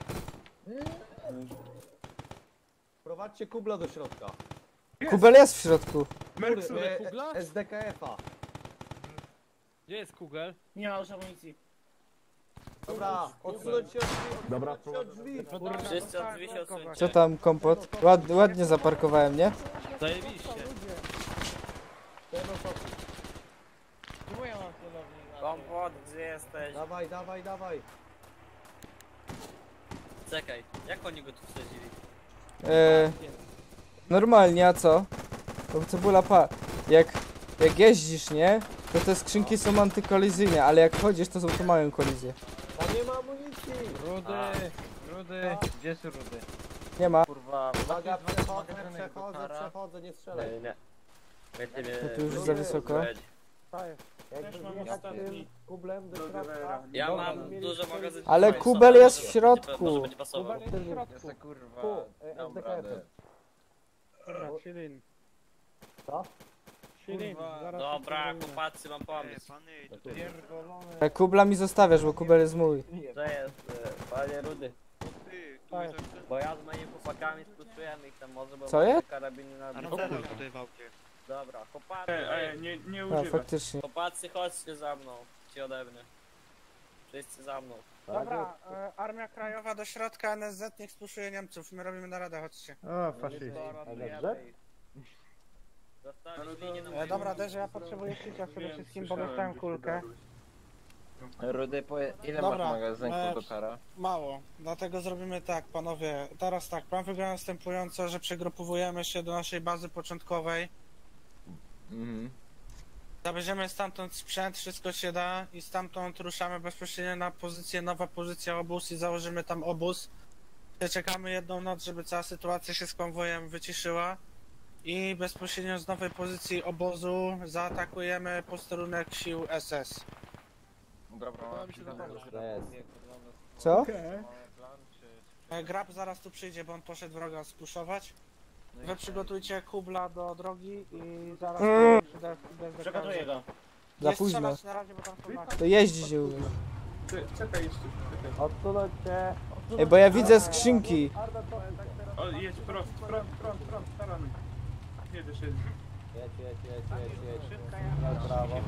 Prowadźcie kubla do środka. Kubel jest w środku. Merksu, Kugla? SDKF-a. Gdzie jest kugel? Nie ma już amunicji. Dobra, odsunąć się od drzwi. Dobra, od drzwi. Wszyscy od drzwi się odsuńcie. Co tam, kompot? Ładnie zaparkowałem, nie? Zajebiście. Czemu ja mam celownik? Kompot, gdzie jesteś? Dawaj, dawaj, dawaj. Czekaj, jak oni go tu wsadzili? Normalnie, a co? To cebula jak jeździsz, nie? To te skrzynki są antykolizyjne, ale jak chodzisz, to są to mają kolizję. A nie ma amunicji. Rudy, gdzie jest Rudy? Nie ma. Kurwa, Uwaga, przechodzę, nie strzelaj. Nie. To tu już za wysoko. Jakby jechać tym kublem do środka. Ja mam dużo magazynów. Ale kubel jest w środku. Może będzie pasował. Jestem kurwa, dam radę. Dobra, chillin. Co? Chillin. Dobra, chłopacy, mam pomysł. A kubla mi zostawiasz, bo kubel jest mój. To jest, panie Rudy. Bo ja z moimi chłopakami spuszczujemy ich tam może, bo Co jest? karabiny na tutaj w aucie. Dobra, chłopacy, nie A, używaj. faktycznie. chłopacy, chodźcie za mną. Ci ode mnie. Wszyscy za mną. Dobra, Armia Krajowa do środka, NSZ niech spuszuje Niemców. My robimy naradę, chodźcie. O, faszyści. Zostawić linię na Dobra, Derze, ja potrzebuję szycia przede wszystkim, bo dostałem kulkę. Rudy, ile Dobra, masz magazynków do kara? Mało, dlatego zrobimy tak, panowie. Teraz tak, plan wygląda następująco, że przegrupowujemy się do naszej bazy początkowej. Zabierzemy stamtąd sprzęt, wszystko się da i stamtąd ruszamy bezpośrednio na pozycję, nowa pozycja obóz i założymy tam obóz. Czekamy jedną noc, żeby cała sytuacja się z konwojem wyciszyła i bezpośrednio z nowej pozycji obozu zaatakujemy posterunek sił SS. Dobra, Co? Grab zaraz tu przyjdzie, bo on poszedł wroga spuszować. Wy przygotujcie kubla do drogi i zaraz... Przygotuję go. Za Nie późno. strzelać na razie, bo tam są nasi. To jeździ się umie. Czekaj jeszcze. Czekaj. Odsunąć się. Ej, bo ja widzę skrzynki. O, jedź prost, staramy. Jedziesz. Jedź. Na prawo.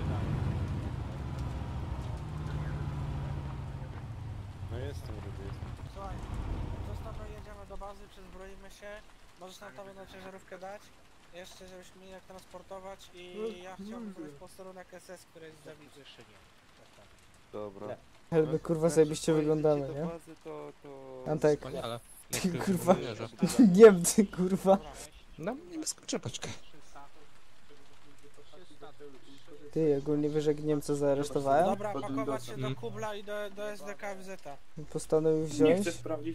No jestem, Rudy. Słuchaj, zostawmy, jedziemy do bazy, przezbroimy się. Możesz nam tam jedną ciężarówkę dać. Jeszcze, żebyśmy mieli jak transportować i ja chciałbym zrobić posterunek SS, który jest zabity. Dobra. Helby, kurwa, zajebiście wyglądamy, nie? Antek. Wspaniale. Kurwa. Niemcy, kurwa. No, niebieską paczkę. Ty, ogólnie wiesz, jak Niemca zaaresztowałem? Dobra, pakować się do kubla i do SDKFZ. Postanowił Nie wziąć. chcę sprawdzić.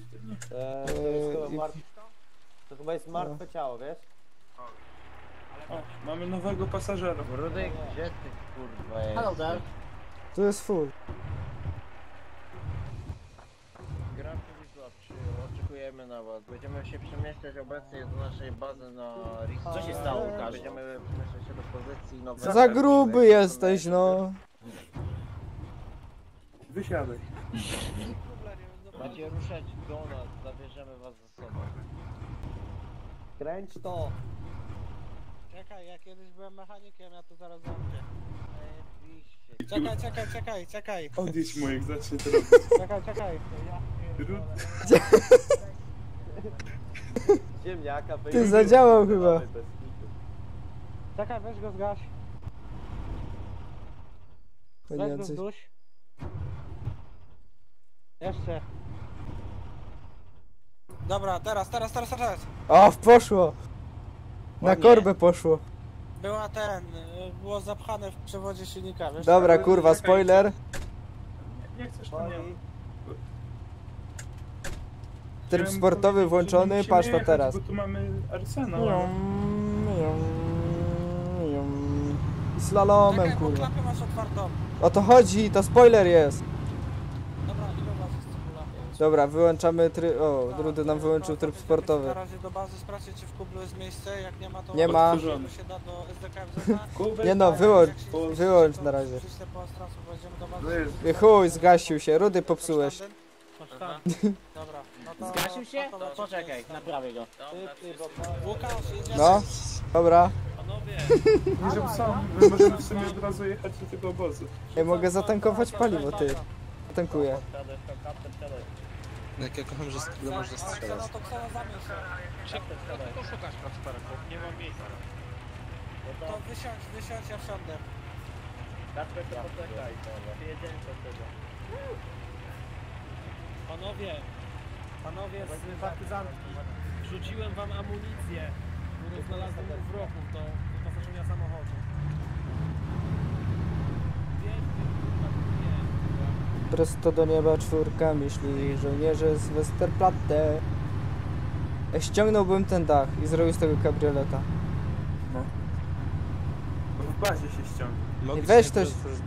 To chyba jest martwe ciało, wiesz? O, mamy nowego pasażera. Rudy, gdzie ty kurwa jest? Hello there. Tu jest full. Gram oczekujemy na was. Będziemy się przemieszczać obecnie do naszej bazy na Risto. Co się stało, Łukasz? Będziemy przemieszczać się do pozycji nowej. Za gruby jesteś, no. Wysiadaj. Będzie ruszać do nas, zabierzemy was ze sobą. Kręć to. Czekaj, ja kiedyś byłem mechanikiem, ja to zaraz zamknę. Czekaj. Odjedź mu, jak zacznie to robić. Czekaj. Ziemniaka. Ty zadziałał chyba. Czekaj, weź go zgaś. Weź go Paniacy. zduś. Jeszcze. Dobra, teraz. O, poszło. Na Ładnie. korbę poszło. było zapchane w przewodzie silnika, wiesz? Dobra, kurwa, spoiler. Nie chcesz, to nie. Tryb sportowy włączony, patrz to teraz. Bo tu mamy arsenał. Slalomem, Czekaj, bo kurwa. klapę masz otwartą. O to chodzi, to spoiler jest. Dobra, ile was jest cebula? Dobra, wyłączamy tryb... O, Rudy nam wyłączył tryb Na sportowy. razie do bazy sprawdźcie, czy w kublu jest miejsce, jak nie ma to... Nie ma. to się da do SDKMZ. Nie no, wyłącz na razie. Przyjście po Astrasu, wejdziemy do bazy. I chuj, zgasił się, Rudy popsułeś. Dobra, no to... Zgasił się? To poczekaj, naprawię go. Łukasz, jedziemy. No, dobra. My możemy w sumie od razu jechać do tego obozu. Ja mogę zatankować paliwo, ty. Tankuję. Jak ja kocham, że skrzydła można strzelać. No to Kseno zamień się. No tylko szukać Kacperku, nie mam miejsca. To wysiądź, ja wsiądę. Kacper, to poczekaj, przyjedziemy do tego. Panowie z partyzantki, wrzuciłem wam amunicję, którą znalazłem u wrogów do wyposażenia samochodu. Prosto do nieba czwórka myśli żołnierze z Westerplatte. Ściągnąłbym ten dach i zrobił z tego kabrioleta. No. W bazie się ściąga. I weź to...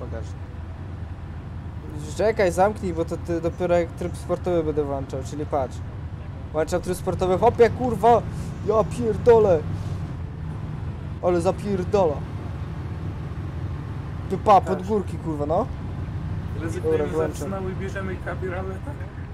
Czekaj, zamknij, bo to ty dopiero jak tryb sportowy będę włączał, czyli patrz. Włączam tryb sportowy, hopie kurwa! Ja pierdolę! Ale zapierdola. Ty pa, pod górki kurwa, no. Rezygnujemy z arsenału i bierzemy kabrioleta?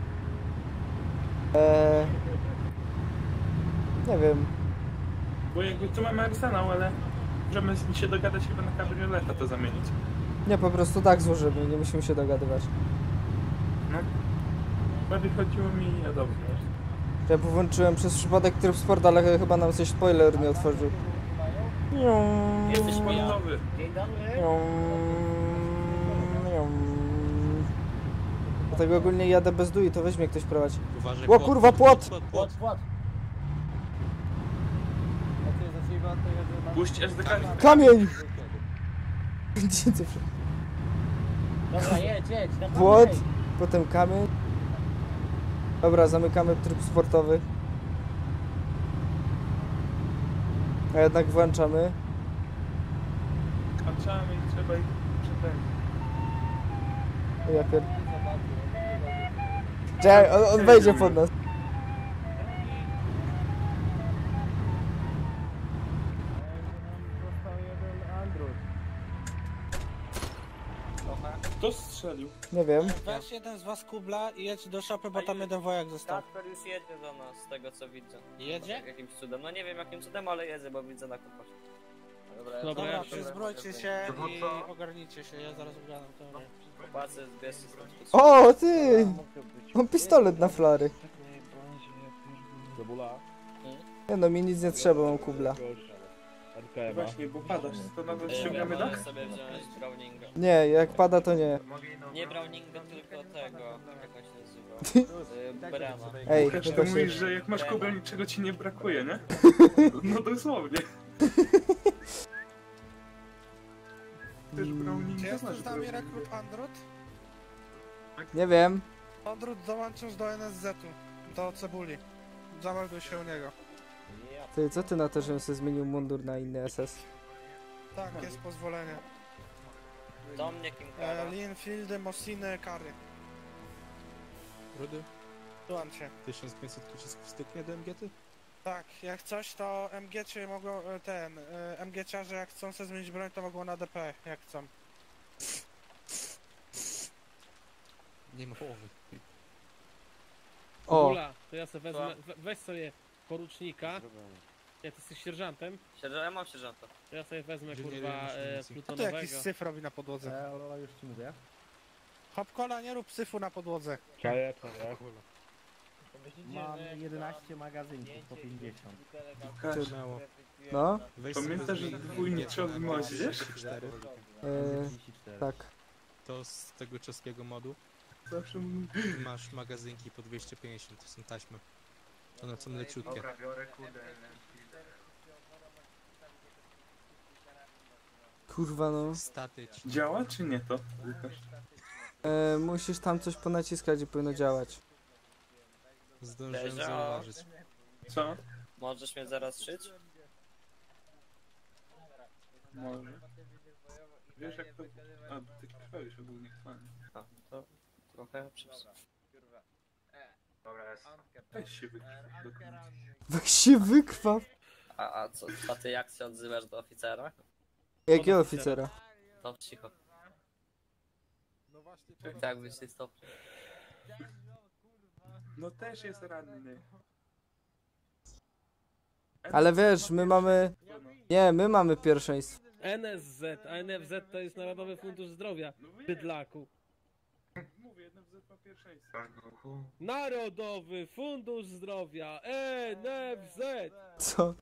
Nie wiem. Bo jakby tu mamy arsenał, ale możemy się dogadać chyba na kabrioleta to zamienić. Nie, po prostu tak złożymy, nie musimy się dogadywać. No. Bardziej chodziło mi o dobrze. Ja włączyłem przez przypadek tryb sport, ale chyba nam coś spoiler nie otworzył. Jesteś sportowy. Dzień dobry. Dlatego ogólnie jadę bez dui, to weź mnie ktoś prowadzi. Uważaj, O kurwa, płot! Płot. Puść SDK. Kamień! Dobra, jedź, dawaj. Płot, potem kamień. Dobra, zamykamy tryb sportowy. A jednak włączamy. Włączamy i trzeba ich przepędzić. Ja pier... Czekaj, on wejdzie pod nas. Kto strzelił? Nie wiem. Weź jeden z was kubla i jedź do szopy, bo tam jeden wojak został. Kacper już jedzie do nas, z tego co widzę. Jedzie? Jakimś cudem, no nie wiem jakim cudem, ale jedzie, bo widzę na kompasie. Dobra, przyzbrójcie się i ogarnijcie się, ja zaraz ogarnę to. Chłopacy, zbierzcie stąd. O, ty! Mam pistolet na flary. Nie no, mi nic nie trzeba, mam kubla. Właśnie, bo padasz, to nawet ściągamy dach? sobie wziąć Browninga. Nie, jak pada to nie. Nie Browninga, tylko tego, jak on się nazywa? Brama. Ej, Łukasz, nie ty da się. mówisz, że jak masz kubel, niczego ci nie brakuje, nie? No dosłownie. Też Browninga Jest masz już z nami Browninga. rekrut Andrut? Nie wiem. Andrut, dołączysz do NSZ-u, do Cebuli. Zamelduj się u niego. Ty, co ty na to, żebym sobie zmienił mundur na inny SS? Tak, jest pozwolenie. Do mnie Kinkara. Linfieldy, Mosiny, Kary. Rudy? Dołącz się. 1500 pocisków styknie do MGT? Tak, jak coś to MG-cie mogą, MG-ciarze jak chcą sobie zmienić broń, to mogą na DP, jak chcą. Nie ma połowy. O! Kula, to ja sobie wezmę, weź sobie porucznika. Ja ty jesteś sierżantem? Ja mam sierżanta. To ja sobie wezmę Nie, kurwa nie, nie, A to plutonowego. jakiś syf robi na podłodze. Już ci mówię. Hopkola, nie rób syfu na podłodze. Mam 11 magazynków po 50. Łukasz, No? pamiętasz, że dwójniczowy moździerz? Tak. To z tego czeskiego modu. Zawsze Masz magazynki po 250, to są taśmy. One są leciutkie. Dobra, biorę kurde. Kurwa no. Statycznie. Działa czy nie to, Łukasz? Musisz tam coś ponaciskać i powinno działać. Zdążyłem Deja. zauważyć. Co? Możesz mnie zaraz szyć? Może. Wiesz jak to... A, ty krwawisz ogólnie chwalnie. A, to trochę przyps. Dobra, jest. Weź się wykrwaw do końca. Weź się wykrwaw. A co, a ty jak się odzywasz do oficera? Jakiego oficera? To cicho. Tak byś się stopił. No też jest ranny. Ale wiesz, my mamy... Nie, my mamy pierwszeństwo. NSZ, a NFZ to jest Narodowy Fundusz Zdrowia, bydlaku. Mówię, NFZ ma pierwszeństwo. Narodowy Fundusz Zdrowia, NFZ! Co?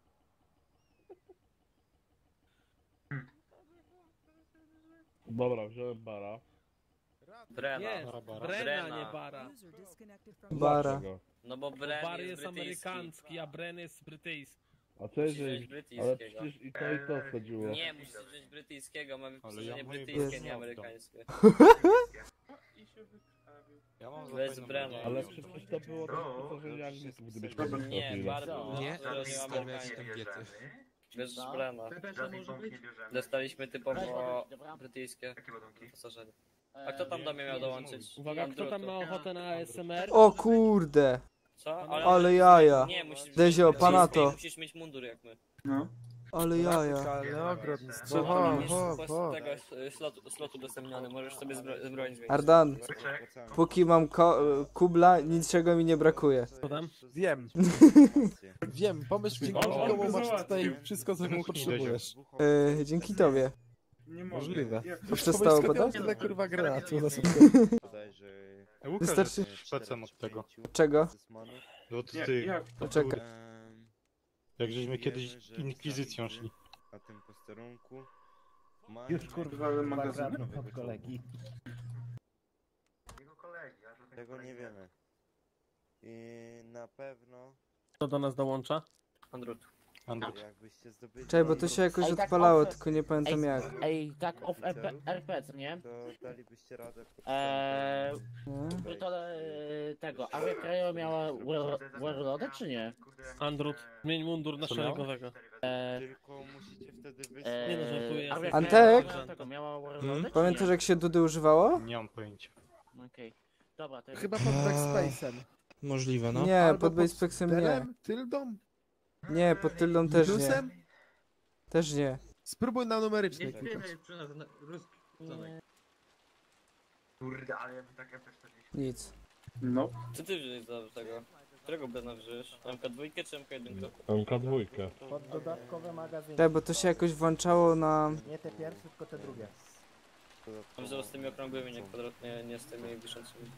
Dobra, wziąłem bara. Brena. Nie, Brena, nie Bara. Bara. Dlaczego? No bo Bo Bren Bar jest jest brytyjski. amerykański, a Bren jest brytyjski. A co jeżeli... Musisz Ale brytyjskiego. przecież i to wchodziło. Nie, musisz wziąć brytyjskiego, mamy wyposażenie moje brytyjskie, było nie w amerykańskie. Ja mam Bez Brena. Ale przecież to było to wyposażenie Anglików, gdybyśmy Nie, bardzo Nie, to nie stawiać kobiety. Bez Brena. Dostaliśmy typowo brytyjskie wyposażenie. A kto tam do mnie miał dołączyć? Uwaga, kto tam ma ochotę na ASMR? O kurde. Co? Ale jaja. Nie, musisz Dezio, pana to. Musisz mieć mundur jak my. No. Ale jaja. Ale ogrodnictwo. Co Hop, masz hop, z hop. tego slotu udostępniony, możesz sobie broń zmienić. Ardan, póki mam kubla, niczego mi nie brakuje. Co tam? Wiem. Wiem, pomyśl mi, komu masz tutaj wszystko, co potrzebujesz. Dzięki tobie. Nie Możliwe. To przestało padać? Tyle kurwa granatu na sobie. Wystarczy... Szpecem od tego. Czego? No to Nie, ty. jak? Czekaj. Jak żeśmy kiedyś inkwizycją szli. Na tym posterunku. Już kurwa, ale magazyny? od kolegi. Tego nie wiemy. I na pewno... Kto do nas dołącza? Andrut. Jakbyście zdobyli... Czekaj, bo to się jakoś odpalało, tylko nie pamiętam jak. Ej, tak off RP, co nie? To dalibyście radę... To tego, Aria Krajo miała Warlorda, czy nie? Andrut, zmień mundur na Co miała? szeregowego. Tylko musicie wtedy wysłać... Nie no, żartuję. Aria Antek? Krajo tego miała Warlorda, czy Pamiętasz jak się Dudy używało? Nie mam pojęcia. Okej. Dobra, to Chyba pod backspace'em. Możliwe, no. Nie, Albo pod Basepexem nie. Delem, tyldą? Nie, pod tyldą też nie. Minusem? Też nie. Spróbuj na numeryczny klikać. Kurde, ale ja bym tak MP40. Nic. No. Co ty wziąłeś do tego? Którego Brena wziąłeś? MK2 czy MK1? MK2. Pod dodatkowe magazyny. Tak, bo to się jakoś włączało na... Nie te pierwsze, tylko te drugie. Wziął z tymi okrągłymi, nie kwadratnie, nie z tymi wiszącymi.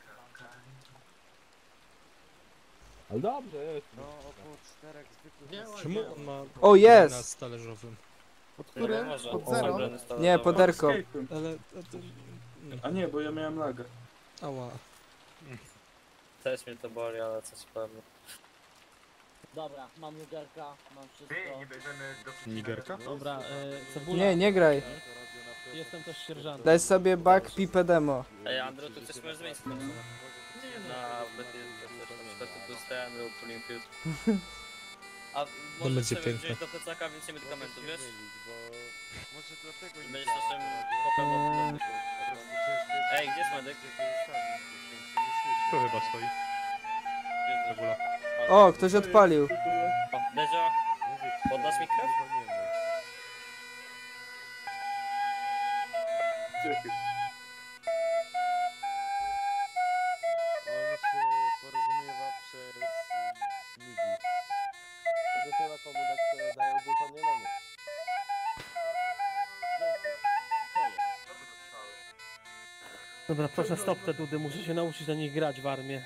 Ale dobrze jest. No, około 4 zwykłych... Czemu on ma... O, jest! Na stależowym. Pod którym? Może. Pod O, zero? Breny stale- Nie, pod Erką. Escape'em. Ale... To... A nie, bo ja miałem laga. Ała. Też mnie to boli, ale coś pewnie. Dobra, mam Nigerka, mam wszystko. Ty, nie bierzemy do... Nigerka? Dobra, cebula. Nie, nie graj. Jestem też sierżantem. Daj sobie back pipę demo. Ej, Andrew, tu coś możesz zmienić skończone. Na Betty Boostem lub Olimpiut. A możesz będzie sobie piękne. wziąć do plecaka więcej medykamentów, wiesz? Bo może dlatego... I będziesz naszym popem. Ej, gdzie jest medyk? Tu chyba stoi. Cebula. O, ktoś odpalił. O, Dezio, poddasz mi krew? Czekaj. On się porozumiewa przez Migi. To chyba komu tak dają głupą nie mamy. Dobra, proszę stop te dudy, muszę się nauczyć na nich grać w armię.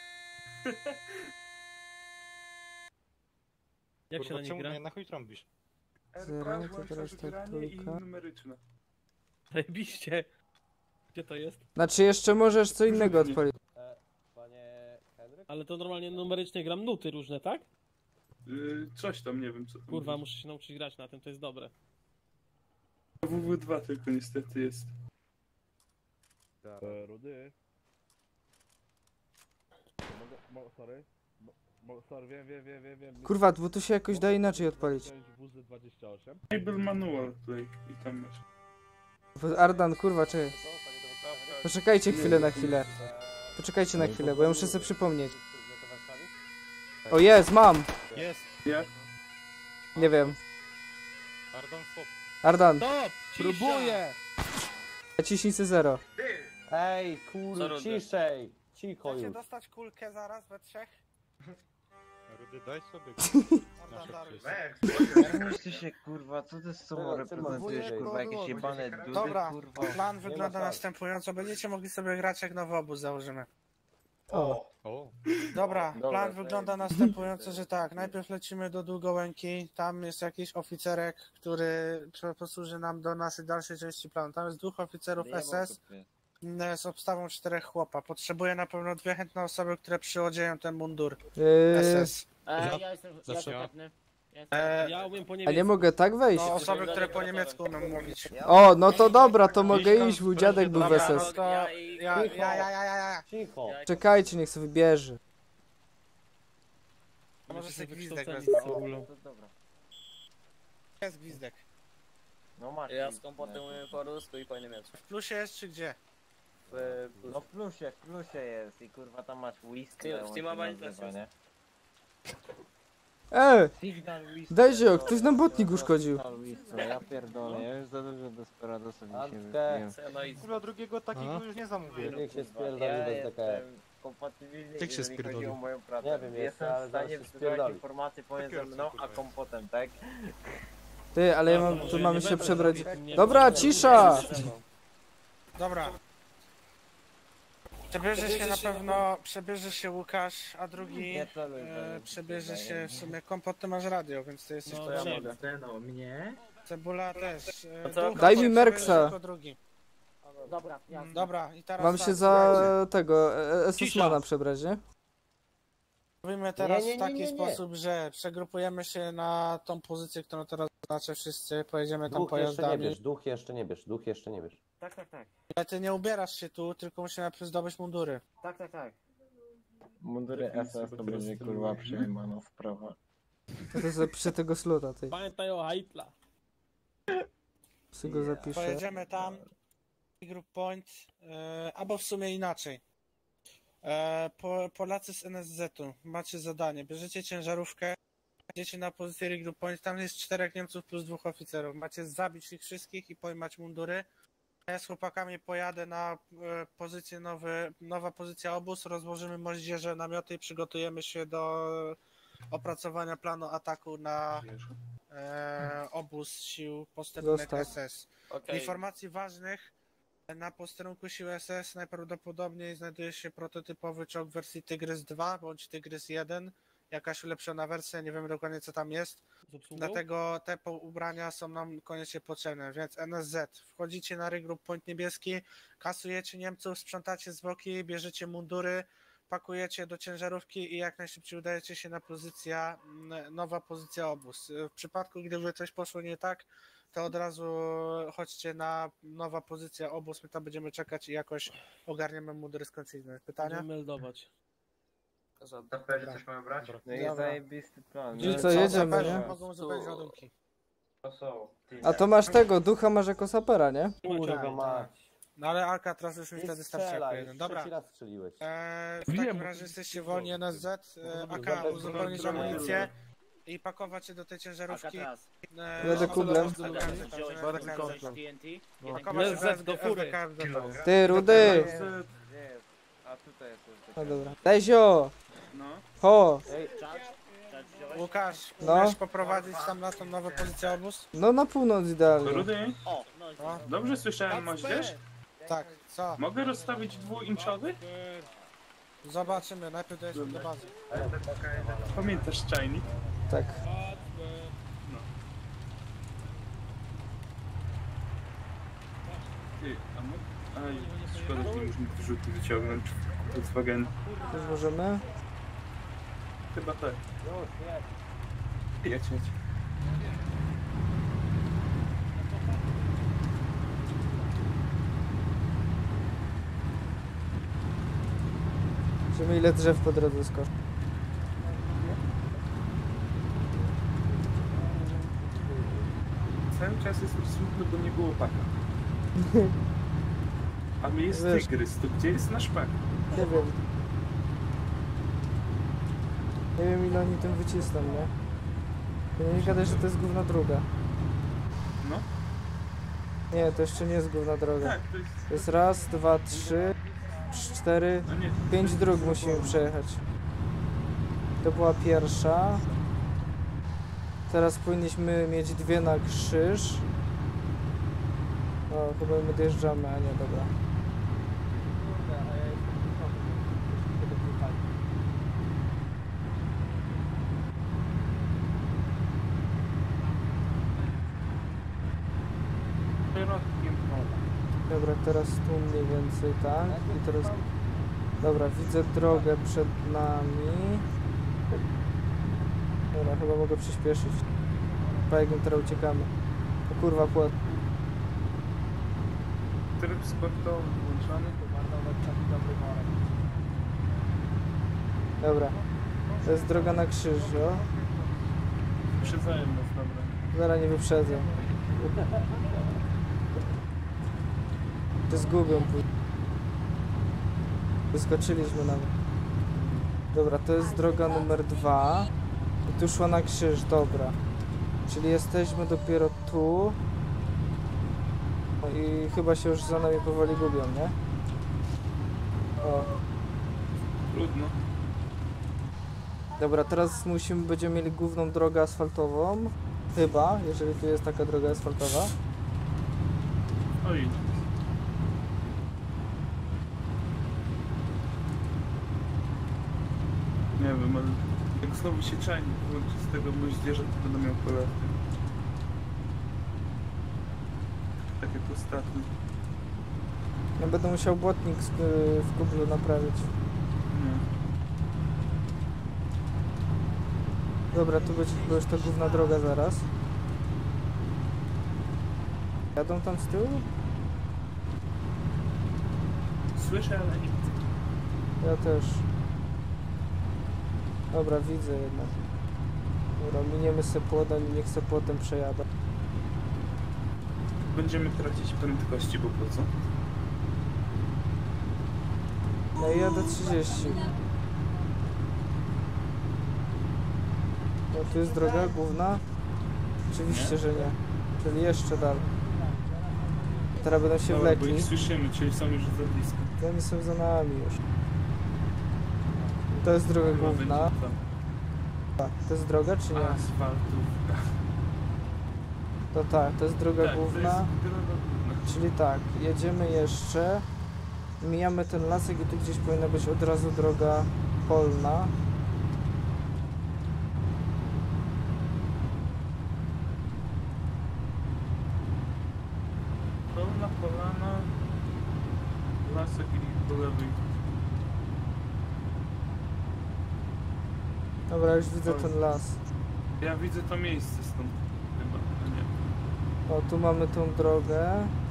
Jak się na nich gra? Na chuj trąbisz? Zero, to włączasz teraz ta granie i trójka. numeryczne. Zajebiście. Gdzie to jest? Znaczy jeszcze możesz co innego odpalić. Panie Henryk? Ale to normalnie numerycznie gram nuty różne, tak? Coś tam, nie wiem co. Kurwa, muszę się nauczyć grać na tym, to jest dobre. WW2 tylko niestety jest. Rudy. Sorry. Sorry, wiem. Kurwa, bo tu się jakoś da inaczej odpalić. Table manual play i tam masz. Ardan, kurwa, czekaj. Poczekajcie chwilę na chwilę. Poczekajcie na chwilę, bo ja muszę sobie przypomnieć. O jest, mam! Jest. Jak? Nie wiem. Ardan, stop. Ardan. Stop! Próbuję! Naciśnij sobie 0. Ej, kurwa, ciszej! Cicho Chcecie już. dostać kulkę zaraz we trzech? Rudy, daj sobie. Myślcie się, kurwa, co ty z sobą reprezentujesz, kurwa, jakieś jebane dudy, Dobra, kurwa. plan wygląda następująco. Będziecie mogli sobie grać jak nowy obóz założymy. O. Dobra, Dobra, plan to wygląda następująco, że tak, najpierw lecimy do Długołęki, tam jest jakiś oficerek, który posłuży nam do naszej dalszej części planu. Tam jest 2 oficerów SS z obstawą 4 chłopa. Potrzebuję na pewno 2 chętne osoby, które przyodzieją ten mundur SS. Ja jestem chętny. Ja umiem po A nie niemiecku. mogę tak wejść? No, osoby, które po niemiecku umiem mówić. O, no to dobra, to mogę iść, mój dziadek był w Dobra, no SS. to ja. Cicho. Czekajcie, niech sobie wybierze. A może sobie gwizdek wykształceni wezmę. są. Dobra. Jest gwizdek. No masz. Ja z kompotem mówię po rusku i po niemiecku. W plusie jest czy gdzie? No w plusie jest i kurwa tam masz whisky. W Teamabanie też jest. Dejzio, ktoś nam botnik uszkodził. Ja pierdolę, ja już za dużo Desperadosa dzisiaj Antkę. wypiłem. Kurwa, drugiego takiego już nie zamówię. Niech się Ja spierdoli bez DKF. jestem kompatybilny, Jak się jeżeli chodzi spierdoli? o moją pracę. Nie wiem, jeszcze, Jestem ale w zaraz stanie się wysłuchać spierdoli. informacji pomiędzy mną a kompotem, tak? Ty, ale ja No, mam, może tu ja mamy nie się będę przebrać. robił tym Dobra, niemieckim. cisza! Dobra. Przebierze się Łukasz, a drugi Nie celuj, przebierze się w sumie kompot, ty masz radio, więc ty jesteś No, to ja czemu? mogę. No mnie? Cebula też. co? Duch Daj mi przebierze Merksa. jako drugi. Dobra, jasne. Dobra, i teraz Mam tak, się za słuchajcie. tego SS Cisza. Mana przebrać, nie? Robimy teraz Nie, w taki nie. sposób, że przegrupujemy się na tą pozycję, którą teraz znaczy wszyscy, pojedziemy tam Duch jeszcze nie pojazdami. bierz, duch jeszcze nie bierz. Tak. Ale ty nie ubierasz się tu, tylko musimy najpierw zdobyć mundury. Tak. Mundury SS to będzie kurwa przejmano w prawa. To zapiszę tego slota, ty. Pamiętaj o Heitla. Sobie go zapiszę. Pojedziemy tam, group point, albo w sumie inaczej. Polacy z NSZ-u, macie zadanie, bierzecie ciężarówkę, jedziecie na pozycję regroup point, tam jest 4 Niemców plus 2 oficerów, macie zabić ich wszystkich i pojmać mundury. Ja z chłopakami pojadę na pozycję nowa pozycja obóz, rozłożymy moździerze, namioty i przygotujemy się do opracowania planu ataku na obóz sił posterunek Zostaw. SS. Okej. Informacji ważnych: na posterunku sił SS najprawdopodobniej znajduje się prototypowy czołg wersji Tygrys 2 bądź Tygrys 1, jakaś ulepszona wersja, nie wiemy dokładnie co tam jest. Z obsługą? Dlatego te ubrania są nam koniecznie potrzebne, więc NSZ. Wchodzicie na regroup point niebieski, kasujecie Niemców, sprzątacie zwłoki, bierzecie mundury, pakujecie do ciężarówki i jak najszybciej udajecie się na nowa pozycja obóz. W przypadku, gdyby coś poszło nie tak, to od razu chodźcie na nowa pozycja obóz, my tam będziemy czekać i jakoś ogarniemy mundury, skończymy. Pytania? Będziemy meldować. Saperzy coś mają brać? No i zajebisty plan. Czyli co, jedziemy, saperzy nie? mogą zupełnie ładunki. To są. A to masz tego, ducha masz jako sapera, nie? Kurwa mać. No ale Alcatraz już mi Nie wtedy starczy jako strzelaj, jeden. już Dobra. trzeci raz strzeliłeś. W takim razie jesteście wolni NSZ, AK uzupełnić amunicję i pakować się do tej ciężarówki. Jadę kublem. NSZ do fury. Ty, Rudy! A tutaj jest. No dobra. Dejzio! No. Ho! Łukasz, No. umiesz poprowadzić tam na tą nową pozycję obóz? No na północ idealnie. Rudy? No. Dobrze słyszałem moździerz? Tak, co? Mogę rozstawić 2-inczowy? Zobaczymy, najpierw dojedziemy do bazy. Pamiętasz czajnik? Tak. No. Ty, a mógł? Aj, szkoda, że nie możemy wrzuty wyciągnąć. Volkswagen. Już możemy? Chyba tak. Już, Jedź. Zobaczymy ile drzew po drodze skoczy. Cały czas jest mi smutno, bo nie było paka. A my jest Wiesz. tygrys, to gdzie jest nasz pak? Nie wiem. Nie wiem ile oni tym wycisną, nie? To nie gadaj, że to jest główna droga. No. Nie, to jeszcze nie jest główna droga. Tak, To jest raz, dwa, trzy, cztery, No nie, 5 dróg musimy przejechać. To była pierwsza. Teraz powinniśmy mieć dwie na krzyż. O, chyba my dojeżdżamy, a nie, dobra. Dobra, teraz tu mniej więcej, tak? I teraz... Dobra, widzę drogę przed nami. Dobra, chyba mogę przyspieszyć. Bajkiem teraz uciekamy. O kurwa, płot. Tryb sportowy włączony. Dobra. To jest droga na krzyż, o. Wyprzedzają nas, dobra. Zaraz nie wyprzedzę. To zgubią później. Wyskoczyliśmy nawet. Dobra, to jest droga numer 2. I tu szła na krzyż, dobra. Czyli jesteśmy dopiero tu. No i chyba się już za nami powoli gubią, nie? O. Trudno. Dobra, teraz będziemy mieli główną drogę asfaltową. Chyba, jeżeli tu jest taka droga asfaltowa. Oj. Nie wiem, ale jak znowu się czajnik włączy z tego moździerza, to będę miał polatkę. Tak jak ostatnio. Ja będę musiał błotnik w kublu naprawić. Nie. Dobra, tu będzie chyba już ta główna droga zaraz. Jadą tam z tyłu? Słyszę, ale nie widzę. Ja też. Dobra, widzę jednak. Dobra, miniemy se płotem i niech se płotem przejada. Będziemy tracić prędkości, bo po co? No i jadę 30. No tu jest droga główna? Oczywiście, Nie? że nie. Czyli jeszcze dalej. Teraz będą się Dobra, bo wlekli. ich słyszymy, czyli są już za blisko. To oni są za nami już. To jest droga Chyba główna. będzie to. To jest droga czy nie? Asfaltówka. To tak, to jest droga Tak, to główna. jest droga główna. Czyli tak, jedziemy jeszcze. Mijamy ten lasek i tu gdzieś powinna być od razu droga polna. Polna, polana, lasek i po lewej. Dobra, już widzę ten las. Ja widzę to miejsce stąd chyba, a nie. O, tu mamy tą drogę.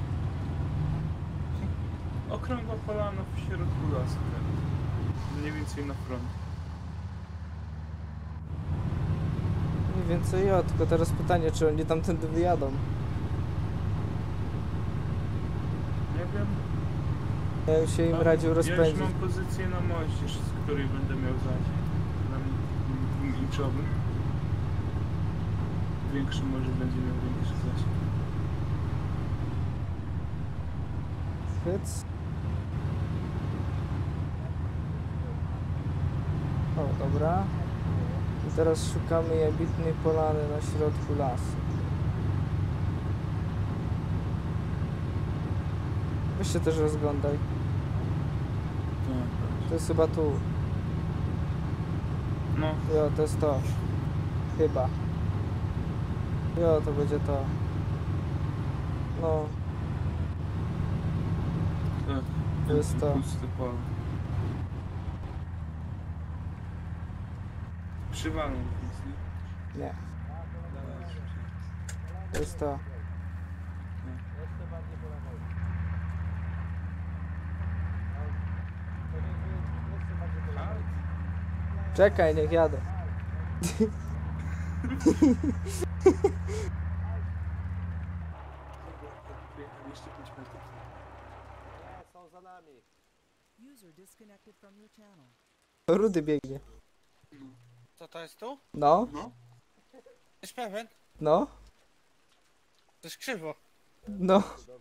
Okrągła polana w środku lasu teraz. Mniej więcej na front. Mniej więcej ja, tylko teraz pytanie, czy oni tamtędy wyjadą. Nie wiem. Ja już się im radził Ja już rozpędzić. mam pozycję na moździerz, z której będę miał zasięg. Na inczowy. Większy może będzie miał większy zasięg. Hyc. O, dobra. I teraz szukamy jebitnej polany na środku lasu. Weź się też rozglądaj. To jest chyba tu. No. Jo, to jest to. Chyba. Jo, to będzie to. No. To jest to. Pusty pole. Przywalą nic, nie? Nie. To jest to. Czekaj, niech jadę. Są za nami. Rudy biegnie. Co to jest tu? No, Jesteś pewien? no, To jest krzywo. no.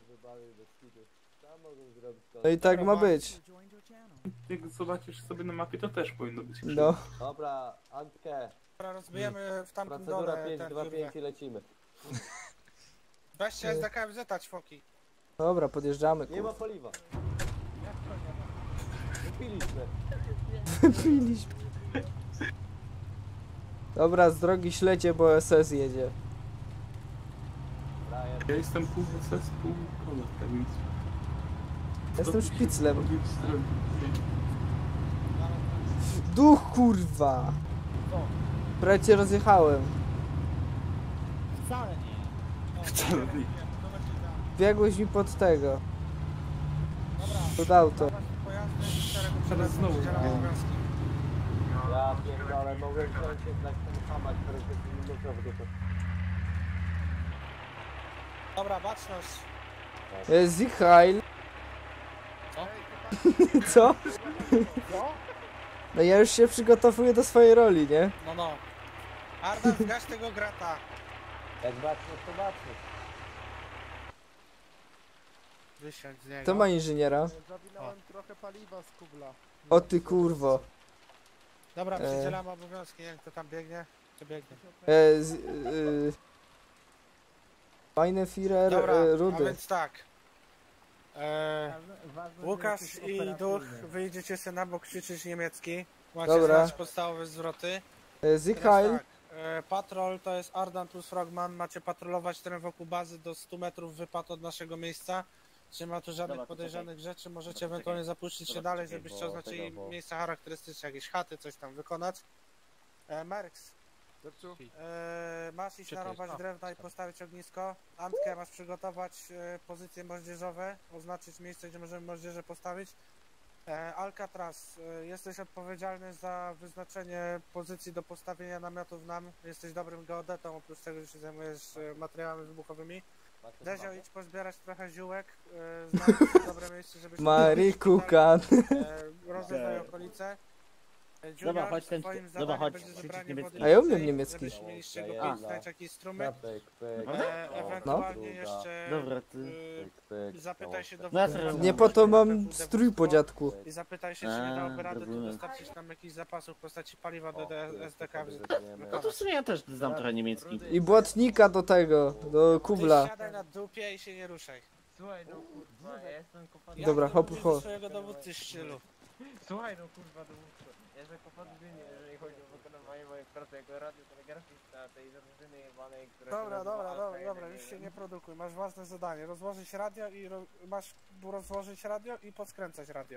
No i tak ma być. Jak zobaczysz sobie na mapie, to też powinno być krzywo. No. Dobra, Antkę. Dobra, rozbijemy w tamtym Procedura dole ten 5-2-5 dziurę. i lecimy. Weźcie SDKFZ ćwoki. Dobra, podjeżdżamy. Nie ma paliwa. Wypiliśmy. Wypiliśmy. Dobra, z drogi śledzie, bo SS jedzie. Ja jestem pół SS, pół kola, tak więc... Jestem szpiclem. Duch, kurwa! Prawie cię rozjechałem. Wcale nie. Wcale nie. Biegłeś mi pod tego. Pod auto. Teraz znowu. Ja pierdolę, mogłem wziąć jednak ten hamak, który jest minutowy w dupę. Dobra, baczność. Zichail. Co? Co? Co? No ja już się przygotowuję do swojej roli, nie? No, no. Ardan, zgaś tego grata. Jak baczność, to baczność. Wysiądź z niego. To ma inżyniera. Zawinąłem trochę paliwa z kubla. O ty kurwo. Dobra, przydzielamy obowiązki, nie wiem kto tam biegnie. Czy biegnie? Meine Führer, Dobra, a Rudy. więc tak. Łukasz i Duch, wyjdziecie sobie na bok krzyczeć niemiecki. Macie Dobra. znać podstawowe zwroty. Zichail. Teraz tak, patrol to jest Ardan plus Frogman. Macie patrolować teren wokół bazy do 100 metrów wypad od naszego miejsca. Nie ma tu żadnych Dobra, podejrzanych rzeczy, możecie Dobra, ewentualnie zapuścić się Dobra, dalej, czekaj, żebyście bo oznaczyli tego, bo- miejsca charakterystyczne, jakieś chaty, coś tam wykonać. Merks, masz iść Czy to narąbać jest? drewna i postawić ognisko. Antkę masz przygotować pozycje moździerzowe, oznaczyć miejsce, gdzie możemy moździerze postawić. Alcatraz, jesteś odpowiedzialny za wyznaczenie pozycji do postawienia namiotów nam. Jesteś dobrym geodetą, oprócz tego, że się zajmujesz materiałami wybuchowymi. Dezio, idź pozbierać trochę ziółek, znaleźć dobre miejsce, żeby... Mary Kukan. Rozeznaj okolice. Dobra, chodź ten- twoim dobra, zadaniem chodź, będzie krzyczeć zebranie niemiecki. wody A ja umiem pitnej, niemiecki. żebyśmy mieli z czego A. pić, znać jakiś strumyk. Pyk, Ewentualnie jeszcze Dobra, ty. zapytaj się do No ja sobie Nie po to mam strój po dziadku. i zapytaj się, czy nie dałoby rady tu rozumiem. dostarczyć nam jakichś zapasów w postaci paliwa do SDK. No to w sumie ja też znam trochę niemiecki. I błotnika do tego, do Ty kubla. siadaj na dupie i się nie ruszaj. Słuchaj, no kurwa, ja jestem kopany. Dobra, hop, mówię hop. do swojego dowódcy szczylu. Słuchaj, no kurwa, dowódco. Ja jestem kopany, jeżeli chodzi o wykonywanie mojej pracy jako radiotelegrafista tej drużyny jebanej, która... Dobra, już się nie produkuj. Masz ważne zadanie. Rozłożyć radio i masz rozłożyć radio i podskręcać radio.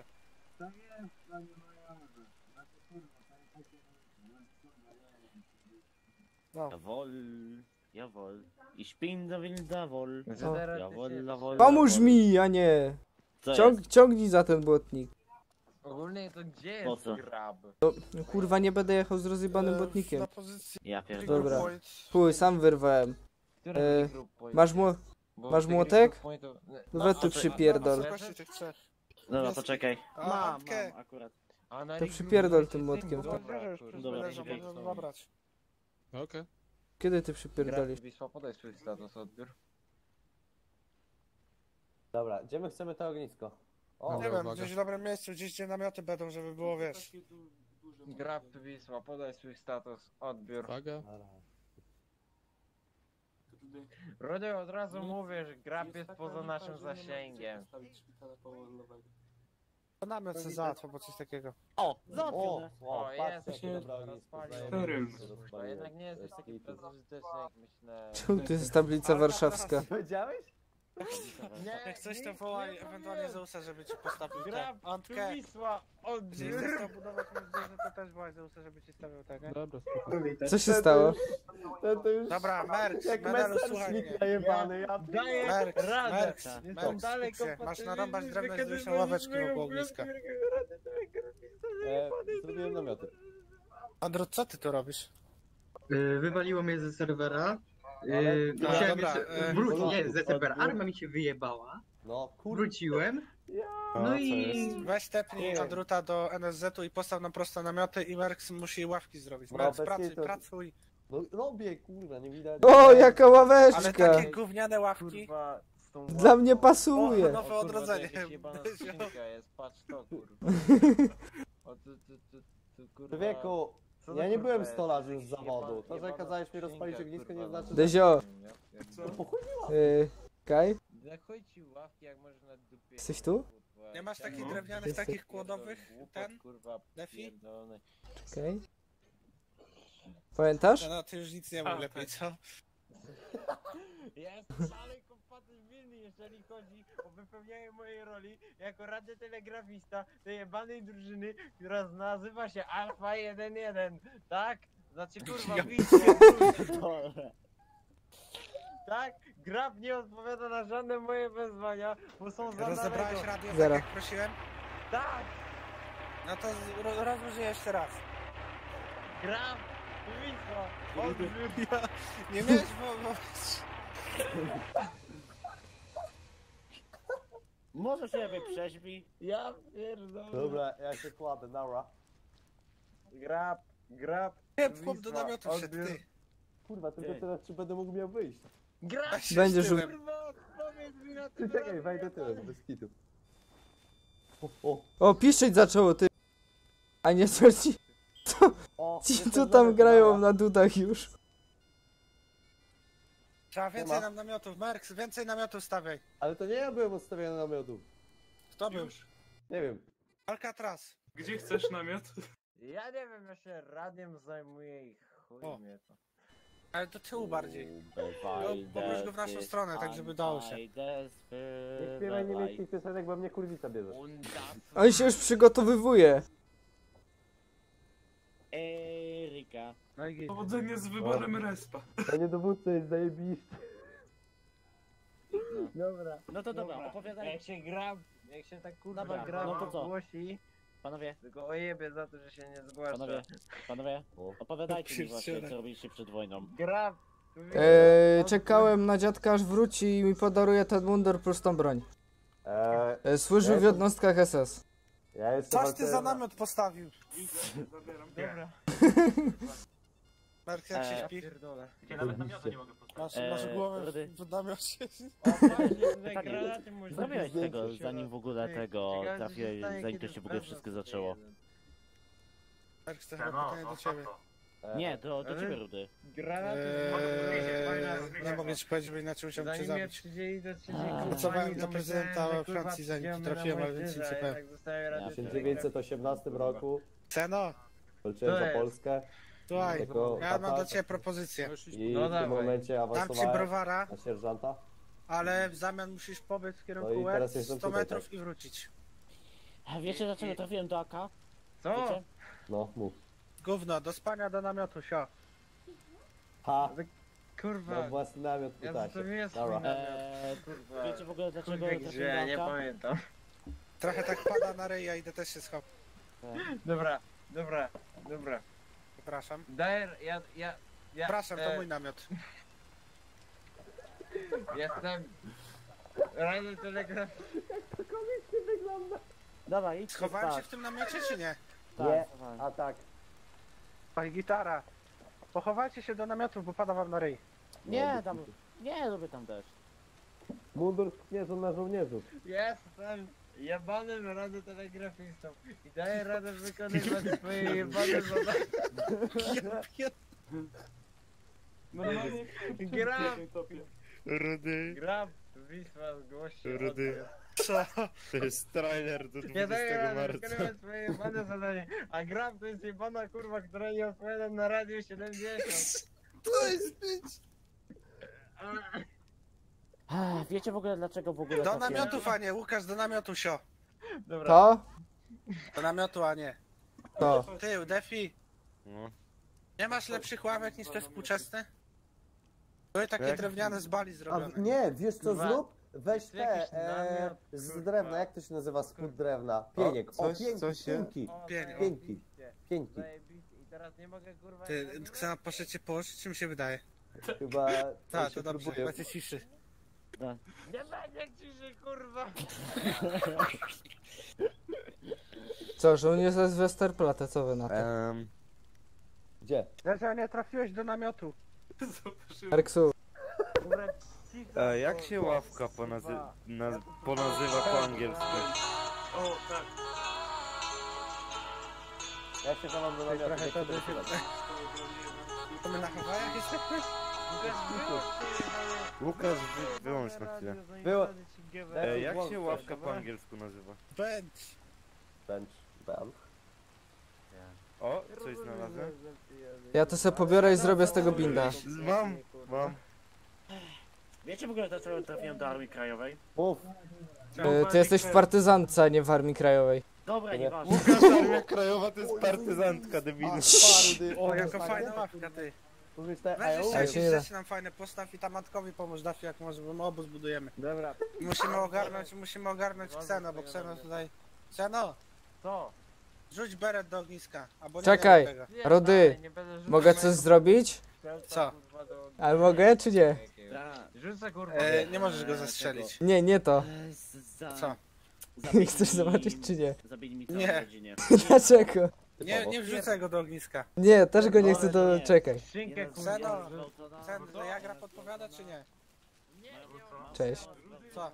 No. Jawohl. Ich bin der Wildawol. Zaraz Jawohl, ty się- jawohl. Pomóż mi, a nie. Co Ciągnij za ten błotnik. Ogólnie to gdzie Po jest co? grab? No kurwa, nie będę jechał z rozjebanym błotnikiem. Na pozycji Ja pierdolę. Dobra. Chuj, sam wyrwałem. Który group point? Masz Bo masz tych młotek? group pointów- Weź tu a co- przypierdol. wysokości tych trzech. Dobra, poczekaj. Mam, Akurat. A na To Rig przypierdol Group tym Point młotkiem. jest Dobra, już Dobra, leżą, czekaj. można zabrać. Okej. Kiedy ty Grab przypierdolisz? Wisła, podaj swój status odbiór. Dobra, gdzie my chcemy to ognisko? O, Nie wiem, uwaga. gdzieś w dobrym miejscu, gdzieś gdzie namioty będą, żeby było, wiesz. Grab Wisła, podaj swój status odbiór. Uwaga. Rudy, od razu mówię, że grab jest poza naszym zasięgiem. To namiot se załatwa, bo coś takiego. O, załatwione. O, jest, jakie dobre ognisko. To jednak nie jesteś taki bezużyteczny jak myślę. Czemu to jest tablica warszawska? Powiedziałeś? Jak coś to wołaj ewentualnie Zeusa, żeby ci postawił Grab tę Antkę. Wisła, Jeśli odbiór. chcesz to budować moździerze, to też wołaj Zeusa, żeby ci stawiał tak, nie? Dobra, spoko. Co się stało? To już... Dobra, Merks, Jak Medalu, messer słuchaj Smith mnie. najebany, ja Daję Merks, radę. Merks, Jestem Merks, dalej skup się. Masz kompatybilny narąbać z drewno i wykonywaniem zrobić ławeczki mojego wokół ogniska. zrobiłem namioty. Androt, co ty tu robisz? Wywaliło mnie ze serwera. dobra, Wrócić, nie, ze serwera. Arma mi się wyjebała. No, Wróciłem. No i... Weź tepnij Andruta do NSZ-u i postaw nam prosto namioty i Merks musi ławki zrobić. No, Merks, bez pracuj, kitu. pracuj. No robię, kurwa, nie widać. O, jaka Ale ławeczka! takie gówniane ławki. Kurwa, z tą Dla mnie łapką. pasuje. Nowe O, odrodzenie. Kurwa, to jakaś jebana skrzynka jest, patrz to, kurwa. O, tu, kurwa. Człowieku, Co ja za nie kurwa byłem jest? stolarzem z Jebana- zawodu. To, że jebana kazałeś mi rozpalić skrzynka, ognisko, nie kurwa, znaczy, że... Dezio. No po chuj mi łapki. Okej. Jak chodzi ci ławki, jak możesz na dupie. Jesteś tu? kurwa. Nie masz takich No. drewnianych, takich kłodowych? Ten? Kurwa, Defi? pierdolony. Okej. Pamiętasz? No, ty już nic nie mów lepiej, co? Ja jestem dalej kompatybilny, jeżeli chodzi o wypełnianie mojej roli jako radiotelegrafista tej jebanej drużyny, która nazywa się Alfa 1-1, tak? Znaczy kurwa, widzicie, tak? Graf nie odpowiada na żadne moje wezwania, bo są za Rozebrałeś daleko. radio tak Zero. jak prosiłem? Tak! No to rozłożę jeszcze raz. Graf! Wisła! Odbiór! Nie miałeś bo... Może się wyprzeźwi. Ja pierdolę. Dobra, ja się kładę, nara. Grab! Nie, chłop do namiotu wszedł, ty. Kurwa, tylko teraz czy będę mógł miał wyjść. Grab! Będzie rzut. Kurwa, odpowiedz mi na Ty to. czekaj, wejdę tyłem, bez kitu. O, O, piszczeć zaczęło, ty. A nie co ci... o, Ci jestem tu tam zaraz, grają nara. na dudach już. Trzeba więcej ma. nam namiotów. Merks, więcej namiotów stawiaj. Ale to nie ja byłem odstawiony namiotów. Kto był? Nie wiem. Alcatraz. Gdzie chcesz namiot? Ja nie wiem, ja się radiem zajmuję i chuj O. mnie to. Ale do tyłu bardziej. Pobierz go w naszą stronę, tak żeby dało się. Nie śpiewaj niemieckich piosenek, bo mnie kurwica bierze. On się już przygotowywuje. Erika. Powodzenie z wyborem respa. Panie dowódco, jest zajebiście. Dobra. No to dobra, opowiadaj. Jak się tak kurwa Dobra, gra no to co? głosi, Panowie, tylko ojebie za to, że się nie zgłasza. panowie, opowiadajcie mi właśnie, co robiliście przed wojną. Grab! Czekałem na dziadka aż wróci i mi podaruje ten mundur plus tą broń. Służył w jednostkach SS. Ja jestem Coś ty za namiot postawił. Dobra. Merks, jak się śpi? Pierdolę. Ja nawet namiotu nie mogę postawić. Masz głowę Rudy. w namiocie. Zrobiłeś tego, zanim w ogóle tego trafiłeś, zanim to się w ogóle wszystko zaczęło. Merks, to chyba pytanie do ciebie. Nie, do ciebie, Rudy. Nie mogę ci powiedzieć, bo inaczej musiałbym cię Zanim mnie zabić. przydzieli do trzeciej Pracowałem kompanii, dla to prezydenta myślałem, że, Francji, kurwa, zanim tu przyjdziemy trafiłem, na ale nic nie moździerza, powiem. a tak zostaje W radio 1918 roku Ceno, walczyłem To za jest. Polskę słuchaj, jako ja mam dla katar ciebie propozycję. i No w tym dawaj. momencie Dam ci awansowałem browara, na sierżanta. ale w zamian musisz pobyć w No kierunku i teraz Łeb, jestem 100 tutaj, metrów tak. i wrócić. A wiecie dlaczego trafiłem do AK? Co? Wiecie? No, mów. Gówno, do spania do namiotu, sio. Ha! Kurwa. Na własny namiot Ja pytacie. zostawiłem swój Dobra. namiot. Kurwa. Wiecie w ogóle dlaczego Kurwa, trafiłem grze, nie do AK? pamiętam. Trochę tak pada na ryj, ja idę też się schop. Dobra. Przepraszam. Daję, ja... Przepraszam, to mój namiot. Jestem... Radio telegraf... To komicznie wygląda. Dawaj, idź Schowałem się spać. w tym namiocie, czy nie? Nie, a tak. Pani gitara. Pochowajcie się do namiotów, bo pada wam na ryj. Nie, tam, nie lubię tam deszcz. Mundur sknieżą na żołnierzów. Jestem jebanym radiotelegrafistą i daję radę wykonywać swoje jebane zadania. Grab! Grab! Wisła zgłosi Rudy. Co? To jest trailer do Nie daję 20 rady marca. wykonywać swoje jebane zadanie, a Grab to jest jebana kurwa, która nie odpowiada na radiu 70. To jest być. Wiecie w ogóle dlaczego w ogóle Do trafiłem? namiotów, a nie. Łukasz, do namiotu, sio. Dobra. To? Do namiotu, a nie. To. Ty, Defi. No. Nie masz lepszych ławek niż te współczesne? Były takie Jak? drewniane z bali A zrobione. nie, wiesz co Kurwa. zrób? Weź Jest jakiś te namiot, z kurwa. drewna, jak to się nazywa spód drewna? Pieniek. O, coś- pięki, coś się- pięki. Pieniek. Pięki. Pięki. Zajebiście. I teraz nie mogę kurwa... Ty, Ksena, poszedł cię położyć, czy mi się wydaje? Chyba... Tak, to dobrze, chyba cię ciszy. Nie będzie ciszy, kurwa! Co, że on jest z Westerplatte, co wy na to? Gdzie? Dlaczego nie trafiłeś do namiotu? Erksu. Jak się ławka ponazywa po angielsku? O, tak. Ja się chowam do namiotu. Trochę to by się... To my na Hawajach jesteśmy? Łukasz, wyłącz na chwilę. Było... Jak się ławka po angielsku nazywa? Bench. Bench. O, coś znalazłem. Ja to sobie pobiorę i zrobię z tego binda. Mam. Wiecie w ogóle dlaczego trafiłem do Armii Krajowej? Mów. Ty jesteś w partyzance, a nie w Armii Krajowej. Dobra, nieważne. Łukasz, Armia Krajowa to jest partyzantka, debilu. O, jaka fajna ławka, ty. Weź się nie jeszcze da. rzeczy nam fajne postaw i tam Matkowi pomóż, Dafi, jak może, bo my obóz budujemy. Dobra. Musimy ogarnąć Kseno, bo Kseno tutaj... Kseno! Co? Rzuć beret do ogniska, albo nie Czekaj, do tego. Rody, mogę coś zrobić? Co? Ale mogę, czy nie? Rzucę kurwa. Nie możesz go zastrzelić. Nie, nie to. Co? Chcesz zobaczyć, czy nie? Zabili mi całą Nie. rodzinę. Dlaczego? Nie wrzucaj go do ogniska. Nie, też go nie chcę do... Czekaj. Szynkę Kseno, to Jagra podpowiada, czy nie? Cześć. Co?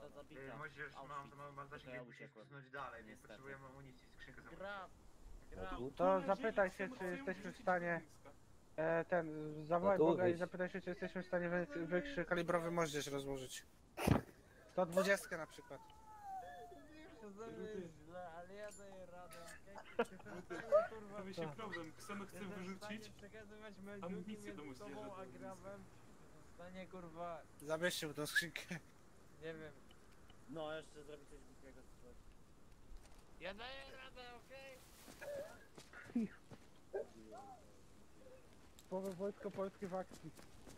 To zapytaj się, czy jesteśmy w stanie... zawołaj Boga i zapytaj się, czy jesteśmy w stanie wyższy kalibrowy moździerz rozłożyć. 120 na przykład. Ale ja daję radę, To się problem. Kseno chce wyrzucić amunicję do moździerza. A Grafem zostanie kurwa... Zabierzcie mu tą skrzynkę. Nie wiem. No, jeszcze zrobić coś głupiego. Ja daję radę, okej? Połowy Wojsko Polskie w akcji.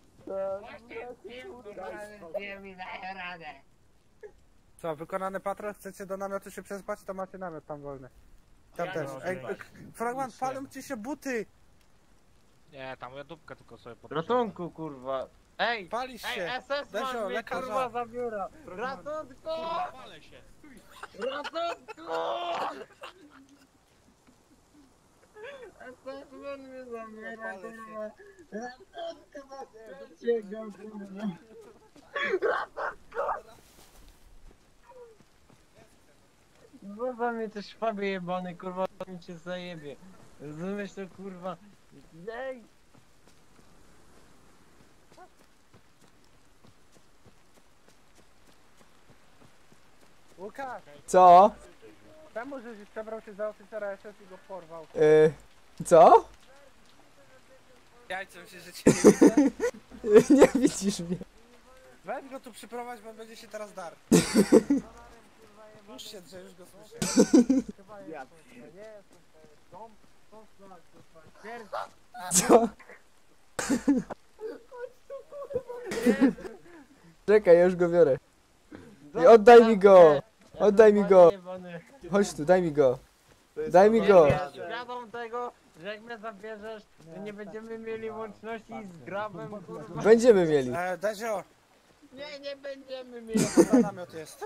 Mi daję radę. Co, wykonany patrol? Chcecie do namiotu się przespać? To macie namiot tam wolny. Tam też. Ej, fragment, palą ci się buty! Nie, tam ja dupkę tylko sobie podnoszę. Ratunku kurwa. Ej! Palisz się! Ej, SS Desio, man mnie lekarza. kurwa zabiura! Ratunku! Palę się. Ratunku! SS man mnie zabiera kurwa! Ratunku! Zabieracie go kurwa! Ratunku! Kurwa mnie te szwaby jebany kurwa mi cię zajebie. Rozumiesz to kurwa? Ej! Łukasz! Co? Czemu żeś przebrał się za oficera SS i go porwał? Co? Jajcem się, że cię nie widzę. Nie widzisz mnie. Weź go tu przyprowadź, bo będzie się teraz dar. Już się drze, już go słyszę. Co? Czekaj, ja już go biorę. I oddaj mi go! Oddaj mi go! Chodź tu, daj mi go. Daj mi go! Świadom tego, że jak mnie zabierzesz, to nie będziemy mieli łączności z Grafem kurwa. Będziemy mieli. Dezio! Nie będziemy mieli. To namiot jest.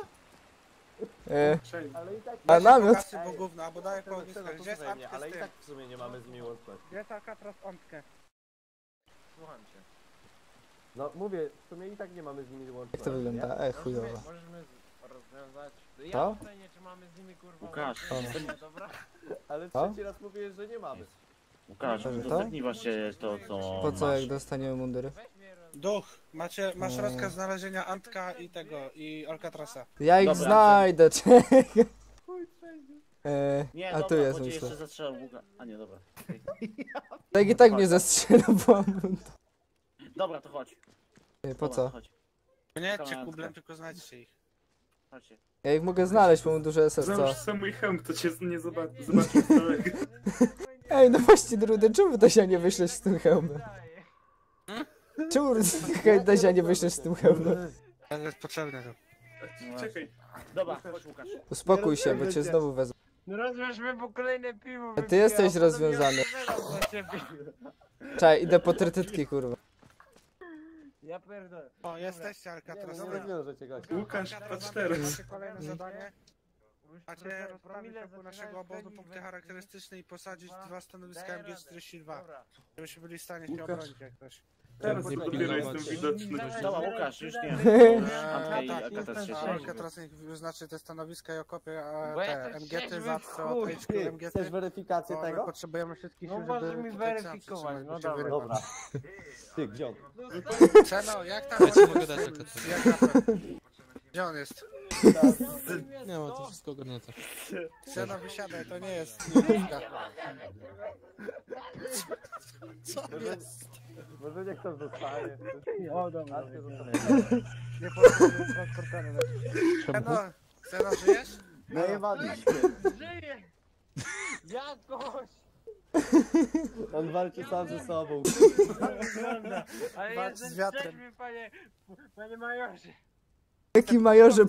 A namiot? Kasy, bo gówno, albo daję po ogniskach. Gdzie jest Antkę Ale z i tym? tak w sumie nie mamy z nimi łączności. Gdzie jest Alcatraz Antkę? Słucham cię. No mówię, w sumie i tak nie mamy z nimi łączności. Jak to wygląda? Chujowo. Możemy rozwiązać. Ja To? pytanie, czy mamy z nimi kurwa. Łukasz, łączność, dobra? Ale Co? trzeci raz mówię, że nie mamy. Łukasz, To? udostępnij właśnie to, co Po co, masz. jak dostaniemy mundury? Duch, masz No. rozkaz znalezienia Antka i tego, i Alcatrasa. Ja ich Dobra, znajdę, czekaj. Nie, A dobra, tu jest, bo cię myślę. jeszcze zastrzelał Łukasz. A nie, dobra. okej. Tak i tak mnie zastrzelą, bo mam... Dobra, to chodź. Po Dobra, co? Chodź. Nie jedźcie Dobra, kublem, tylko znajdźcie ich. Chodźcie. Ja ich mogę znaleźć, bo mam duże SS, co? Załóż sam mój hełm, to cię nie zobaczy z daleka. Ej, no właśnie, Drudy, czemu Dezia nie wyślesz z tym hełmem? Czemu Dezia nie wyślesz z tym hełmem? To jest potrzebne to. Czekaj. Dobra, chodź Łukasz. Uspokój się, bo cię znowu wezmę. No rozwiążmy po kolejne piwo. Ty jesteś rozwiązany. Czekaj, idę po trytytki, kurwa. Ja pierdolę. O, jesteście Alcatraz. Nie rozwiążecie gościa. Łukasz, patrz teraz. Macie kolejne zadanie. Macie rozprawić wokół naszego obozu punkty charakterystyczne i posadzić 2 stanowiska MG42. Żebyśmy byli w stanie się Łukasz. obronić jak ktoś. Teraz dopiero jestem widoczny. Dobra, Łukasz, już nie. Alcatraz niech wyznaczy te stanowiska i okopie Bo ja te to MGT trzeźwy zawsze chuj. od HQ MGT. Chcesz weryfikację Bo my tego? potrzebujemy wszystkich No sił, może żeby mi tutaj cena weryfikować, przytrzymać, no bo się dobra. wyrywa. Dobra. Ty, gdzie on? Ceno, jak tam? Ja ci mogę dać Alcatraz. Jak tam? Gdzie on jest? Nie ma, to wszystko ogarnięte. Cena, wysiadaj, to nie jest lodówka. Co jest? Może niech to zostanie. O, dobra. Nie potrzebuję transportera. Ceno, żyjesz? No nie walisz. Żyję! Jakoś! On walczy sam ze sobą. Ale Walcz z jestem wiatrem. trzeźwy, panie majorze. Jaki majorze...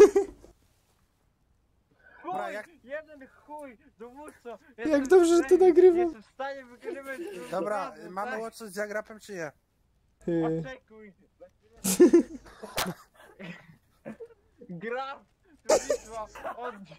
Dobra, Chuj! jak- Jeden chuj! Dowódco! Jak dobrze, że to nagrywam. Jestem w stanie wykonywać... Dobra, rozkazy, mamy tak? łączność z diagramem czy nie? Oczekuj! Graf! Wisła! Odbiór!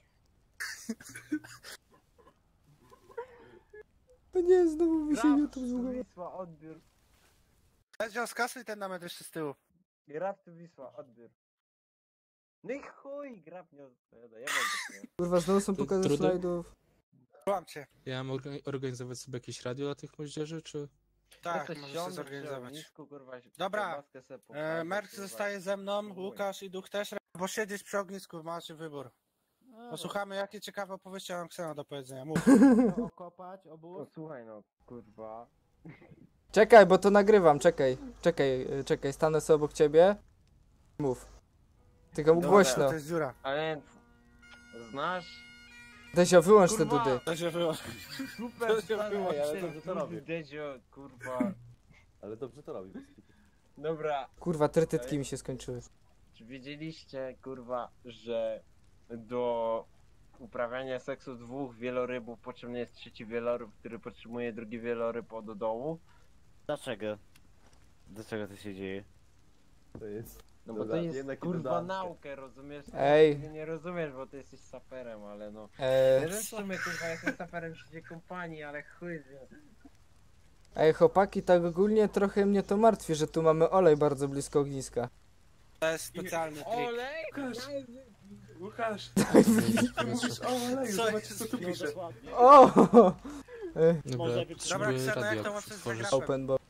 No nie, znowu mi się Graf! YouTube zbugował. Wisła! Odbiór! Leciał, skasuj ten namiot jeszcze z tyłu. Graf tu Wisła! Odbiór! No i chuj! Graf nie odpowiada, ja będę. Kurwa, znowu są pokazy Trudno. slajdów. Słucham cię. Ja mam organizować sobie jakieś radio dla tych moździerzy, czy... Tak, Jesteś możesz siądę się zorganizować. przy ognisku, kurwa, się Dobra, kiełbaskę se popalić, Merk kurwa. zostaje ze mną, Łukasz i Duch też, bo siedzieć przy ognisku, macie wybór. Posłuchamy, jakie ciekawe opowieści mam Ksena do powiedzenia. Mów. Okopać, obóz. No słuchaj no, kurwa. Czekaj, bo to nagrywam, czekaj. Czekaj, stanę sobie obok ciebie. Mów. Tylko głośno. To jest dziura. Ale znasz? Dezio, wyłącz te Kurwa! dudy. To się było. Super To się stary, było, ale dobrze to robi. Dezio, kurwa. Ale dobrze to robi. Dobra, Kurwa, trytytki mi się skończyły. czy wiedzieliście, kurwa, że do uprawiania seksu 2 wielorybów potrzebny jest 3 wieloryb, który potrzebuje drugi wieloryb od dołu? Dlaczego? Dlaczego to się dzieje? To jest... No bo to jest kurwa naukę, rozumiesz? Ej. Ty nie rozumiesz, bo ty jesteś saperem, ale no. Eee, Ja też w sumie kurwa jestem saperem w sieci kompanii, ale chuj wie. ej, chłopaki, tak ogólnie trochę mnie to martwi, że tu mamy olej bardzo blisko ogniska. To jest specjalny trik. Olej? Łukasz, mówisz o oleju, zobaczcie co tu pisze. O! Dobra, Dobra, potrzebuję Kseno, jak to radio łączyć z stworzyć. diagramem? Open bo.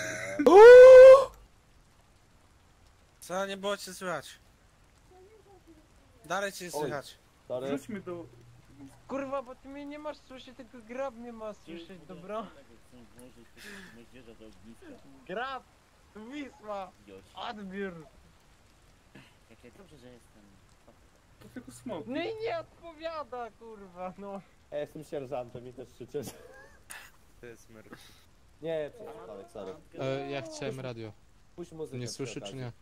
Co, nie było cię słychać? Dalej cię słychać. Wróćmy do... Kurwa, bo ty mnie nie masz słyszeć, tylko grab mnie ma słyszeć, dobra? Grab! Wisła! Odbiór! Jakie dobrze, że jestem. To tylko smok. No i nie odpowiada, kurwa, no. Ja jestem sierżantem i też krzyczysz. To jest Merk. Nie, przepraszam, sorry. Ja chciałem radio. Puść muzykę. Nie przy słyszy, czy okazji. nie?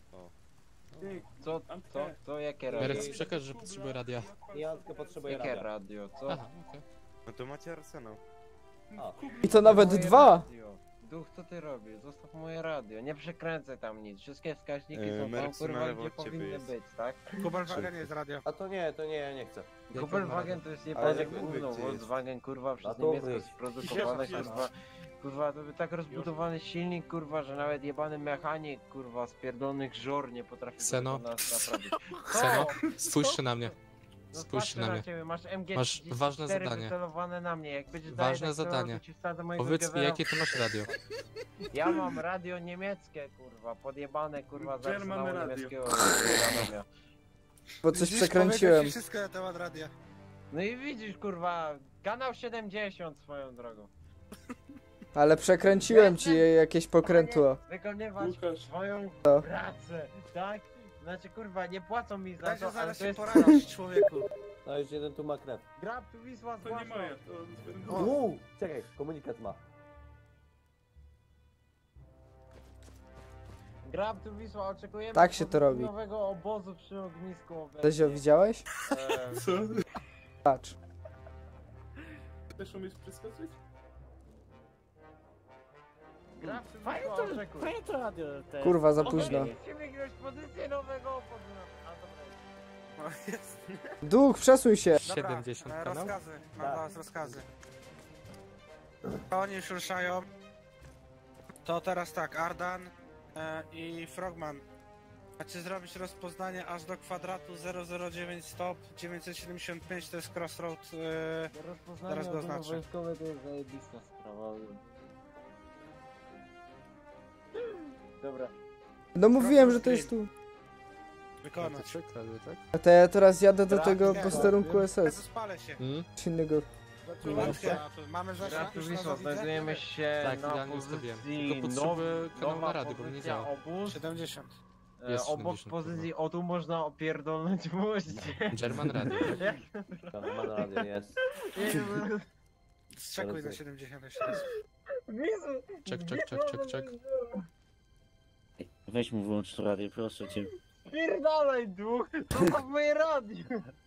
Co, jakie radio? Merek, przekaż, że potrzebuje radia. Ja tylko potrzebuję Jakie radia. radio, co? Aha, okej. No to macie arsenał. I to nawet Moje 2. radio. Duch, co ty robisz? Zostaw moje radio, nie przekręcaj tam nic. Wszystkie wskaźniki są tam, Mercy na kurwa, lewo gdzie od ciebie powinny jest. być, tak? Kubelwagen jest radio. A to nie, ja nie chcę. Kubelwagen to jest Ale jebany jak mówię, gówno, gdzie jest? Volkswagen, kurwa, przez A to Niemiecko jest. sprodukowane, kurwa. Kurwa, to by tak rozbudowany silnik, kurwa, że nawet jebany mechanik, kurwa, z pierdolonych żor nie potrafi Seno? tego nas naprawić. Seno, spójrzcie na mnie. No Spójrzcie patrzę na mnie. ciebie, masz MG Masz ważne zadanie. wycelowane na mnie, jak będziesz Ważne dalej tak zadanie. to ci wsadzę mojego Powiedz mi, gewera. jakie ty masz radio. Ja mam radio niemieckie, kurwa, podjebane, kurwa, z German arsenału radio. niemieckiego radia. Bo coś Widzisz, przekręciłem. powiedział ci wszystko na temat radia. No i widzisz, kurwa, kanał 70 swoją drogą. Ale przekręciłem ci jakieś pokrętło. Wykonywać Łukasz. swoją Co? pracę, tak? Znaczy, kurwa, nie płacą mi za Daj się to, ale zaraz to się jest... poradzić, człowieku. No już jeden tu ma krew. Grab tu Wisła, To nie zwłaszcza. moje, to... Czekaj, komunikat ma. Grab tu Wisła, oczekujemy Tak się to robi. nowego obozu przy ognisku. Dezio, widziałeś? Co? Patrz. Też umiesz przeskoczyć? Fajnie to radio. Kurwa, za późno. Musimy grać pozycję nowego oporu. Duch, przesuń się. 70 kanał? Rozkazy, mam dla was rozkazy. Oni już ruszają. To teraz tak, Ardan i Frogman. Macie zrobić rozpoznanie aż do kwadratu 009 stop 975, to jest crossroad. Zaraz go oznaczę. Wojskowe to jest zajebista sprawa. Dobra. No mówiłem, że to jest tu. Wykonać. A to ja teraz jadę do tego posterunku SS. Spalę się. Innego. Mamy zasięg już na Zawidze? Znajdujemy się Tak, na idealnie ustawiłem. pozycji Tylko potrzebuję kanału na rady, bo mnie nie pozycja działa. obóz. 70. Jest Obok 70, pozycji o tu można opierdolnąć moście. German Radio. German Radio jest. Zczekuj na 70 jeszcze raz. Czek. Weź mu wyłącz to radio, proszę cię. Pierdolaj duch, to ma moje radio.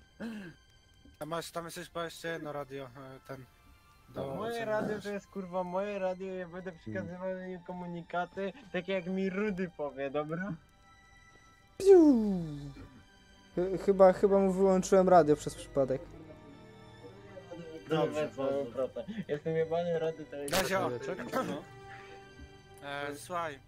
Tam jesteś po jeszcze jedno radio, ten. Moje radio to jest kurwa moje radio, ja będę przekazywał do nim komunikaty, tak jak mi Rudy powie, dobra? Chyba mu wyłączyłem radio przez przypadek. Dobrze, jestem jebany Rudy, to jest... Gazio! Słuchaj.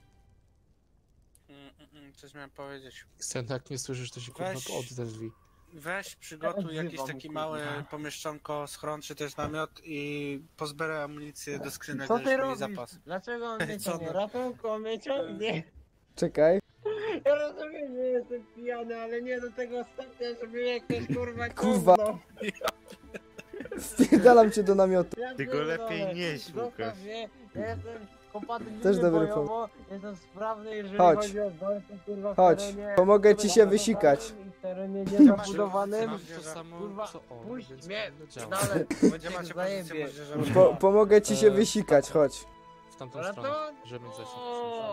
Coś miałem powiedzieć. Jak nie słyszysz, to się kurwa odezwij. Weź, przygotuj jakiś taki mały pomieszczonko, schron czy też namiot i pozbieraj amunicję do skrzynek, Co ty mieli robisz? zapas. Dlaczego on mnie ciągnie? Ratunku, on mnie ciągnie. Czekaj. Ja rozumiem, że jestem pijany, ale nie do tego stopnia, żeby jakieś kurwa Kurwa. gówno. Wpierdalam cię do namiotu. Ja Ty go pierdolę. lepiej nieś, Łukasz. Zostaw mnie, ja jestem kompatybilny Też dobry bojowo, jestem sprawny, jeżeli Chodź. chodzi o walkę, kurwa, w Chodź, terenie pomogę ci się wysikać. i w terenie niezabudowanym. To samo, Kurwa, co on, puść więc mnie, powinno działać. dalej, bo cię macie zajebie. pozycję moździerza? Pomogę ci się wysikać, chodź. W tamtą Ale stronę, to- żeby mieć zasięg.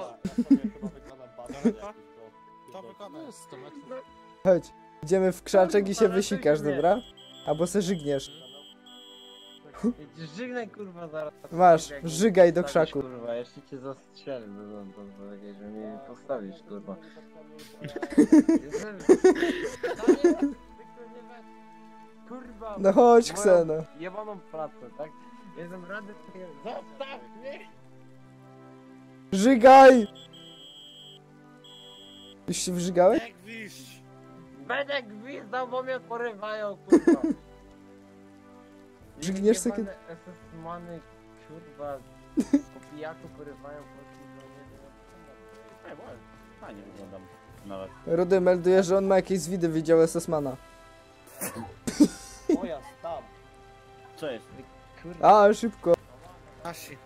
To wykonaj. Jest 100 metrów. Chodź. Idziemy w krzaczek i się wysikasz, dobra? Albo se żygniesz. Żegnaj kurwa zaraz. Masz, Jak żygaj do postawisz, krzaku. Kurwa, jeszcze cię zastrzelę do takiej, że mnie postawisz kurwa. Kurwa. No chodź, moją Kseno. Jebaną pracę, tak? Jestem rady. Zostaw mnie! Żygaj! Już się wżygałeś? Będę gwizdał, bo mnie porywają kurwa. Żygniesz sobie Jebane SS-many, kurwa, po pijaku porywają Fajnie wyglądam. Nawet. Rudy melduje, że on ma jakieś zwidy, widział SS-mana. Moja tam. Co jest? A, szybko. Nasi.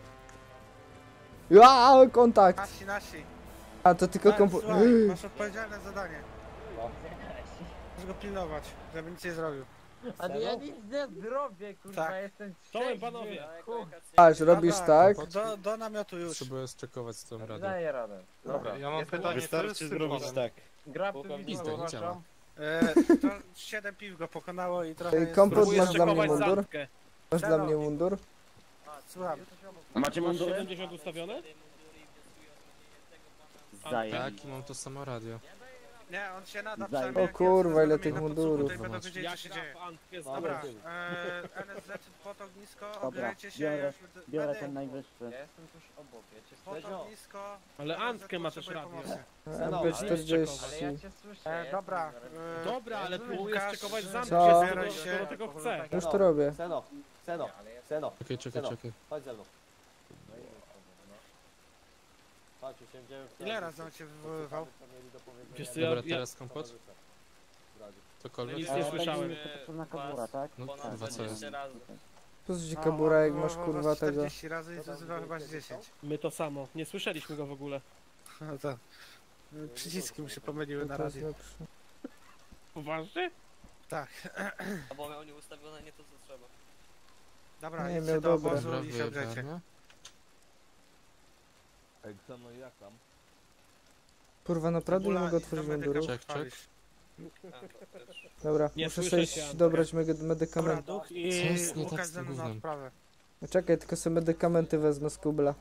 Kontakt. Nasi. A, to tylko Słuchaj, masz odpowiedzialne zadanie. Musisz go pilnować, żeby nic nie zrobił. Ale ja nic nie zrobię, kurwa, Tak. jestem Czołem, trzeźwy, panowie. kurwa. Aż robisz tak? Do namiotu już. Trzeba zczekować z tą radą. Daję radę. Dobra, ja mam Jestem- pytanie, Wystarczy co jest zrobić symbólem? tak. Gra Pizda, pizda, nie działa. To 7 piw go pokonało i trochę jest... Kompot, Próbuję masz dla mnie szczekować mundur? zandkę. Masz dla mnie mundur? Słucham. Macie mundur? 70 ustawione? Tak, i mam to samo radio. Nie, on się nada Zajeb- przynajmniej. O kurwa, ile tych mundurów. Tutaj będą wiedzieli, co się dzieje. Dobra, NSZ pod ognisko, Dobra, obierajcie się. biorę, już biorę będę ten najwyższy. Ja jestem tuż obok, ja cię pod słyszę. ognisko. Ale Antkę ma też potrzebuje radio. pomocy. MB40. Ale ja cię słyszę. Dobra. Dobra, ale próbuję Łukasz, szczekować Co? zamkę, Zbieraj do się. tego chcę. Już to robię. Seno, Czekaj. chodź ze mną. Chodź, usiądziemy w Ile razy on cię wywoływał? Wiesz co, ja... Dobra, teraz kompot? Cokolwiek? Nic nie słyszałem. Potrzebna kabura, tak? No kurwa, co jest? Po co ci kabura, jak masz kurwa tego? 40 razy i zazywał chyba z 10. My to samo. Nie słyszeliśmy go w ogóle. No to... Przyciski mu się pomyliły na To jest radiu. lepsze. Poważnie? Tak. Bo miał nieustawione nie to co trzeba. Dobra, Nie, idźcie miał do dobre. obozu Dobra, i się ogrzejcie. wyjebane. Ej, co no jak tam? Kurwa, naprawdę nie Cebula mogę i otworzyć do medyka munduru? Czek. pochwalisz. Dobra, Nie muszę słyszę sobie cię, dobrać Dobra, medykamenty. duch i Co jest nie tak Łukasz z ze tym mną na gównem? odprawę. No czekaj, tylko sobie medykamenty wezmę z kubla.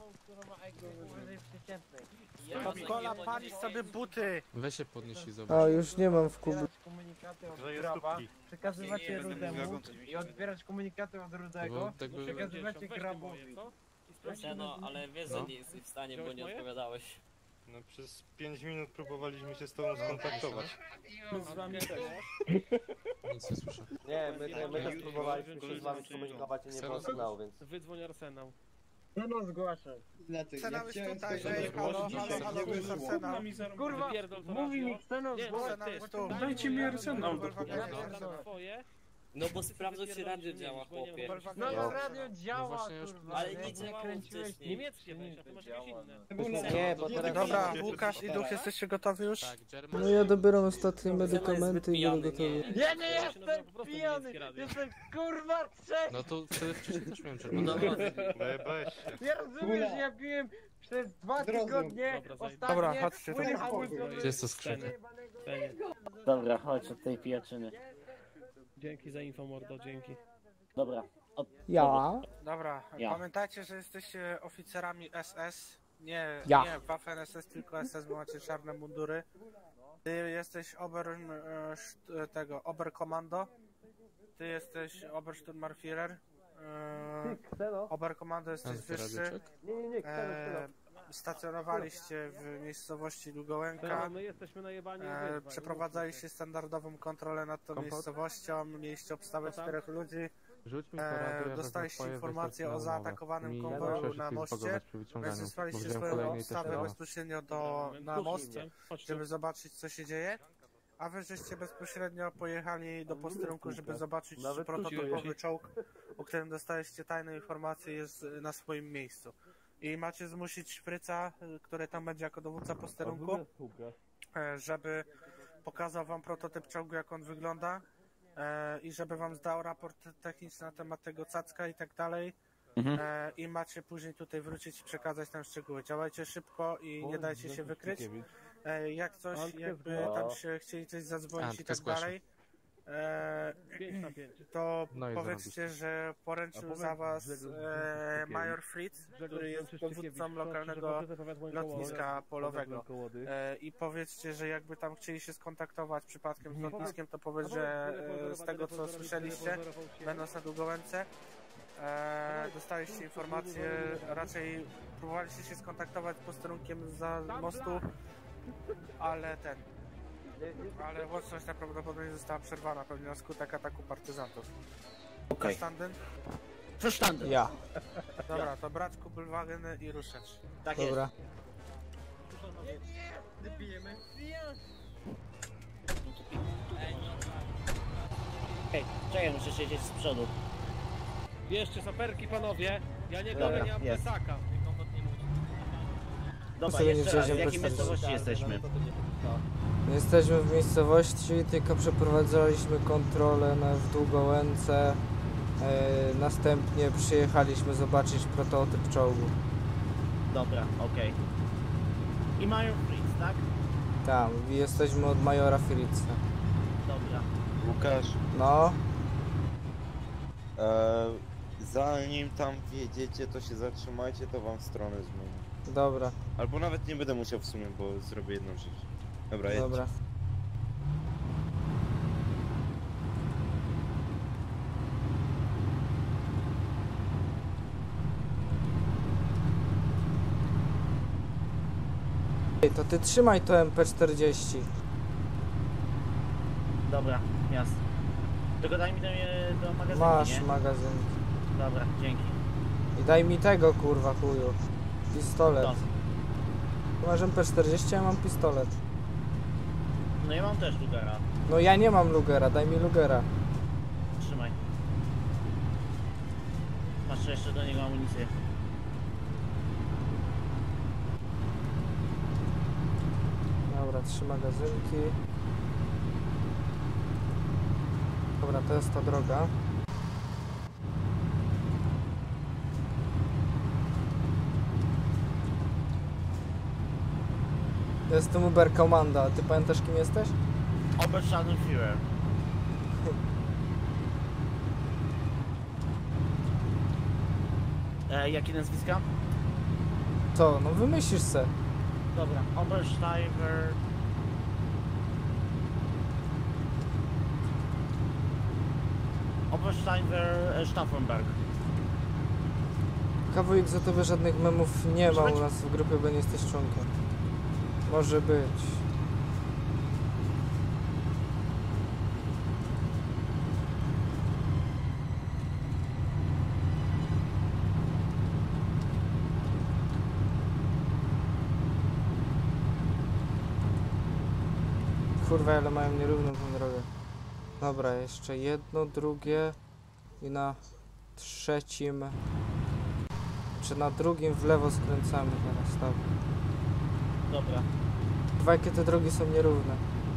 Kola, palisz sobie buty! Weź się podnieś i zobacz. A, już nie mam w kublu. Komunikaty od graba, przekazywacie Rudemu i odbierać komunikaty od Rudego, tak by- przekazywacie grabowi. No, ale wiesz, że nie jesteś w stanie, bo nie odpowiadałeś. No przez 5 minut próbowaliśmy się z tobą skontaktować. Z wami też. Nic nie słyszę. Nie, my też próbowaliśmy się z wami skomunikować i nie było sygnału, więc... Wydzwoń Arsenał. No zgłaszam. Arsenał jest tutaj, ej, halo, to jest Arsenał. Kurwa, Wypierdol to mówi radio. mi Xenon Nie, zgłaszam. Arsenał jest tu. Dajcie mi Arsenał do Twoje. No bo sprawdzę, czy radio działa, chłopie. No No. radio działa, właśnie już- kurwa. Ale nie? nic nie Nie kręciłeś wcześniej. Niemieckie weź, a ty masz jakieś inne. Nie, bo teraz... Dobra, Łukasz i duch, jesteście gotowi już? Tak, German. No ja dobieram ostatnie medykamenty i będę gotowy. Ja nie jestem pijany, jestem kurwa trzeźwy. No to wtedy wcześniej też miałem No czerwony. dobra. Najebałeś się. Ja rozumiem, że ja piłem przez 2 tygodnie Dobra, ostatnie. Dobra, chodźcie, płyn to hamulcowy. Gdzie jest to skrzynia? Dobra, chodź od tej pijaczyny. Dzięki za info, mordo, dzięki. Dobra. Ja? Dobra, Ja. pamiętajcie, że jesteście oficerami SS. Nie, Ja. nie Waffen SS, tylko SS, bo macie czarne mundury. Ty jesteś Oberkommando. Ty jesteś Obersturmführer. Oberkommando jesteś wyższy. Nie, Stacjonowaliście w miejscowości Lugołęka. My jesteśmy najebani. Przeprowadzaliście standardową kontrolę nad tą miejscowością. Mieliście obstawę 4 ludzi. Rzuć mi poradę, Dostaliście informację o zaatakowanym konwoju na moście, więc wysłaliście swoją obstawę bezpośrednio na most, żeby zobaczyć, co się dzieje. A wy żeście bezpośrednio pojechali do posterunku, żeby zobaczyć, czy prototypowy czołg, o którym dostaliście tajne informacje, jest na swoim miejscu. I macie zmusić Szpryca, który tam będzie jako dowódca posterunku, żeby pokazał wam prototyp czołgu, jak on wygląda, i żeby wam zdał raport techniczny na temat tego cacka i tak dalej. I macie później tutaj wrócić i przekazać nam szczegóły. Działajcie szybko i nie dajcie się wykryć. Jak coś, jakby tam się chcieli coś zadzwonić i tak dalej, to No i powiedzcie, że poręczył za was Major Fritz, który jest dowódcą lokalnego lotniska polowego. I powiedzcie, że jakby tam chcieli się skontaktować przypadkiem z lotniskiem, to powiedz, że z tego co słyszeliście, będąc na Długołęce, dostaliście informację, raczej próbowaliście się skontaktować z posterunkiem za mostu, ale łączność najprawdopodobniej została przerwana pewnie na skutek ataku partyzantów. Okej. Verstanden? Verstanden. Ja. Dobra, to brać kubelwagen i ruszać. Tak Dobra. Ej, czekaj, muszę siedzieć z przodu. Bierzcie saperki, panowie. Ja nie Dobra, nie mam jest. plecaka. Dobra, sobie jeszcze nie raz, w wziąłem jakiej bez miejscowości jesteśmy? Jesteśmy w miejscowości, tylko przeprowadzaliśmy kontrolę w Długołęce. Następnie przyjechaliśmy zobaczyć prototyp czołgu. Dobra, okej. I mają Fritz, tak? Tam, jesteśmy od majora Fritza. Dobra. Łukasz, No, zanim tam wjedziecie, to się zatrzymajcie, to wam stronę zmienię. dobra, Albo nawet nie będę musiał w sumie, bo zrobię jedną rzecz. Dobra, jedźcie. dobra. Ej, to ty trzymaj to MP40. Dobra, jasne. Tylko daj mi do magazynu, Masz nie? magazyn. Dobra, dzięki. I daj mi tego, kurwa, chuju. Pistolet. No. Ty masz MP40, ja mam pistolet. No ja mam też Lugera. No ja nie mam Lugera, daj mi Lugera. Trzymaj. Masz jeszcze do niego amunicję. Dobra, 3 magazynki. Dobra, to jest ta droga. Jestem Uber Komanda, a ty pamiętasz kim jesteś? Oberschadenführer. Jakie nazwiska? Co? No wymyślisz se. Dobra, Obersteiger. Obersteiger Stauffenberg. Kawujek, za tobie żadnych memów nie ma u nas w grupie, bo nie jesteś członkiem. Może być. Kurwa, ale mają nierówną tą drogę. Dobra, jeszcze jedno, drugie i na trzecim, czy na drugim w lewo skręcamy teraz, tak. Dobra. Kurwa, jakie te drogi są nierówne.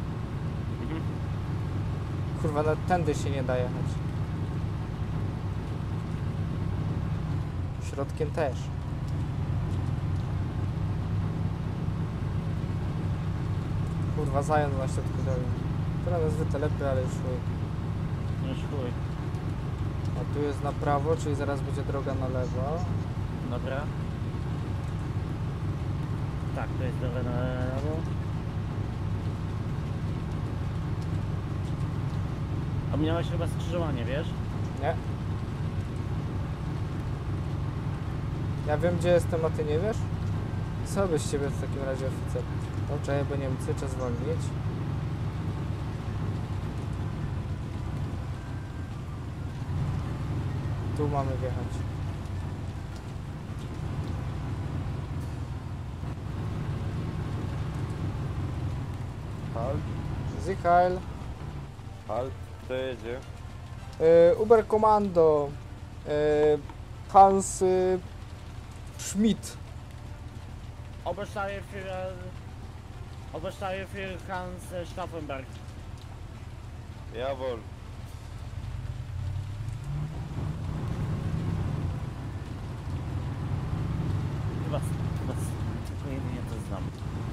Kurwa, nawet tędy się nie da jechać. Środkiem też. Kurwa, zając na środku drogi. Która nazwy lepiej, ale już chuj. Już chuj. A tu jest na prawo, czyli zaraz będzie droga na lewo. Dobra. Tak, to jest droga na lewo. A miałeś chyba skrzyżowanie, wiesz? Nie. Ja wiem, gdzie jestem, a ty nie wiesz? Co byś ciebie w takim razie, oficer? Dobrze, bo Niemcy, czas zwolnić. Tu mamy wjechać. Halt. Sichheil. Halt, kto jedzie? Uber Kommando. Hans Schmidt. Obersteiger Hans Stauffenberg. Jawohl. Chyba tylko jedynie to znam.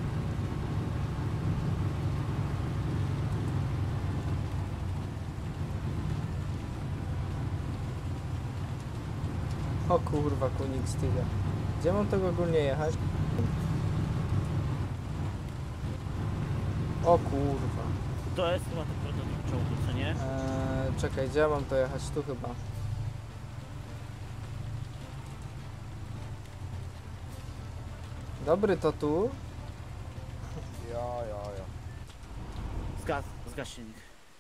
O kurwa, konik styga. Gdzie mam tego ogólnie jechać? O kurwa. To jest chyba ten prototyp czołgu, co nie? Czekaj, gdzie ja mam to jechać? Tu chyba. Dobry, to tu? Ja. Zgaś silnik.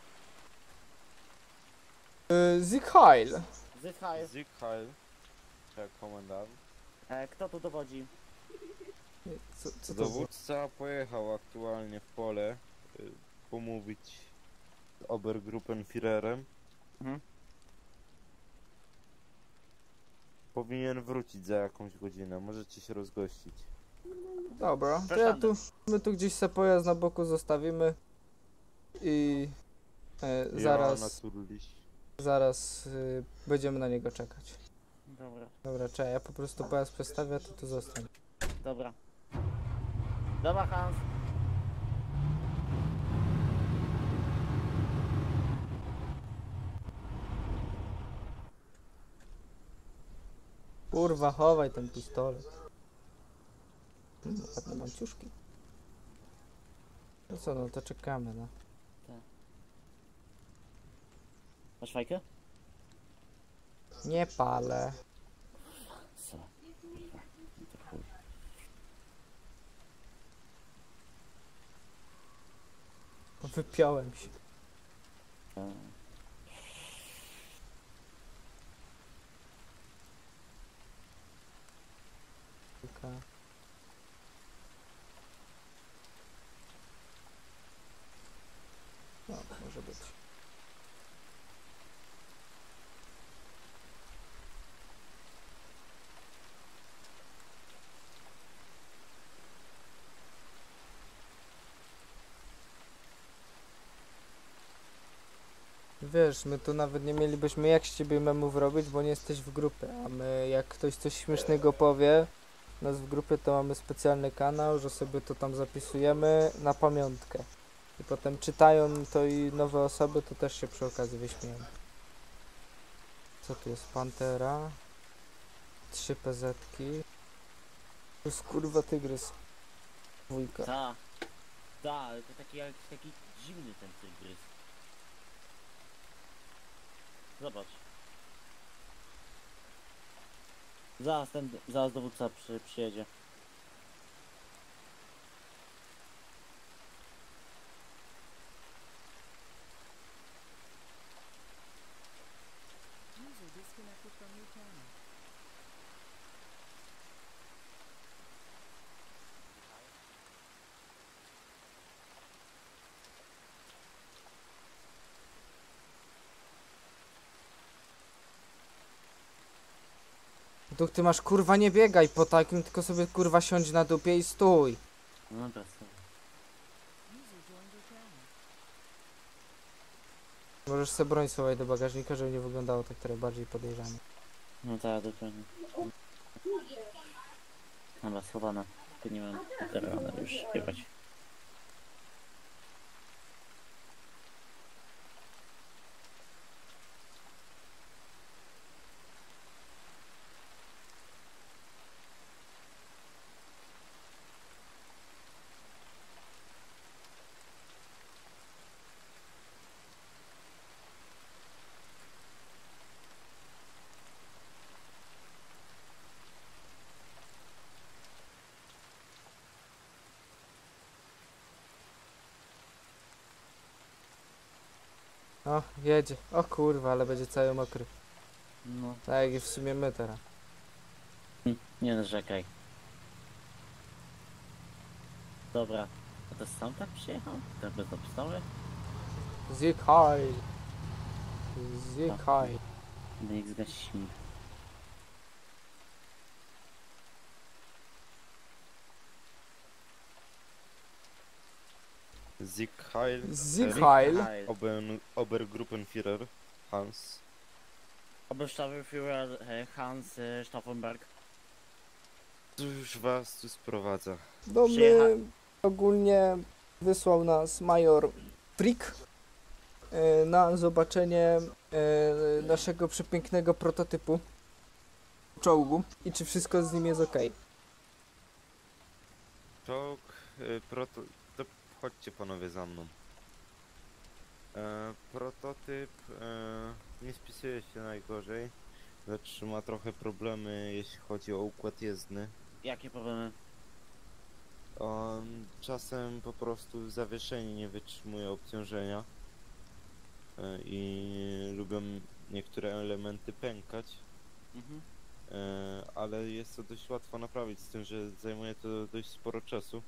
Sichheil. Sichheil. Tak, komendant. Kto tu dowodzi? Co to Dowódca pojechał aktualnie w pole pomówić z Obergruppenführerem. Powinien wrócić za jakąś godzinę, możecie się rozgościć. Dobra, to my tu gdzieś sobie pojazd na boku zostawimy i zaraz będziemy na niego czekać. Dobra, czekaj, ja po prostu pojazd przestawię, a ty tu zostań. Dobra. Dobra, Hans. Kurwa, chowaj ten pistolet. Ładne manciuszki. No co, no to czekamy, no. Tak. Masz fajkę? Nie palę. Co? Wypiąłem się. No, może być. Wiesz, my tu nawet nie mielibyśmy jak z ciebie memów robić, bo nie jesteś w grupie, a my jak ktoś coś śmiesznego powie nas w grupie, to mamy specjalny kanał, że sobie to tam zapisujemy na pamiątkę. I potem czytają to i nowe osoby, to też się przy okazji wyśmieją. Co tu jest? Pantera. 3 PZ-ki. To jest kurwa tygrys. Dwójka. Ale to taki dziwny ten tygrys. Zobacz. Zaraz dowódca przyjedzie. Duch, ty masz kurwa nie biegaj po takim, tylko sobie kurwa siądź na dupie i stój. No dobra, Możesz sobie broń schować do bagażnika, żeby nie wyglądało tak trochę bardziej podejrzanie. No tak, dokładnie. Dobra, schowana. Tu nie mam materiału, już śpiewać. O, jedzie. O kurwa, ale będzie cały mokry. No. Tak jak i w sumie my teraz. Nie narzekaj. Dobra. A to sam tak przyjechał? Tak bez obstawy? Zikaj. Zikaj. No ich zgasimy. Sieg Heil. Obergruppenführer Hans. Oberstabsführer Hans Stauffenberg. Cóż was tu sprowadza? Do mnie ogólnie wysłał nas major Frick na zobaczenie naszego przepięknego prototypu czołgu i czy wszystko z nim jest ok. Czołg, to chodźcie panowie za mną. Prototyp nie spisuje się najgorzej, lecz ma trochę problemy jeśli chodzi o układ jezdny. Jakie problemy? Czasem po prostu zawieszenie nie wytrzymuje obciążenia i lubią niektóre elementy pękać, ale jest to dość łatwo naprawić, z tym, że zajmuje to dość sporo czasu.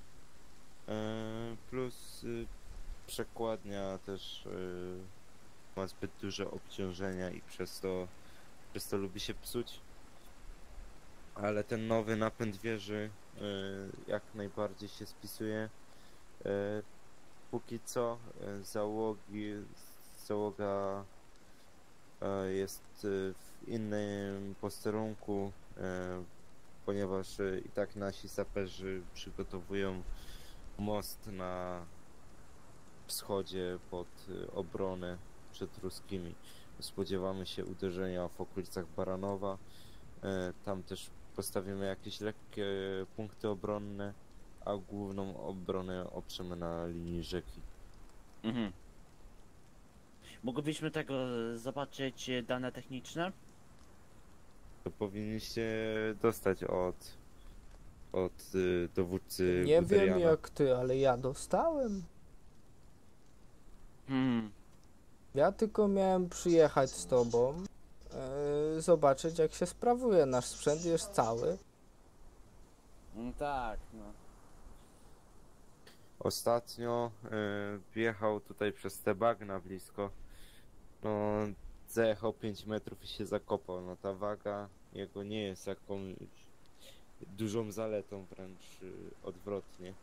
Plus przekładnia też ma zbyt duże obciążenia i przez to lubi się psuć. Ale ten nowy napęd wieży jak najbardziej się spisuje. Póki co załoga jest w innym posterunku, ponieważ i tak nasi saperzy przygotowują most na wschodzie pod obronę przed ruskimi. Spodziewamy się uderzenia w okolicach Baranowa. Tam też postawimy jakieś lekkie punkty obronne, a główną obronę oprzemy na linii rzeki. Moglibyśmy tego zobaczyć dane techniczne? To powinniście dostać od dowódcy Nie Guderiana. wiem jak ty, ale ja dostałem. Ja tylko miałem przyjechać z tobą, zobaczyć jak się sprawuje. Nasz sprzęt jest cały. Tak, no. Ostatnio wjechał tutaj przez te bagna blisko. No, zajechał 5 metrów i się zakopał. No ta waga jego nie jest jakąś dużą zaletą, wręcz odwrotnie.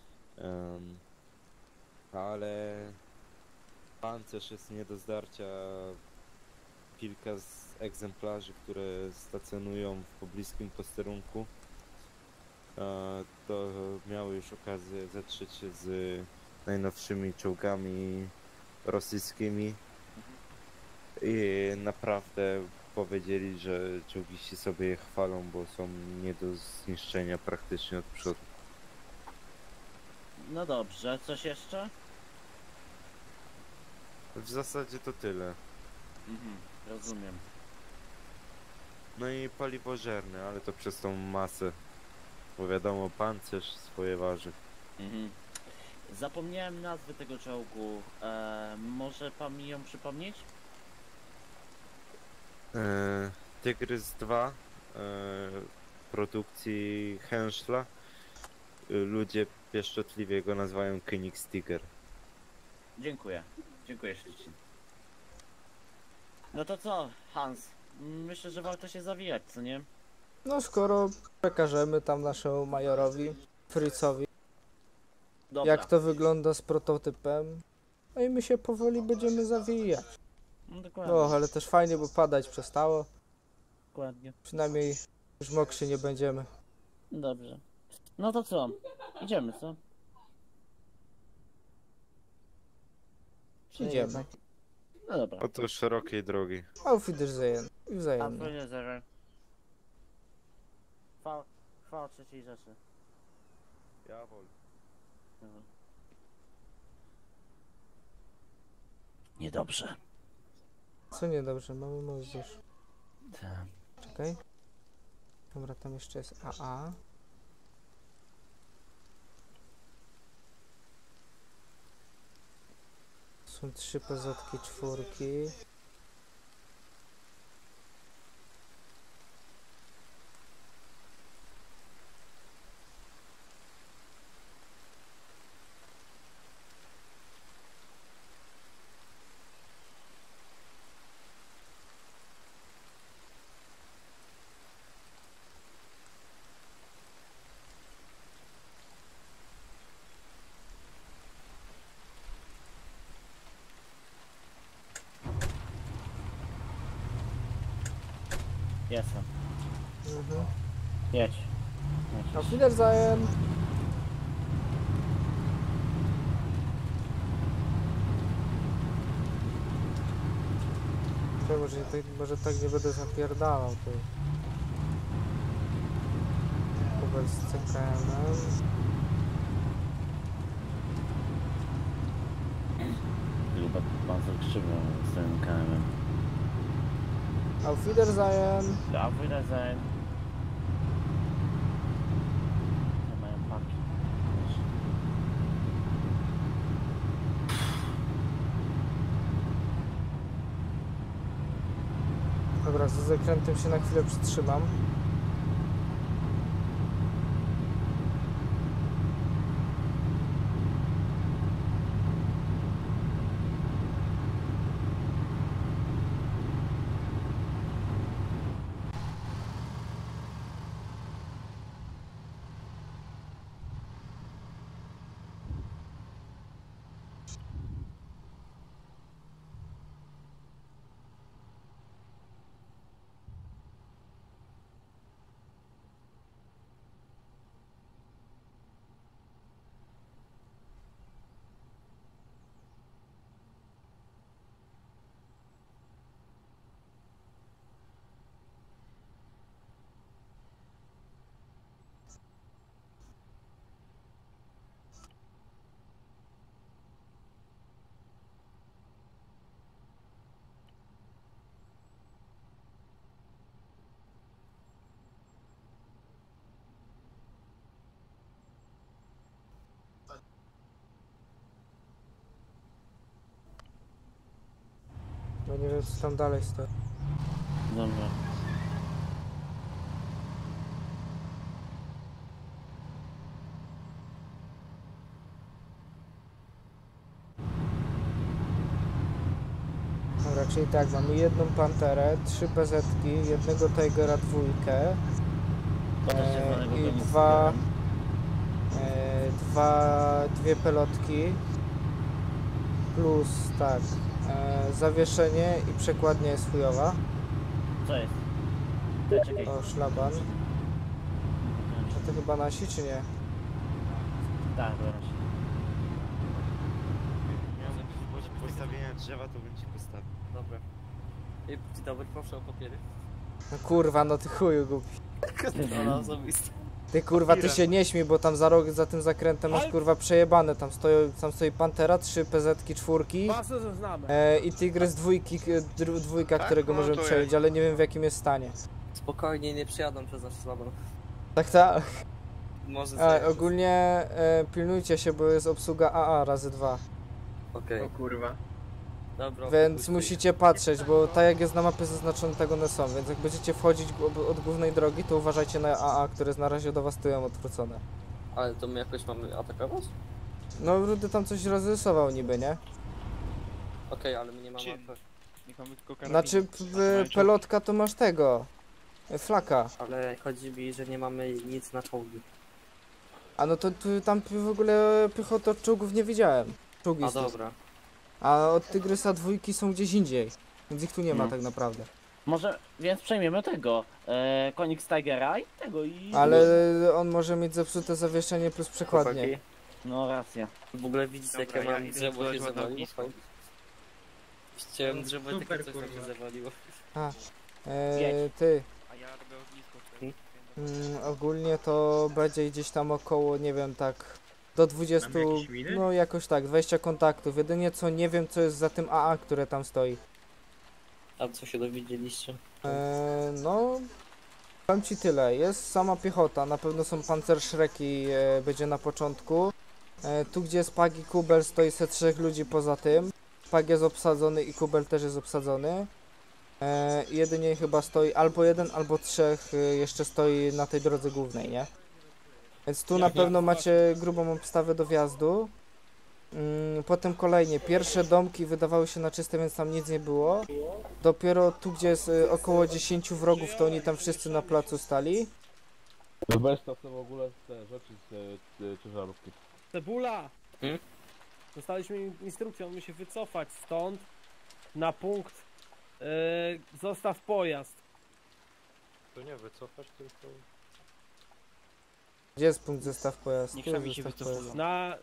Ale pancerz jest nie do zdarcia. Kilka z egzemplarzy, które stacjonują w pobliskim posterunku, to miały już okazję zetrzeć się z najnowszymi czołgami rosyjskimi i naprawdę powiedzieli, że czołgiści sobie je chwalą, bo są nie do zniszczenia praktycznie od przodu. No dobrze, coś jeszcze? W zasadzie to tyle. Rozumiem. No i paliwożerne, ale to przez tą masę. Bo wiadomo, pancerz swoje waży. Zapomniałem nazwy tego czołgu. Może pan mi ją przypomnieć? Tygrys 2 produkcji Henschla. Ludzie pieszczotliwie go nazywają Königstiger. Dziękuję. Dziękuję ślicznie. No to co, Hans? Myślę, że warto się zawijać, co nie? No skoro przekażemy tam naszemu majorowi, Fritzowi, Dobra. jak to wygląda z prototypem, no i my się powoli będziemy zawijać. No dokładnie. No, ale też fajnie, bo padać przestało. Dokładnie. Przynajmniej już mokrzy nie będziemy. Dobrze. No to co? Idziemy, co? Idziemy. No dobra. Oto szerokiej drogi. Auf Wiedersehen. I wzajemnie. Chwała trzeciej rzeczy. Jawohl. Niedobrze. Co niedobrze, mamy moździerz. Tak. Czekaj. Dobra, tam jeszcze jest AA. Są 3 PZ-ki, 4. Jestem. Mhm. Jedź. Auf Wiedersehen. Może tak nie będę zapierdalał tu. Kubek z CKM-em. Chyba bardzo krzywą z tym KM-em. Auf Wiedersehen. Auf Wiedersehen. To mają paki. Dobra, z zakrętem się na chwilę przytrzymam. Bo nie wiem co tam dalej stoi. Dobra. Dobra, czyli tak, mamy jedną Panterę, 3 PZ-ki, jednego Tigera 2 i dwie pelotki plus tak, zawieszenie i przekładnia jest chujowa. Co jest? Czekaj. O, szlaban. A to chyba nasi czy nie? Tak, dobra. drzewa, to bym ci postawił. Dobra. Dzień dobry, proszę o papiery. No kurwa, no ty chuju głupi. No, osobiste. Ty kurwa, ty się nie śmiej, bo tam za tym zakrętem masz kurwa przejebane. Tam stoi Pantera, 3 PZ-ki, 4 Pasy znamy. i Tygrys dwójka, którego możemy przejąć, ale nie wiem w jakim jest stanie. Spokojnie, nie przyjadą przez nasz slabon. Tak. Może Ogólnie pilnujcie się, bo jest obsługa AA razy 2. Okej. O kurwa. Dobra. Więc musicie patrzeć, bo tak jak jest na mapie zaznaczone, tego one są. Więc jak będziecie wchodzić od głównej drogi, to uważajcie na AA, które jest na razie do was tyłem odwrócone. Ale to my jakoś mamy atakować? No Rudy tam coś rozrysował niby, nie? Okej, ale my nie mamy Znaczy pelotka to masz tego. Flaka. Ale chodzi mi, że nie mamy nic na czołgi. A no to tam w ogóle piechotę od czołgów nie widziałem. Czołgi A są. dobra. A od Tygrysa dwójki są gdzieś indziej. Więc ich tu nie ma tak naprawdę. Może, więc przejmiemy tego, Konik Tigera i tego i... Ale on może mieć zepsute zawieszenie plus przekładnie. Chłopaki. No racja. W ogóle widzicie jak ja mam drzewo się zawaliło? Chciałem drzewo i takie coś tam się zawaliło. Ty. Ogólnie to będzie gdzieś tam około, nie wiem, tak do 20, no jakoś tak, 20 kontaktów. Jedynie co nie wiem, co jest za tym AA, które tam stoi. A co się dowiedzieliście? No, powiem ci tyle, jest sama piechota, na pewno są pancerszreki, będzie na początku. Tu gdzie jest Pag i Kubel stoi se 3 ludzi poza tym. Pag jest obsadzony i Kubel też jest obsadzony. Jedynie chyba stoi albo 1, albo 3 jeszcze stoi na tej drodze głównej, nie? Więc tu na pewno macie grubą obstawę do wjazdu. Potem kolejnie, pierwsze domki wydawały się na czyste, więc tam nic nie było. Dopiero tu gdzie jest około 10 wrogów, to oni tam wszyscy na placu stali. Weź to w ogóle te rzeczy z ciężarówki. Cebula! Dostaliśmy instrukcję, mamy się wycofać stąd na punkt zostaw pojazd. To nie wycofać, tylko... Gdzie jest punkt zestaw pojazd? Niech sami się wycofują. Na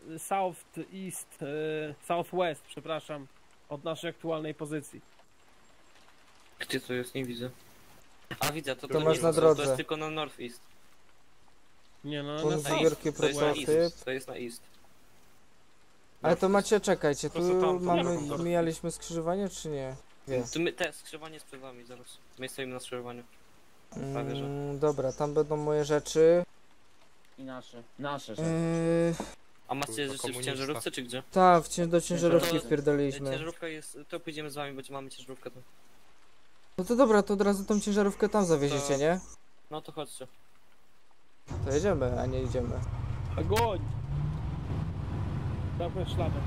southwest, przepraszam, od naszej aktualnej pozycji. Gdzie to jest? Nie widzę. A widzę, To masz na drodze. To jest tylko na northeast. Nie no, punkt na zbiórki to jest na prototyp. east. To jest na east. Ale to macie, czekajcie, Po prostu tu tam, mijaliśmy skrzyżowanie, czy nie? Nie. Tu my, skrzyżowanie jest przed wami zaraz. My stoimy na skrzyżowaniu. Prawie, że. Dobra, tam będą moje rzeczy. I nasze rzeczy. A macie rzeczy w ciężarówce, czy gdzie? Tak, do ciężarówki wpierdoliliśmy. Ciężarówka jest, to pójdziemy z wami, bo mamy ciężarówkę tu. No to dobra, to od razu tą ciężarówkę tam zawieziecie, nie? No to chodźcie. To jedziemy, a nie idziemy. Ogoń! Zamknę szlabę.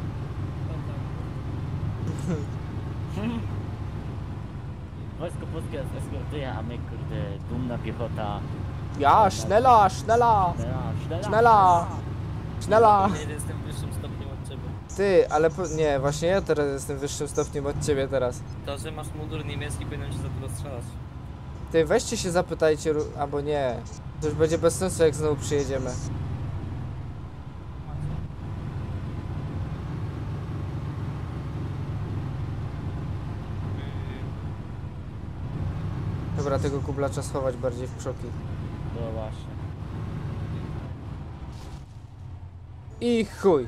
Wojsko polskie nas eskortuje, a my kurde, dumna piechota. Ja, schnella, schnella! Schnella! Schnella! Ja jestem wyższym stopniem od ciebie. Ty, ale nie, właśnie ja teraz jestem wyższym stopniem od ciebie teraz. To, że masz mundur niemiecki, powinien się za to rozstrzelać. Ty, weźcie się zapytajcie, albo nie. To już będzie bez sensu, jak znowu przyjedziemy. Dobra, tego kublacza schować bardziej w krzoki. No właśnie. I chuj.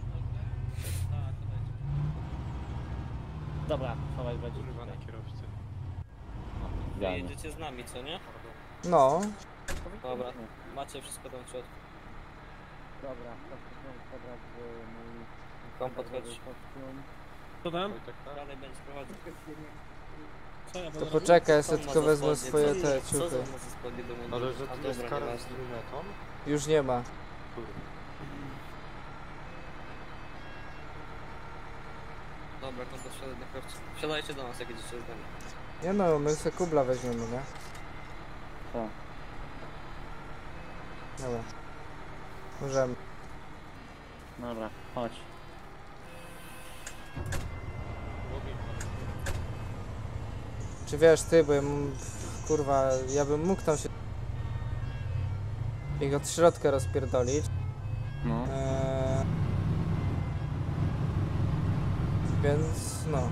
Dobra, chowaj będzie. Używane kierowcy. Wy jedziecie z nami, co nie? No. Dobra, macie wszystko tam w środku. Dobra, dobra, mój... Tam podchodzi. Co tam? Dalej będzie prowadzić. To poczekaj, ja sobie tylko wezmę swoje te ciuchy. Ale że to jest kara z lunetą? Już nie ma. Kurde. Dobra, konto wsiadaj na krawcy. Wsiadajcie do nas, jak jedziecie z nami. Nie no, my sobie kubla weźmiemy, nie? Tak. Dobra. Możemy. Dobra, chodź. Czy wiesz, ty, bo ja kurwa, ja bym mógł tam się ich od środka rozpierdolić. No. Więc no.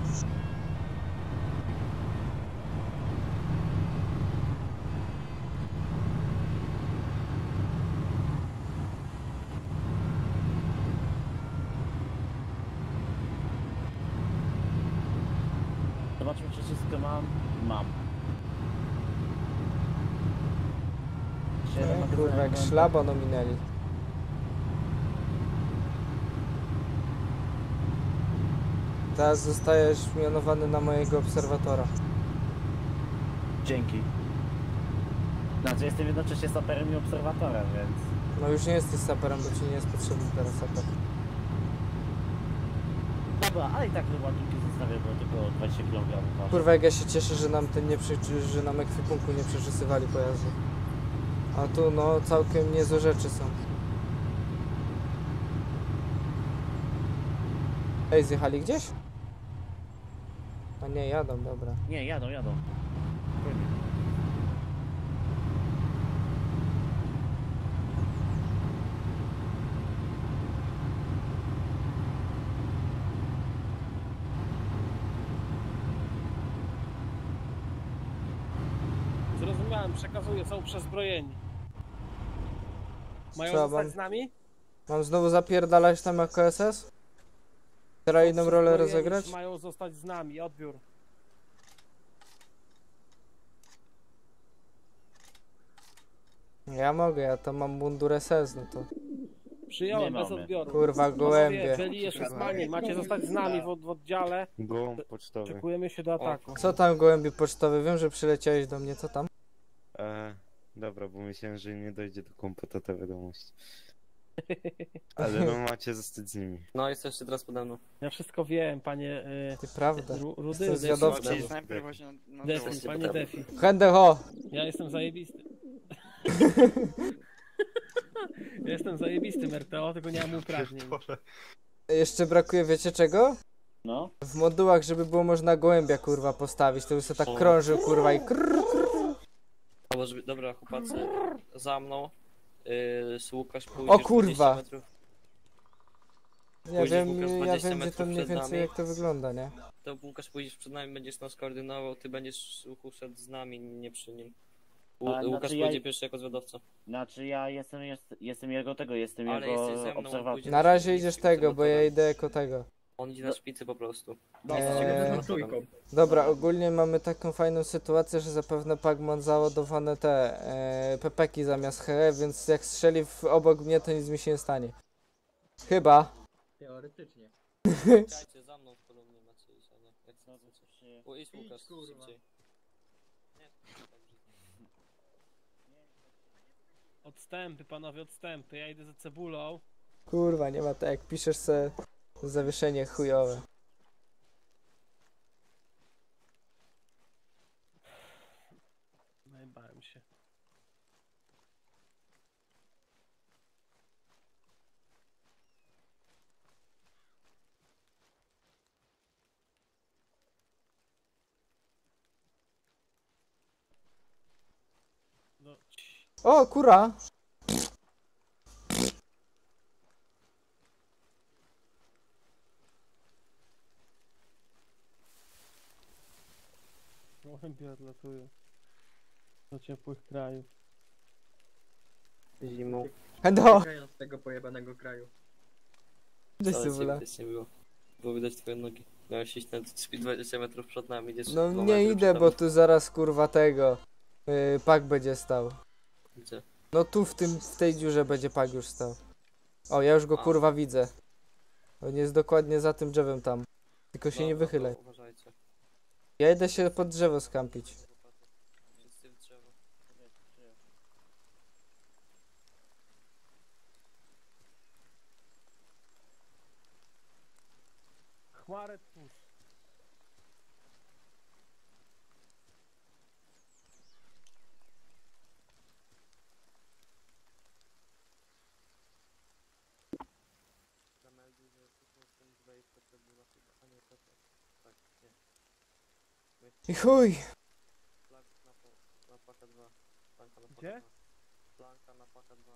Zobaczmy, czy wszystko mam. Mam. Kurwa, jak szlaba nominęli. Teraz zostajesz mianowany na mojego obserwatora. Dzięki. Znaczy jestem jednocześnie saperem i obserwatorem, więc... No już nie jesteś saperem, bo ci nie jest potrzebny teraz saper. Dobra, ale i tak ładunki zostawię, bo tylko 20 kg waży. Kurwa, jak ja się cieszę, że nam że nam ekwipunku nie przeczesywali pojazdu. A tu no całkiem niezłe rzeczy są. Ej, zjechali gdzieś? A nie, jadą, dobra. Nie, jadą. Zrozumiałem, przekazuję, są przezbrojeni. Mają Co, zostać mam- z nami? Mam znowu zapierdalać tam jako SS? Teraz inną rolę Przezbrojeni, rozegrać? Mają zostać z nami, odbiór. Ja mogę, ja tam mam mundur SS, no to... Przyjąłem Nie bez mamy. odbioru. Kurwa, gołębie. Panowie, byli jeszcze z nami, macie zostać z nami w oddziale. Gołąb pocztowy. Czekujemy się do ataku. Co tam, gołębie pocztowe? Wiem, że przyleciałeś do mnie, co tam? Dobra, bo myślałem, że nie dojdzie do kompota ta wiadomość. Ale no macie zostać z nimi. No, jesteście teraz pode mną. Ja wszystko wiem, panie... Ty prawda. Rudy, Jestem zwiadowcą. Defi, panie Defi. Chędę ho! Ja jestem zajebisty. Ja jestem zajebistym RTO, tylko nie mam uprawnień. Jeszcze brakuje, wiecie czego? No. W modułach, żeby było można gołębia, kurwa, postawić, to by sobie tak krążył, kurwa, i Albo żeby... Dobra, chłopacy, za mną. Łukasz pójdziesz O kurwa! 20 metrów. Ja Pójdziesz, wiem, Łukasz, ja 20 wiem, gdzie to metrów mniej przed więcej nami. jak to wygląda, nie? To Łukasz, pójdziesz przed nami, będziesz nas koordynował, ty będziesz Łuku szedł z nami, nie przy nim. A, Łukasz znaczy pójdzie ja- pierwszy jako zwiadowca. Znaczy ja jestem jego jestem Ale jego jesteś ze mną, obserwator. pójdziesz Na razie idziesz tego, bo ja idę jako tego. On idzie na szpicy po prostu. Dobra, ogólnie mamy taką fajną sytuację, że zapewne Pac ma załadowane te pepeki zamiast HE, więc jak strzeli obok mnie, to nic mi się nie stanie. Chyba. Teoretycznie. Czekajcie, za mną podobnie macie iść, a nie? Jak chcecie. O, idź Łukasz, szybciej. Odstępy, panowie, odstępy. Ja idę za cebulą. Kurwa, nie ma tak jak piszesz se zawieszenie chujowe. Najbałem się. No, O, kura! gołębie odlatują do ciepłych krajów. Zimą. Hendo! Uciekają z tego pojebanego kraju. Wcale cię nie było. Było widać twoje nogi. Miałeś iść na 20 metrów przed nami, idziesz No 2 nie metry idę, przed bo nami. tu zaraz kurwa tego Pac będzie stał. Gdzie? No tu w tej dziurze będzie Pac już stał. O, ja już go kurwa widzę. On jest dokładnie za tym drzewem tam. Tylko się nie Dobra, wychylaj. to uważajcie. Ja idę się pod drzewo skampić. Wszyscy w drzewo. Chmarę twórz. I chuj! Na paka 2. Planka na paka Gdzie? 2. Planka na paka 2.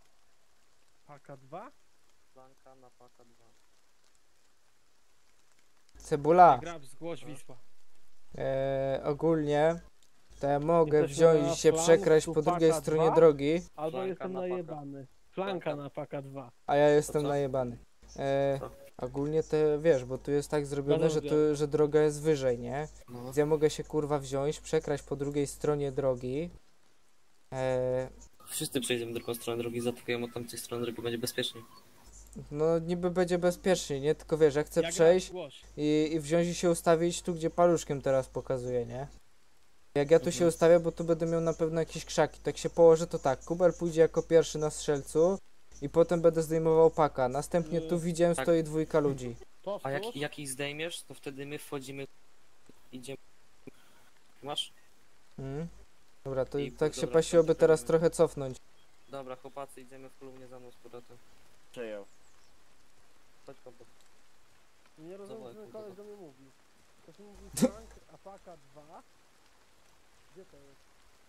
Paka 2? Planka na paka 2. Cebula. Grab, zgłoś Wisła. Ogólnie to ja mogę Jesteśmy wziąć na i się flank przekreś tu po drugiej paka stronie 2, drogi. Albo Flanka jestem na paka. najebany. Flanka na paka 2. A ja jestem co? najebany. Ogólnie to wiesz, bo tu jest tak zrobione, Bardzo że droga jest wyżej, nie? No. Więc ja mogę się kurwa wziąć, przekraść po drugiej stronie drogi. Wszyscy przejdziemy drugą stronę drogi, zaatakują od tamtej strony drogi, będzie bezpieczniej. No niby będzie bezpiecznie, nie? Tylko wiesz, ja chcę Jak przejść zgłoś. i wziąć i się ustawić tu, gdzie paluszkiem teraz pokazuję, nie? Jak ja tu się ustawię, bo tu będę miał na pewno jakieś krzaki, tak się położę, to tak, Kubel pójdzie jako pierwszy na strzelcu i potem będę zdejmował paka. Następnie tu widziałem Tak. stoi 2 ludzi. A jak ich zdejmiesz, to wtedy my wchodzimy, idziemy. Masz? Dobra, to I tak się dobra, pasiłoby to teraz wchodzimy. trochę cofnąć. Dobra, chłopacy, idziemy w kolumnie za mną z powrotem. Przejął. Chodź kompot. Nie rozumiem, Zobacz, co ten kurwa. koleś do mnie mówi. To się mówi flank, a paka 2. Gdzie to jest?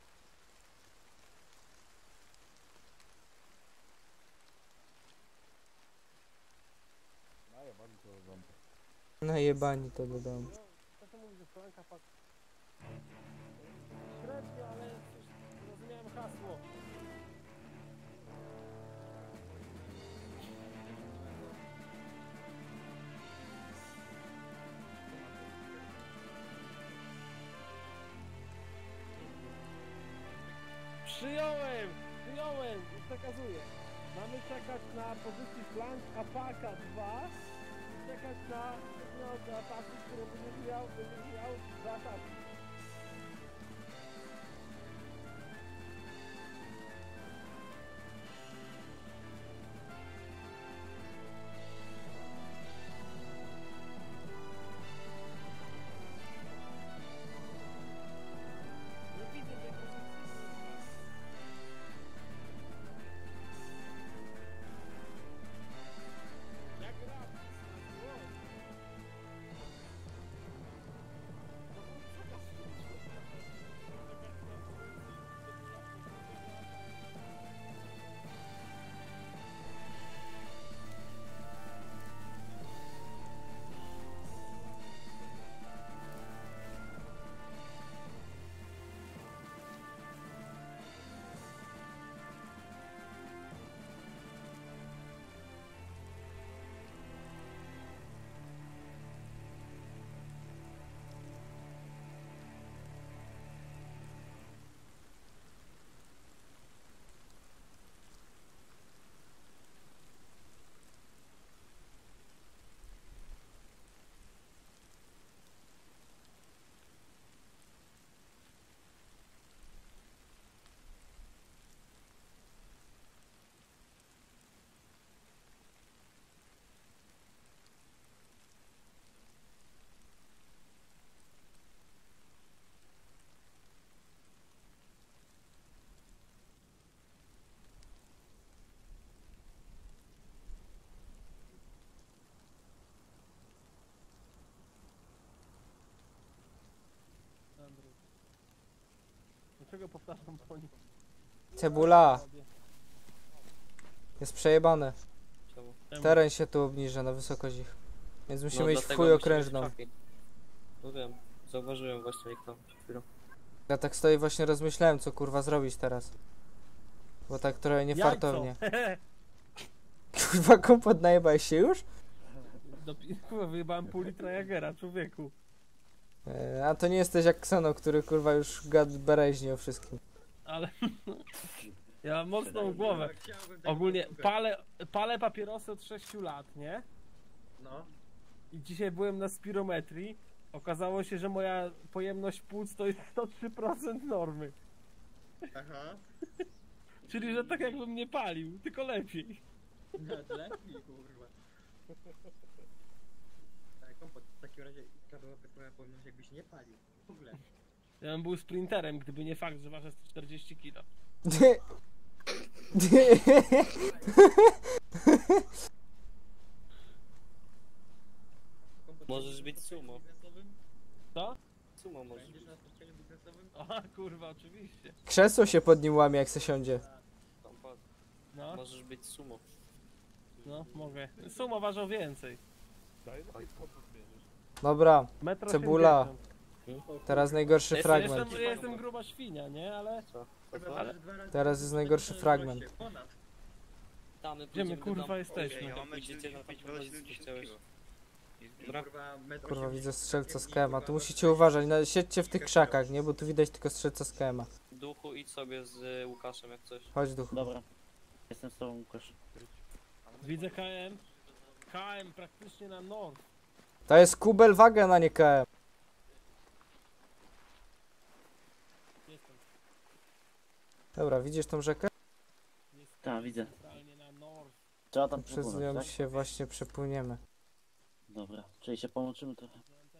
Najebani to dodam. To się mówi, że flanka, paka... Średnio, ale coś zrozumiałem hasło. Przyjąłem! I przekazuję. Mamy czekać na pozycji flank Apaka 2 i czekać na sygnał do ataku, który będzie miał do ataku. Nie widzę tej pozycji. Jak gra? Dlaczego powtarzam po nim? Cebula! Jest przejebane. Czemu? Teren się tu obniża na wysokość ich. Więc musimy iść w dlatego chuj musimy okrężną. krzaki. No wiem, zauważyłem właśnie ich tam przed chwilą. Ja tak stoję właśnie rozmyślałem, co kurwa zrobić teraz. Bo tak trochę niefartownie. Kurwa, kompot, najebałeś się już? Kurwa, wyjebałem pół litra Jagera, człowieku. A to nie jesteś jak Kseno, który kurwa już gad bereźni o wszystkim. Ale ja mam mocną głowę. Ogólnie palę papierosy od 6 lat, nie? No. I dzisiaj byłem na spirometrii. Okazało się, że moja pojemność płuc to jest 103% normy. Aha. Czyli, że tak jakbym nie palił, tylko lepiej. No to lepiej, kurwa. Tak, kompot, w takim razie jaka byłaby twoja pojemność, jakbyś nie palił? W ogóle. Ja bym był sprinterem, gdyby nie fakt, że waży 140 kg. Możesz być sumo. Co? Sumo możesz być. O kurwa, oczywiście. Krzesło się pod nim łamie, jak se siądzie. Kompot. No. Możesz być sumo. No, mogę. Sumo ważą więcej. Dobra, Metro cebula. 80. Teraz najgorszy fragment. Jestem gruba świnia, nie? Ale... Teraz jest najgorszy fragment. Tam my Gdzie my pójdziemy do kurwa domu. jesteśmy? Pójdziecie na taką pozycję, chciałeś. Kurwa, widzę strzelca z KM-a. Tu musicie uważać, no, siedźcie w tych krzakach, nie? Bo tu widać tylko strzelca z KM-a. Duchu, idź sobie z Łukaszem jak coś. Chodź, duchu. Dobra. Jestem z tobą, Łukasz. Widzę KM. KM praktycznie na north. To jest Kubelwagen, a nie KM. Jestem. Dobra, widzisz tą rzekę? Tak, widzę. Centralnie na north. Trzeba tam Przez przepłynąć, nią tak? się właśnie przepłyniemy. Dobra, czyli się połączymy trochę.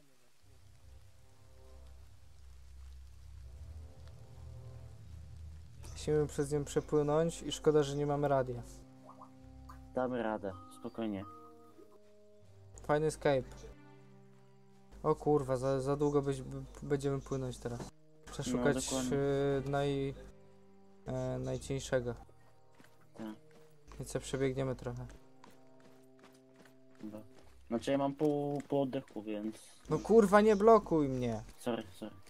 Musimy przez nią przepłynąć i szkoda, że nie mamy radia. Damy radę, spokojnie. Fajny escape. O kurwa, za długo będziemy płynąć teraz. Przeszukać No, dokładnie. najcieńszego. Tak. I co, przebiegniemy trochę. Dobra. Znaczy ja mam pół oddechu, więc... No kurwa, nie blokuj mnie. Sorry.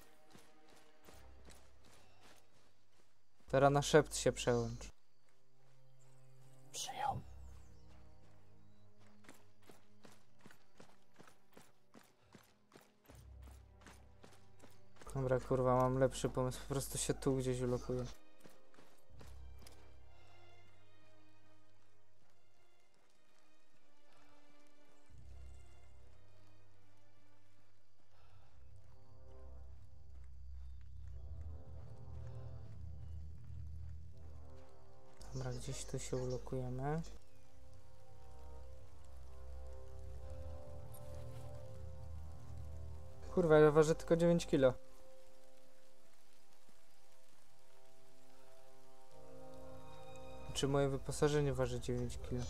Teraz na szept się przełącz. Przyjął. Dobra, kurwa, mam lepszy pomysł. Po prostu się tu gdzieś ulokuję. Dobra, gdzieś tu się ulokujemy. Kurwa, ja ważę tylko 9 kilo. Czy moje wyposażenie waży 9 kilo?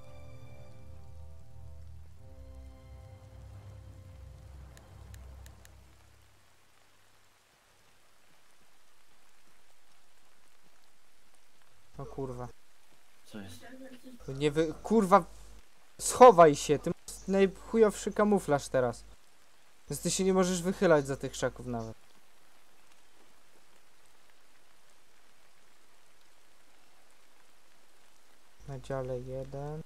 O kurwa. Co jest? Nie Kurwa! Schowaj się! Ty masz najchujowszy kamuflaż teraz. Więc ty się nie możesz wychylać za tych krzaków nawet. Na dziale 1.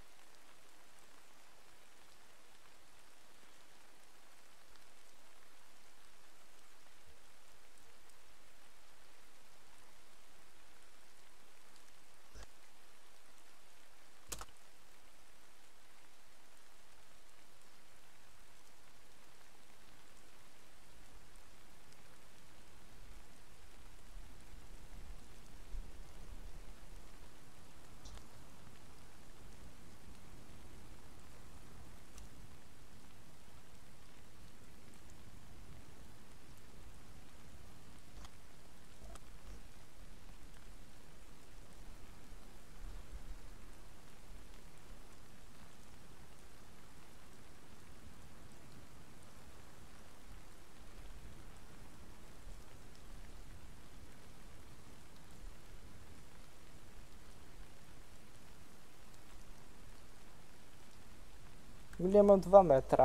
Ja mam 2 metra.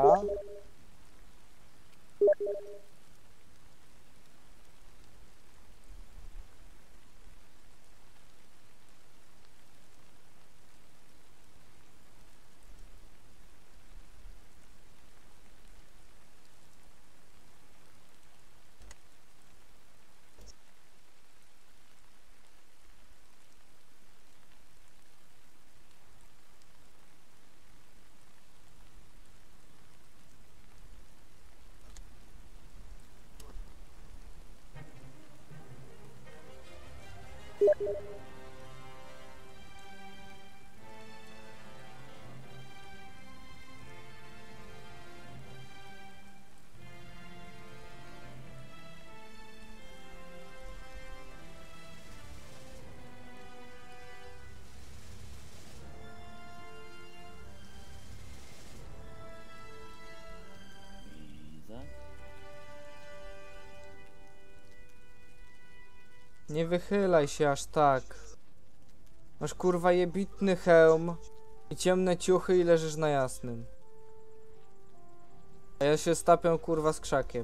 Nie wychylaj się aż tak. Masz kurwa jebitny hełm i ciemne ciuchy i leżysz na jasnym. A ja się stapiam kurwa z krzakiem.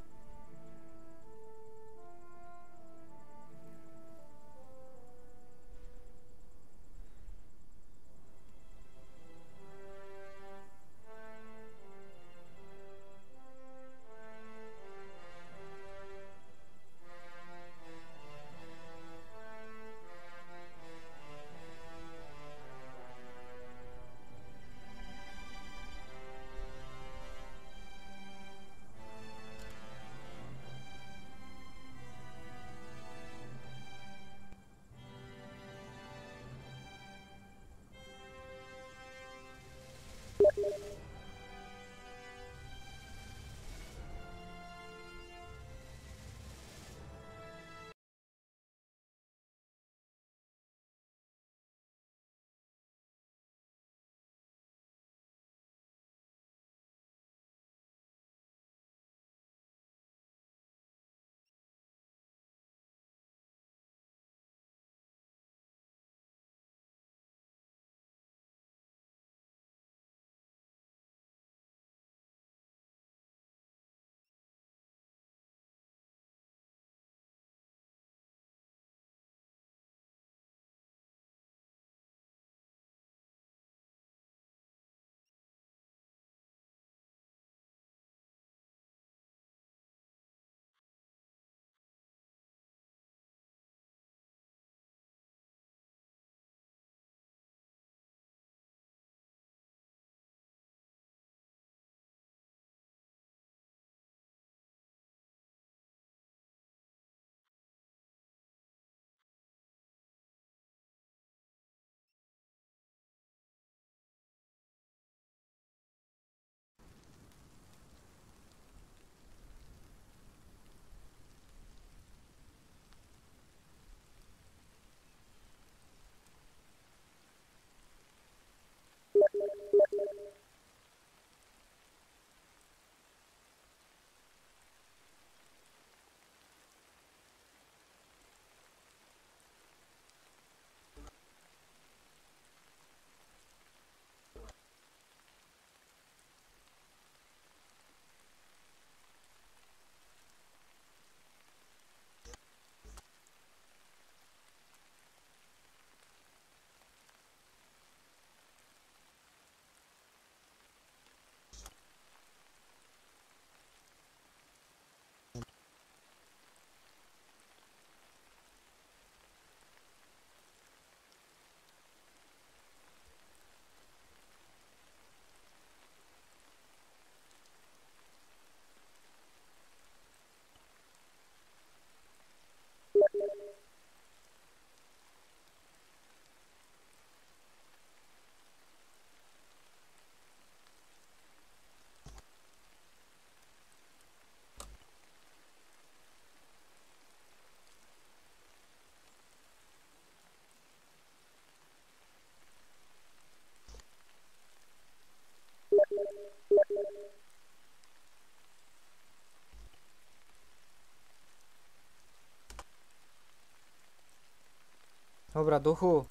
Dobra, duchu.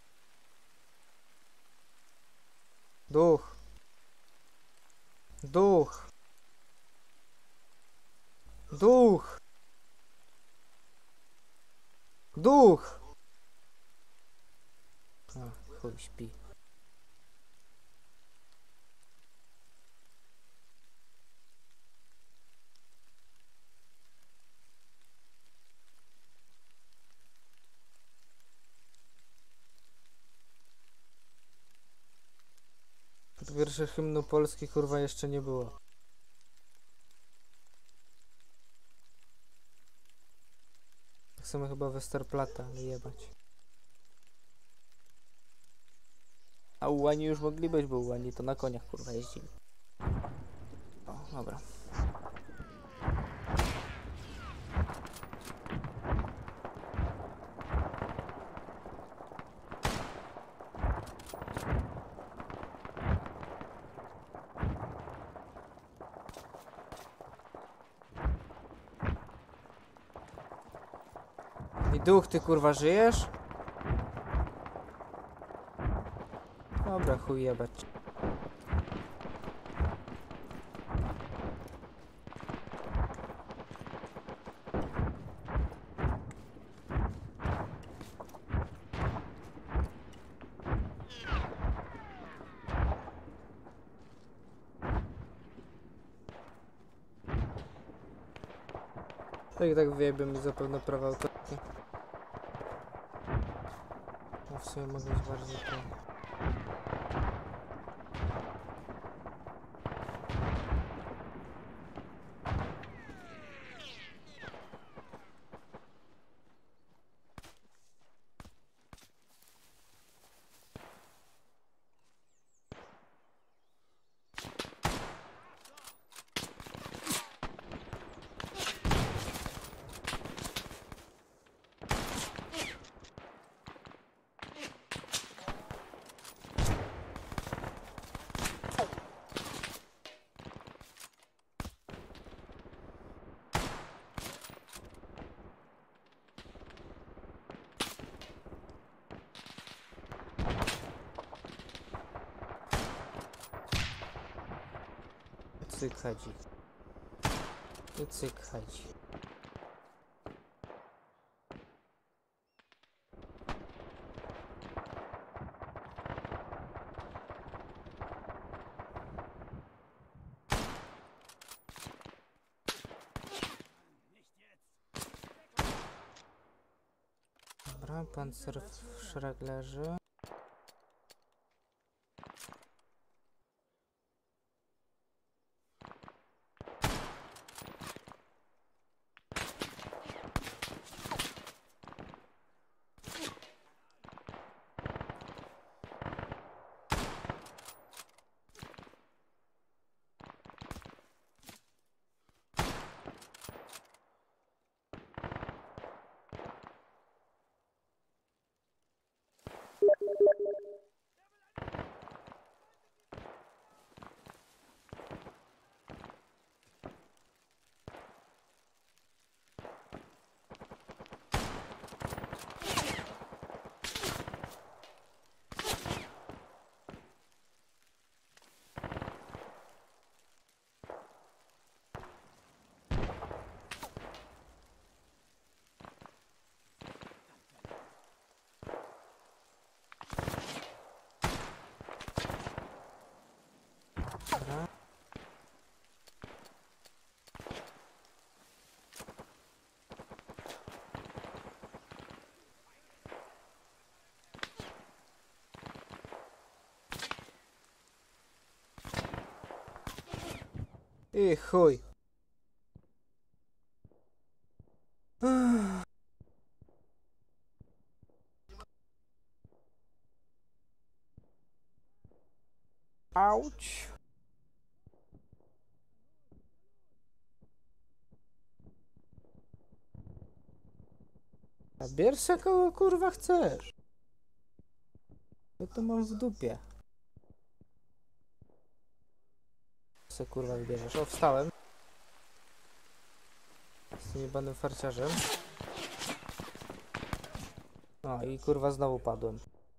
Duch. Duch. Duch. Duch. A, chuj, śpi. Wierszy hymnu Polski kurwa jeszcze nie było. Tak samo chyba Westerplatte, ale jebać. A ułani już mogli być, bo ułani to na koniach kurwa jeździli. O, dobra. I duch, ty kurwa żyjesz? Dobra, chuj jebać. Tak wyjebie mi zapewne prawa autorskie. No w sumie mogę być bardziej to. Cyk chodzi. I cyk chodzi. Dobra, pancer w szereg leży. Dobra. I chuj. Auć. A bierz se kogo kurwa chcesz. Ja to mam w dupie. Se kurwa wybierzesz. O, wstałem. Z tym jebanym farciarzem. No i kurwa znowu padłem.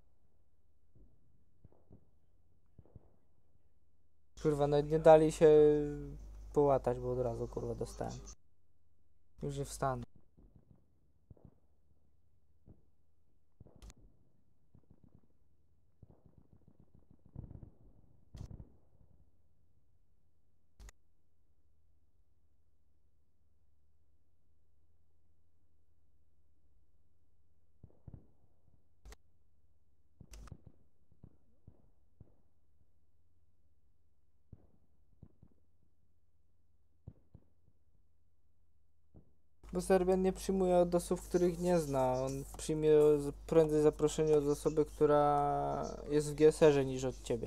Kurwa, nawet nie dali się połatać, bo od razu kurwa dostałem. Już nie wstanę. Bo Serbian nie przyjmuje od osób, których nie zna. On przyjmie prędzej zaproszenie od osoby, która jest w GSR-ze niż od ciebie.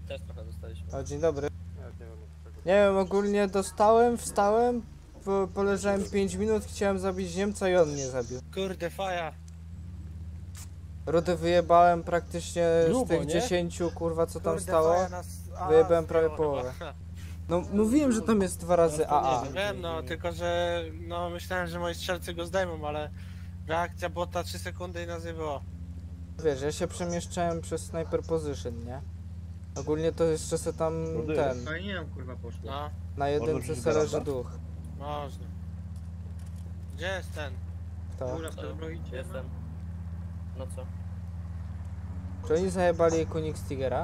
też trochę dostaliśmy. O, dzień dobry. Ja nie wiem, od czego. Nie wiem, ogólnie wstałem, poleżałem 5 minut, chciałem zabić Niemca i on mnie zabił. Kurde, faja. Rudy wyjebałem praktycznie Grubo, z tych nie? 10, kurwa, co tam Kurde, stało. faja nas... Wyjebałem prawie zdjęło połowę. chyba. No, mówiłem, że tam jest 2 razy AA. Wiem, no, tylko że... No, myślałem, że moi strzelcy go zdejmą, ale... Reakcja bota 3 sekundy i nas nie było. Wiesz, ja się przemieszczałem przez sniper position, nie? Ogólnie to jeszcze se tam ten... No i nie wiem, kurwa, poszło. No, Na jedynce se leży duch. można. Gdzie jest ten? Kto? Dobra, to idzie. Jestem. No co? Czy oni zajebali Kunix Tigera?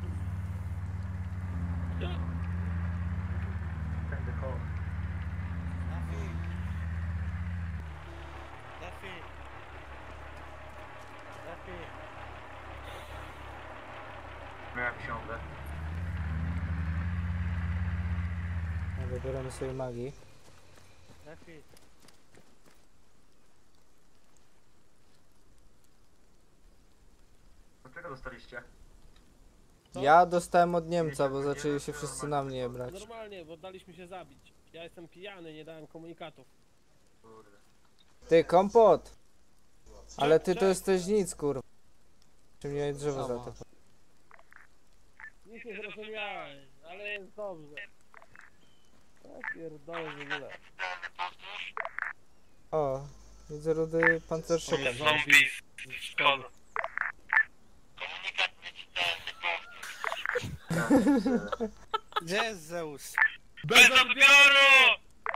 Miałem książę. Wybieramy sobie magii. Czego dostaliście? Ja dostałem od Niemca, bo zaczęli się wszyscy na mnie brać. Normalnie, bo daliśmy się zabić. Ja jestem pijany, nie dałem komunikatów. Ty, kompot! Ale ty to jesteś nic, kurwa. Czy mnie drzewo za to? Nic nie zrozumiałeś, ale jest dobrze. Ja pierdolę w ogóle. O, widzę Rudy pancerszyka. Szkoda. Gdzie jest Zeus? Bez odbioru!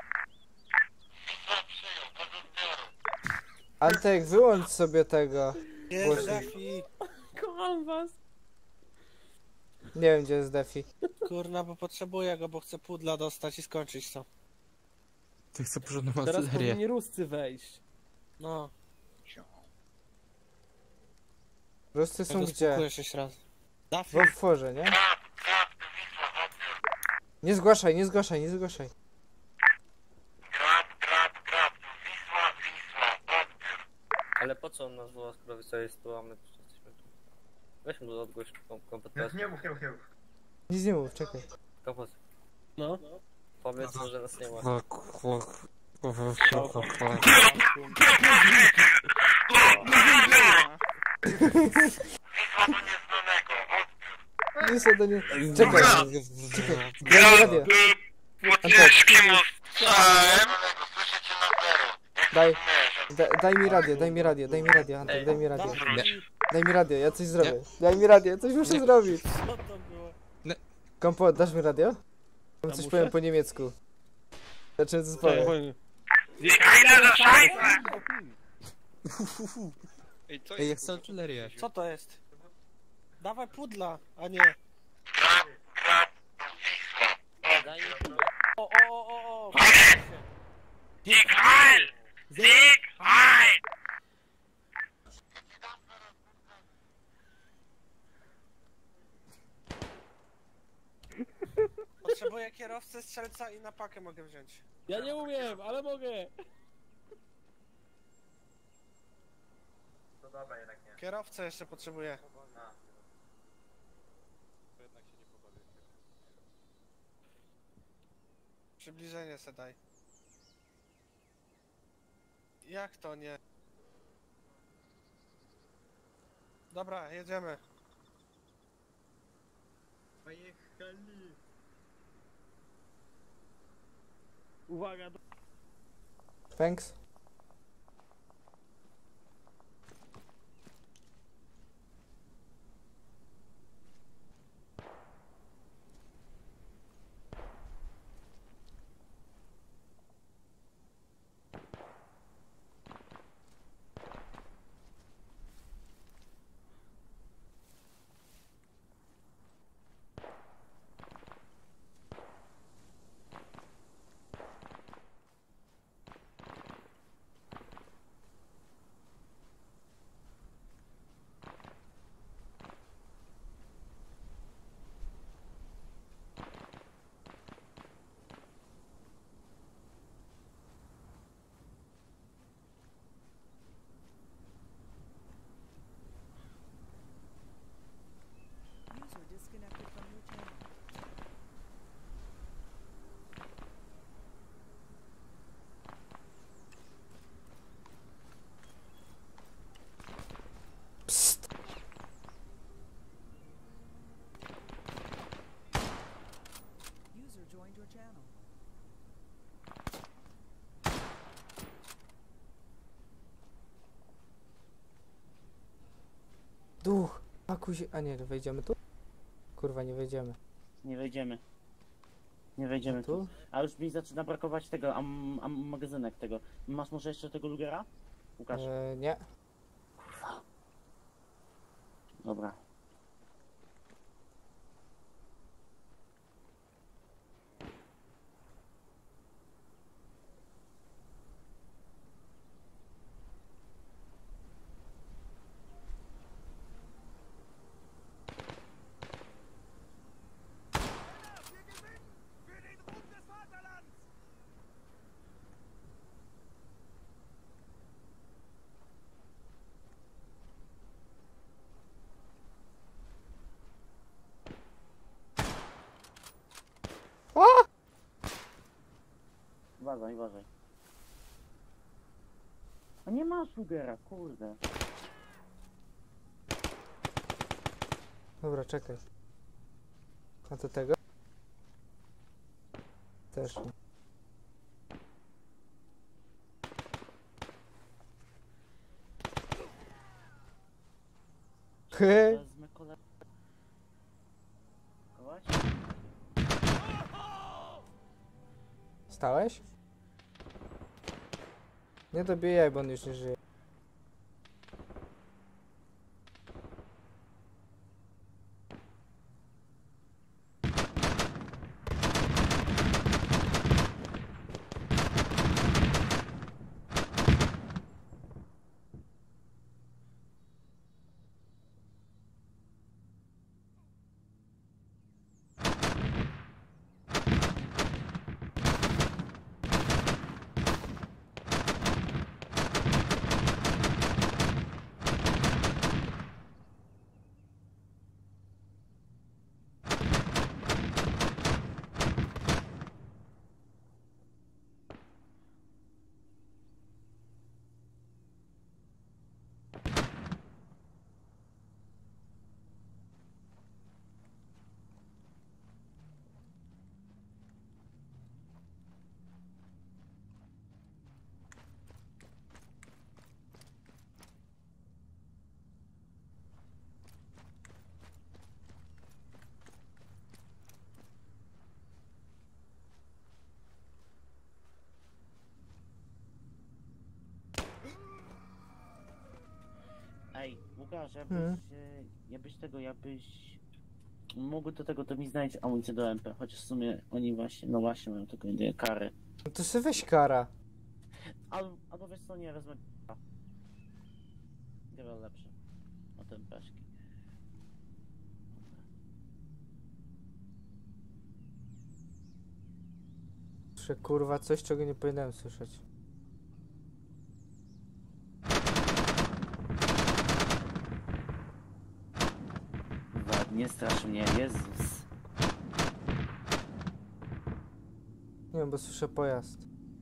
Antek, wyłącz sobie tego. Jest głośnik. Defi. Kocham was. Nie wiem, gdzie jest Defi. Kurna, bo potrzebuję go, bo chcę pudla dostać i skończyć to. Ty chcę porządną Teraz artylerię. powinni Ruscy wejść. No. Ruscy są Ja go gdzie? spłukuję 6 razy. W otworze, nie? Nie zgłaszaj, nie zgłaszaj, nie zgłaszaj. Ale po co on nas woła, skoro sobie spływamy, to jesteśmy tu. Weź mu odgłoś kompetencję. Nie mów, nie mów, nie mów. Nic nie mów, czekaj. Kompot. No. Powiedz mu, że nas nie ma. Nie są do nie... Czekaj, czekaj. Daj mi radio. Daj mi radio, daj mi radio, daj mi radio, Antek, daj mi radio. Daj mi radio, ja coś zrobię. Daj mi radio, ja coś muszę zrobić. Co to było? Kompot, dasz mi radio? Ja coś powiem po niemiecku. Znaczy, co powiem. Ej, jak chcę artylerię. Co to jest? Dawaj pudla, a nie. Daj mi O. Potrzebuję kierowcę, strzelca i na pakę mogę wziąć. Ja nie umiem, ale mogę. To dobra, jednak nie. Kierowcę jeszcze potrzebuję. Przybliżenie se daj. Jak to nie? Dobra, jedziemy. Pojechali. Uwaga. Thanks. User disconnected from your Duch! Pakuj się. A nie, wejdziemy tu? Kurwa, nie wejdziemy. Nie wejdziemy. Nie wejdziemy tu. A już mi zaczyna brakować tego, magazynek tego. Masz może jeszcze tego Lugera? Łukasz? Nie. Kurwa. Dobra. Uważaj, uważaj. A nie masz Lugera, kurde. Dobra, czekaj. A do tego? Też nie. Wezmę kole... Stałeś? Nie dobijaj, bo on już nie żyje. Ej, Łukasz, jakbyś mógł do tego, to mi znaleźć amunicję do MP, chociaż w sumie oni właśnie, no właśnie mają tylko jedynie kary. No to sobie weź kara. Albo wiesz co, nie, wezmę wiele lepsze. O ten peszki. Słyszę kurwa coś, czego nie powinienem słyszeć. Nie strasz mnie, Jezus. Nie wiem, bo słyszę pojazd.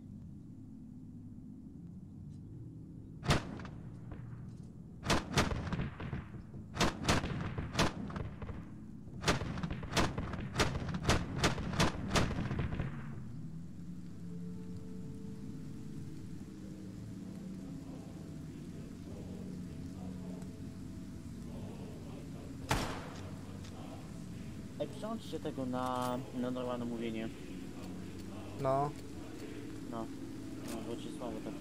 Ej, przełączcie tego na normalne mówienie. No. No, bo ci słabo tak.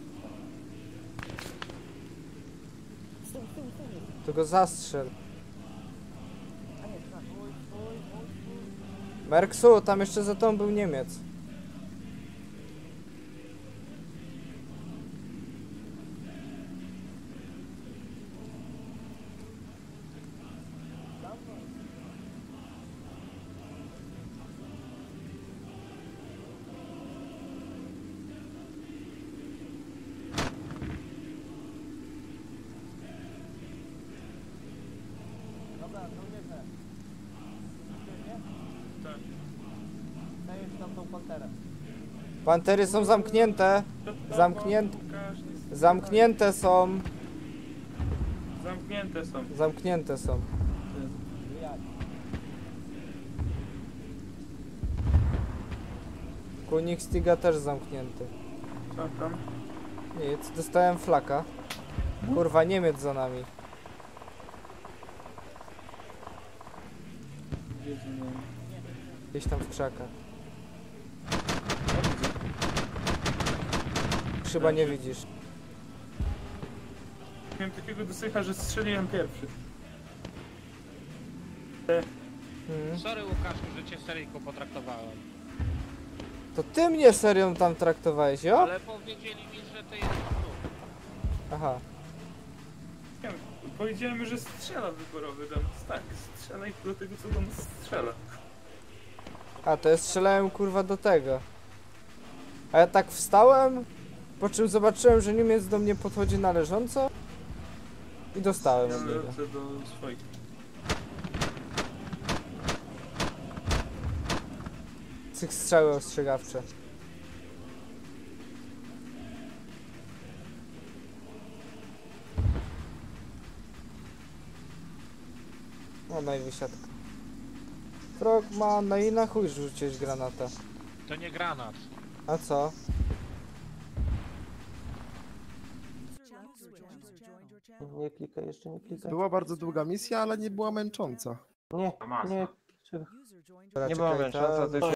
Stój. To go zastrzel. Merksu, tam jeszcze za tą był Niemiec. Pantery są zamknięte. Zamknięte są. Zamknięte są. Kunik Stiga też zamknięty. Co tam? Nic, dostałem flaka. Kurwa, Niemiec za nami. Jezu, no. Gdzieś tam w krzakach. Chyba nie widzisz. Miałem takiego dosycha, że strzeliłem pierwszy. Sorry Łukaszu, że cię seryjką potraktowałem. To ty mnie serią tam traktowałeś, jo? Ale powiedzieli mi, że ty jesteś tu. Aha. Nie wiem, powiedziałem, że strzela wyborowy do nas. Tak, strzelaj do tego, co do nas strzela. A, to ja strzelałem kurwa do tego. A ja tak wstałem, po czym zobaczyłem, że Niemiec do mnie podchodzi na leżąco i dostałem Ja od niego. lecę do swoich. Cych strzały ostrzegawcze. No i wysiadka. Frogman, no i na chuj rzuciłeś granata. To nie granat. A co? Nie klikaj, jeszcze nie klikaj. Była bardzo długa misja, ale nie była męcząca. Nie, nie. Dobra, Nie była czekaj, męcząca, ta- tylko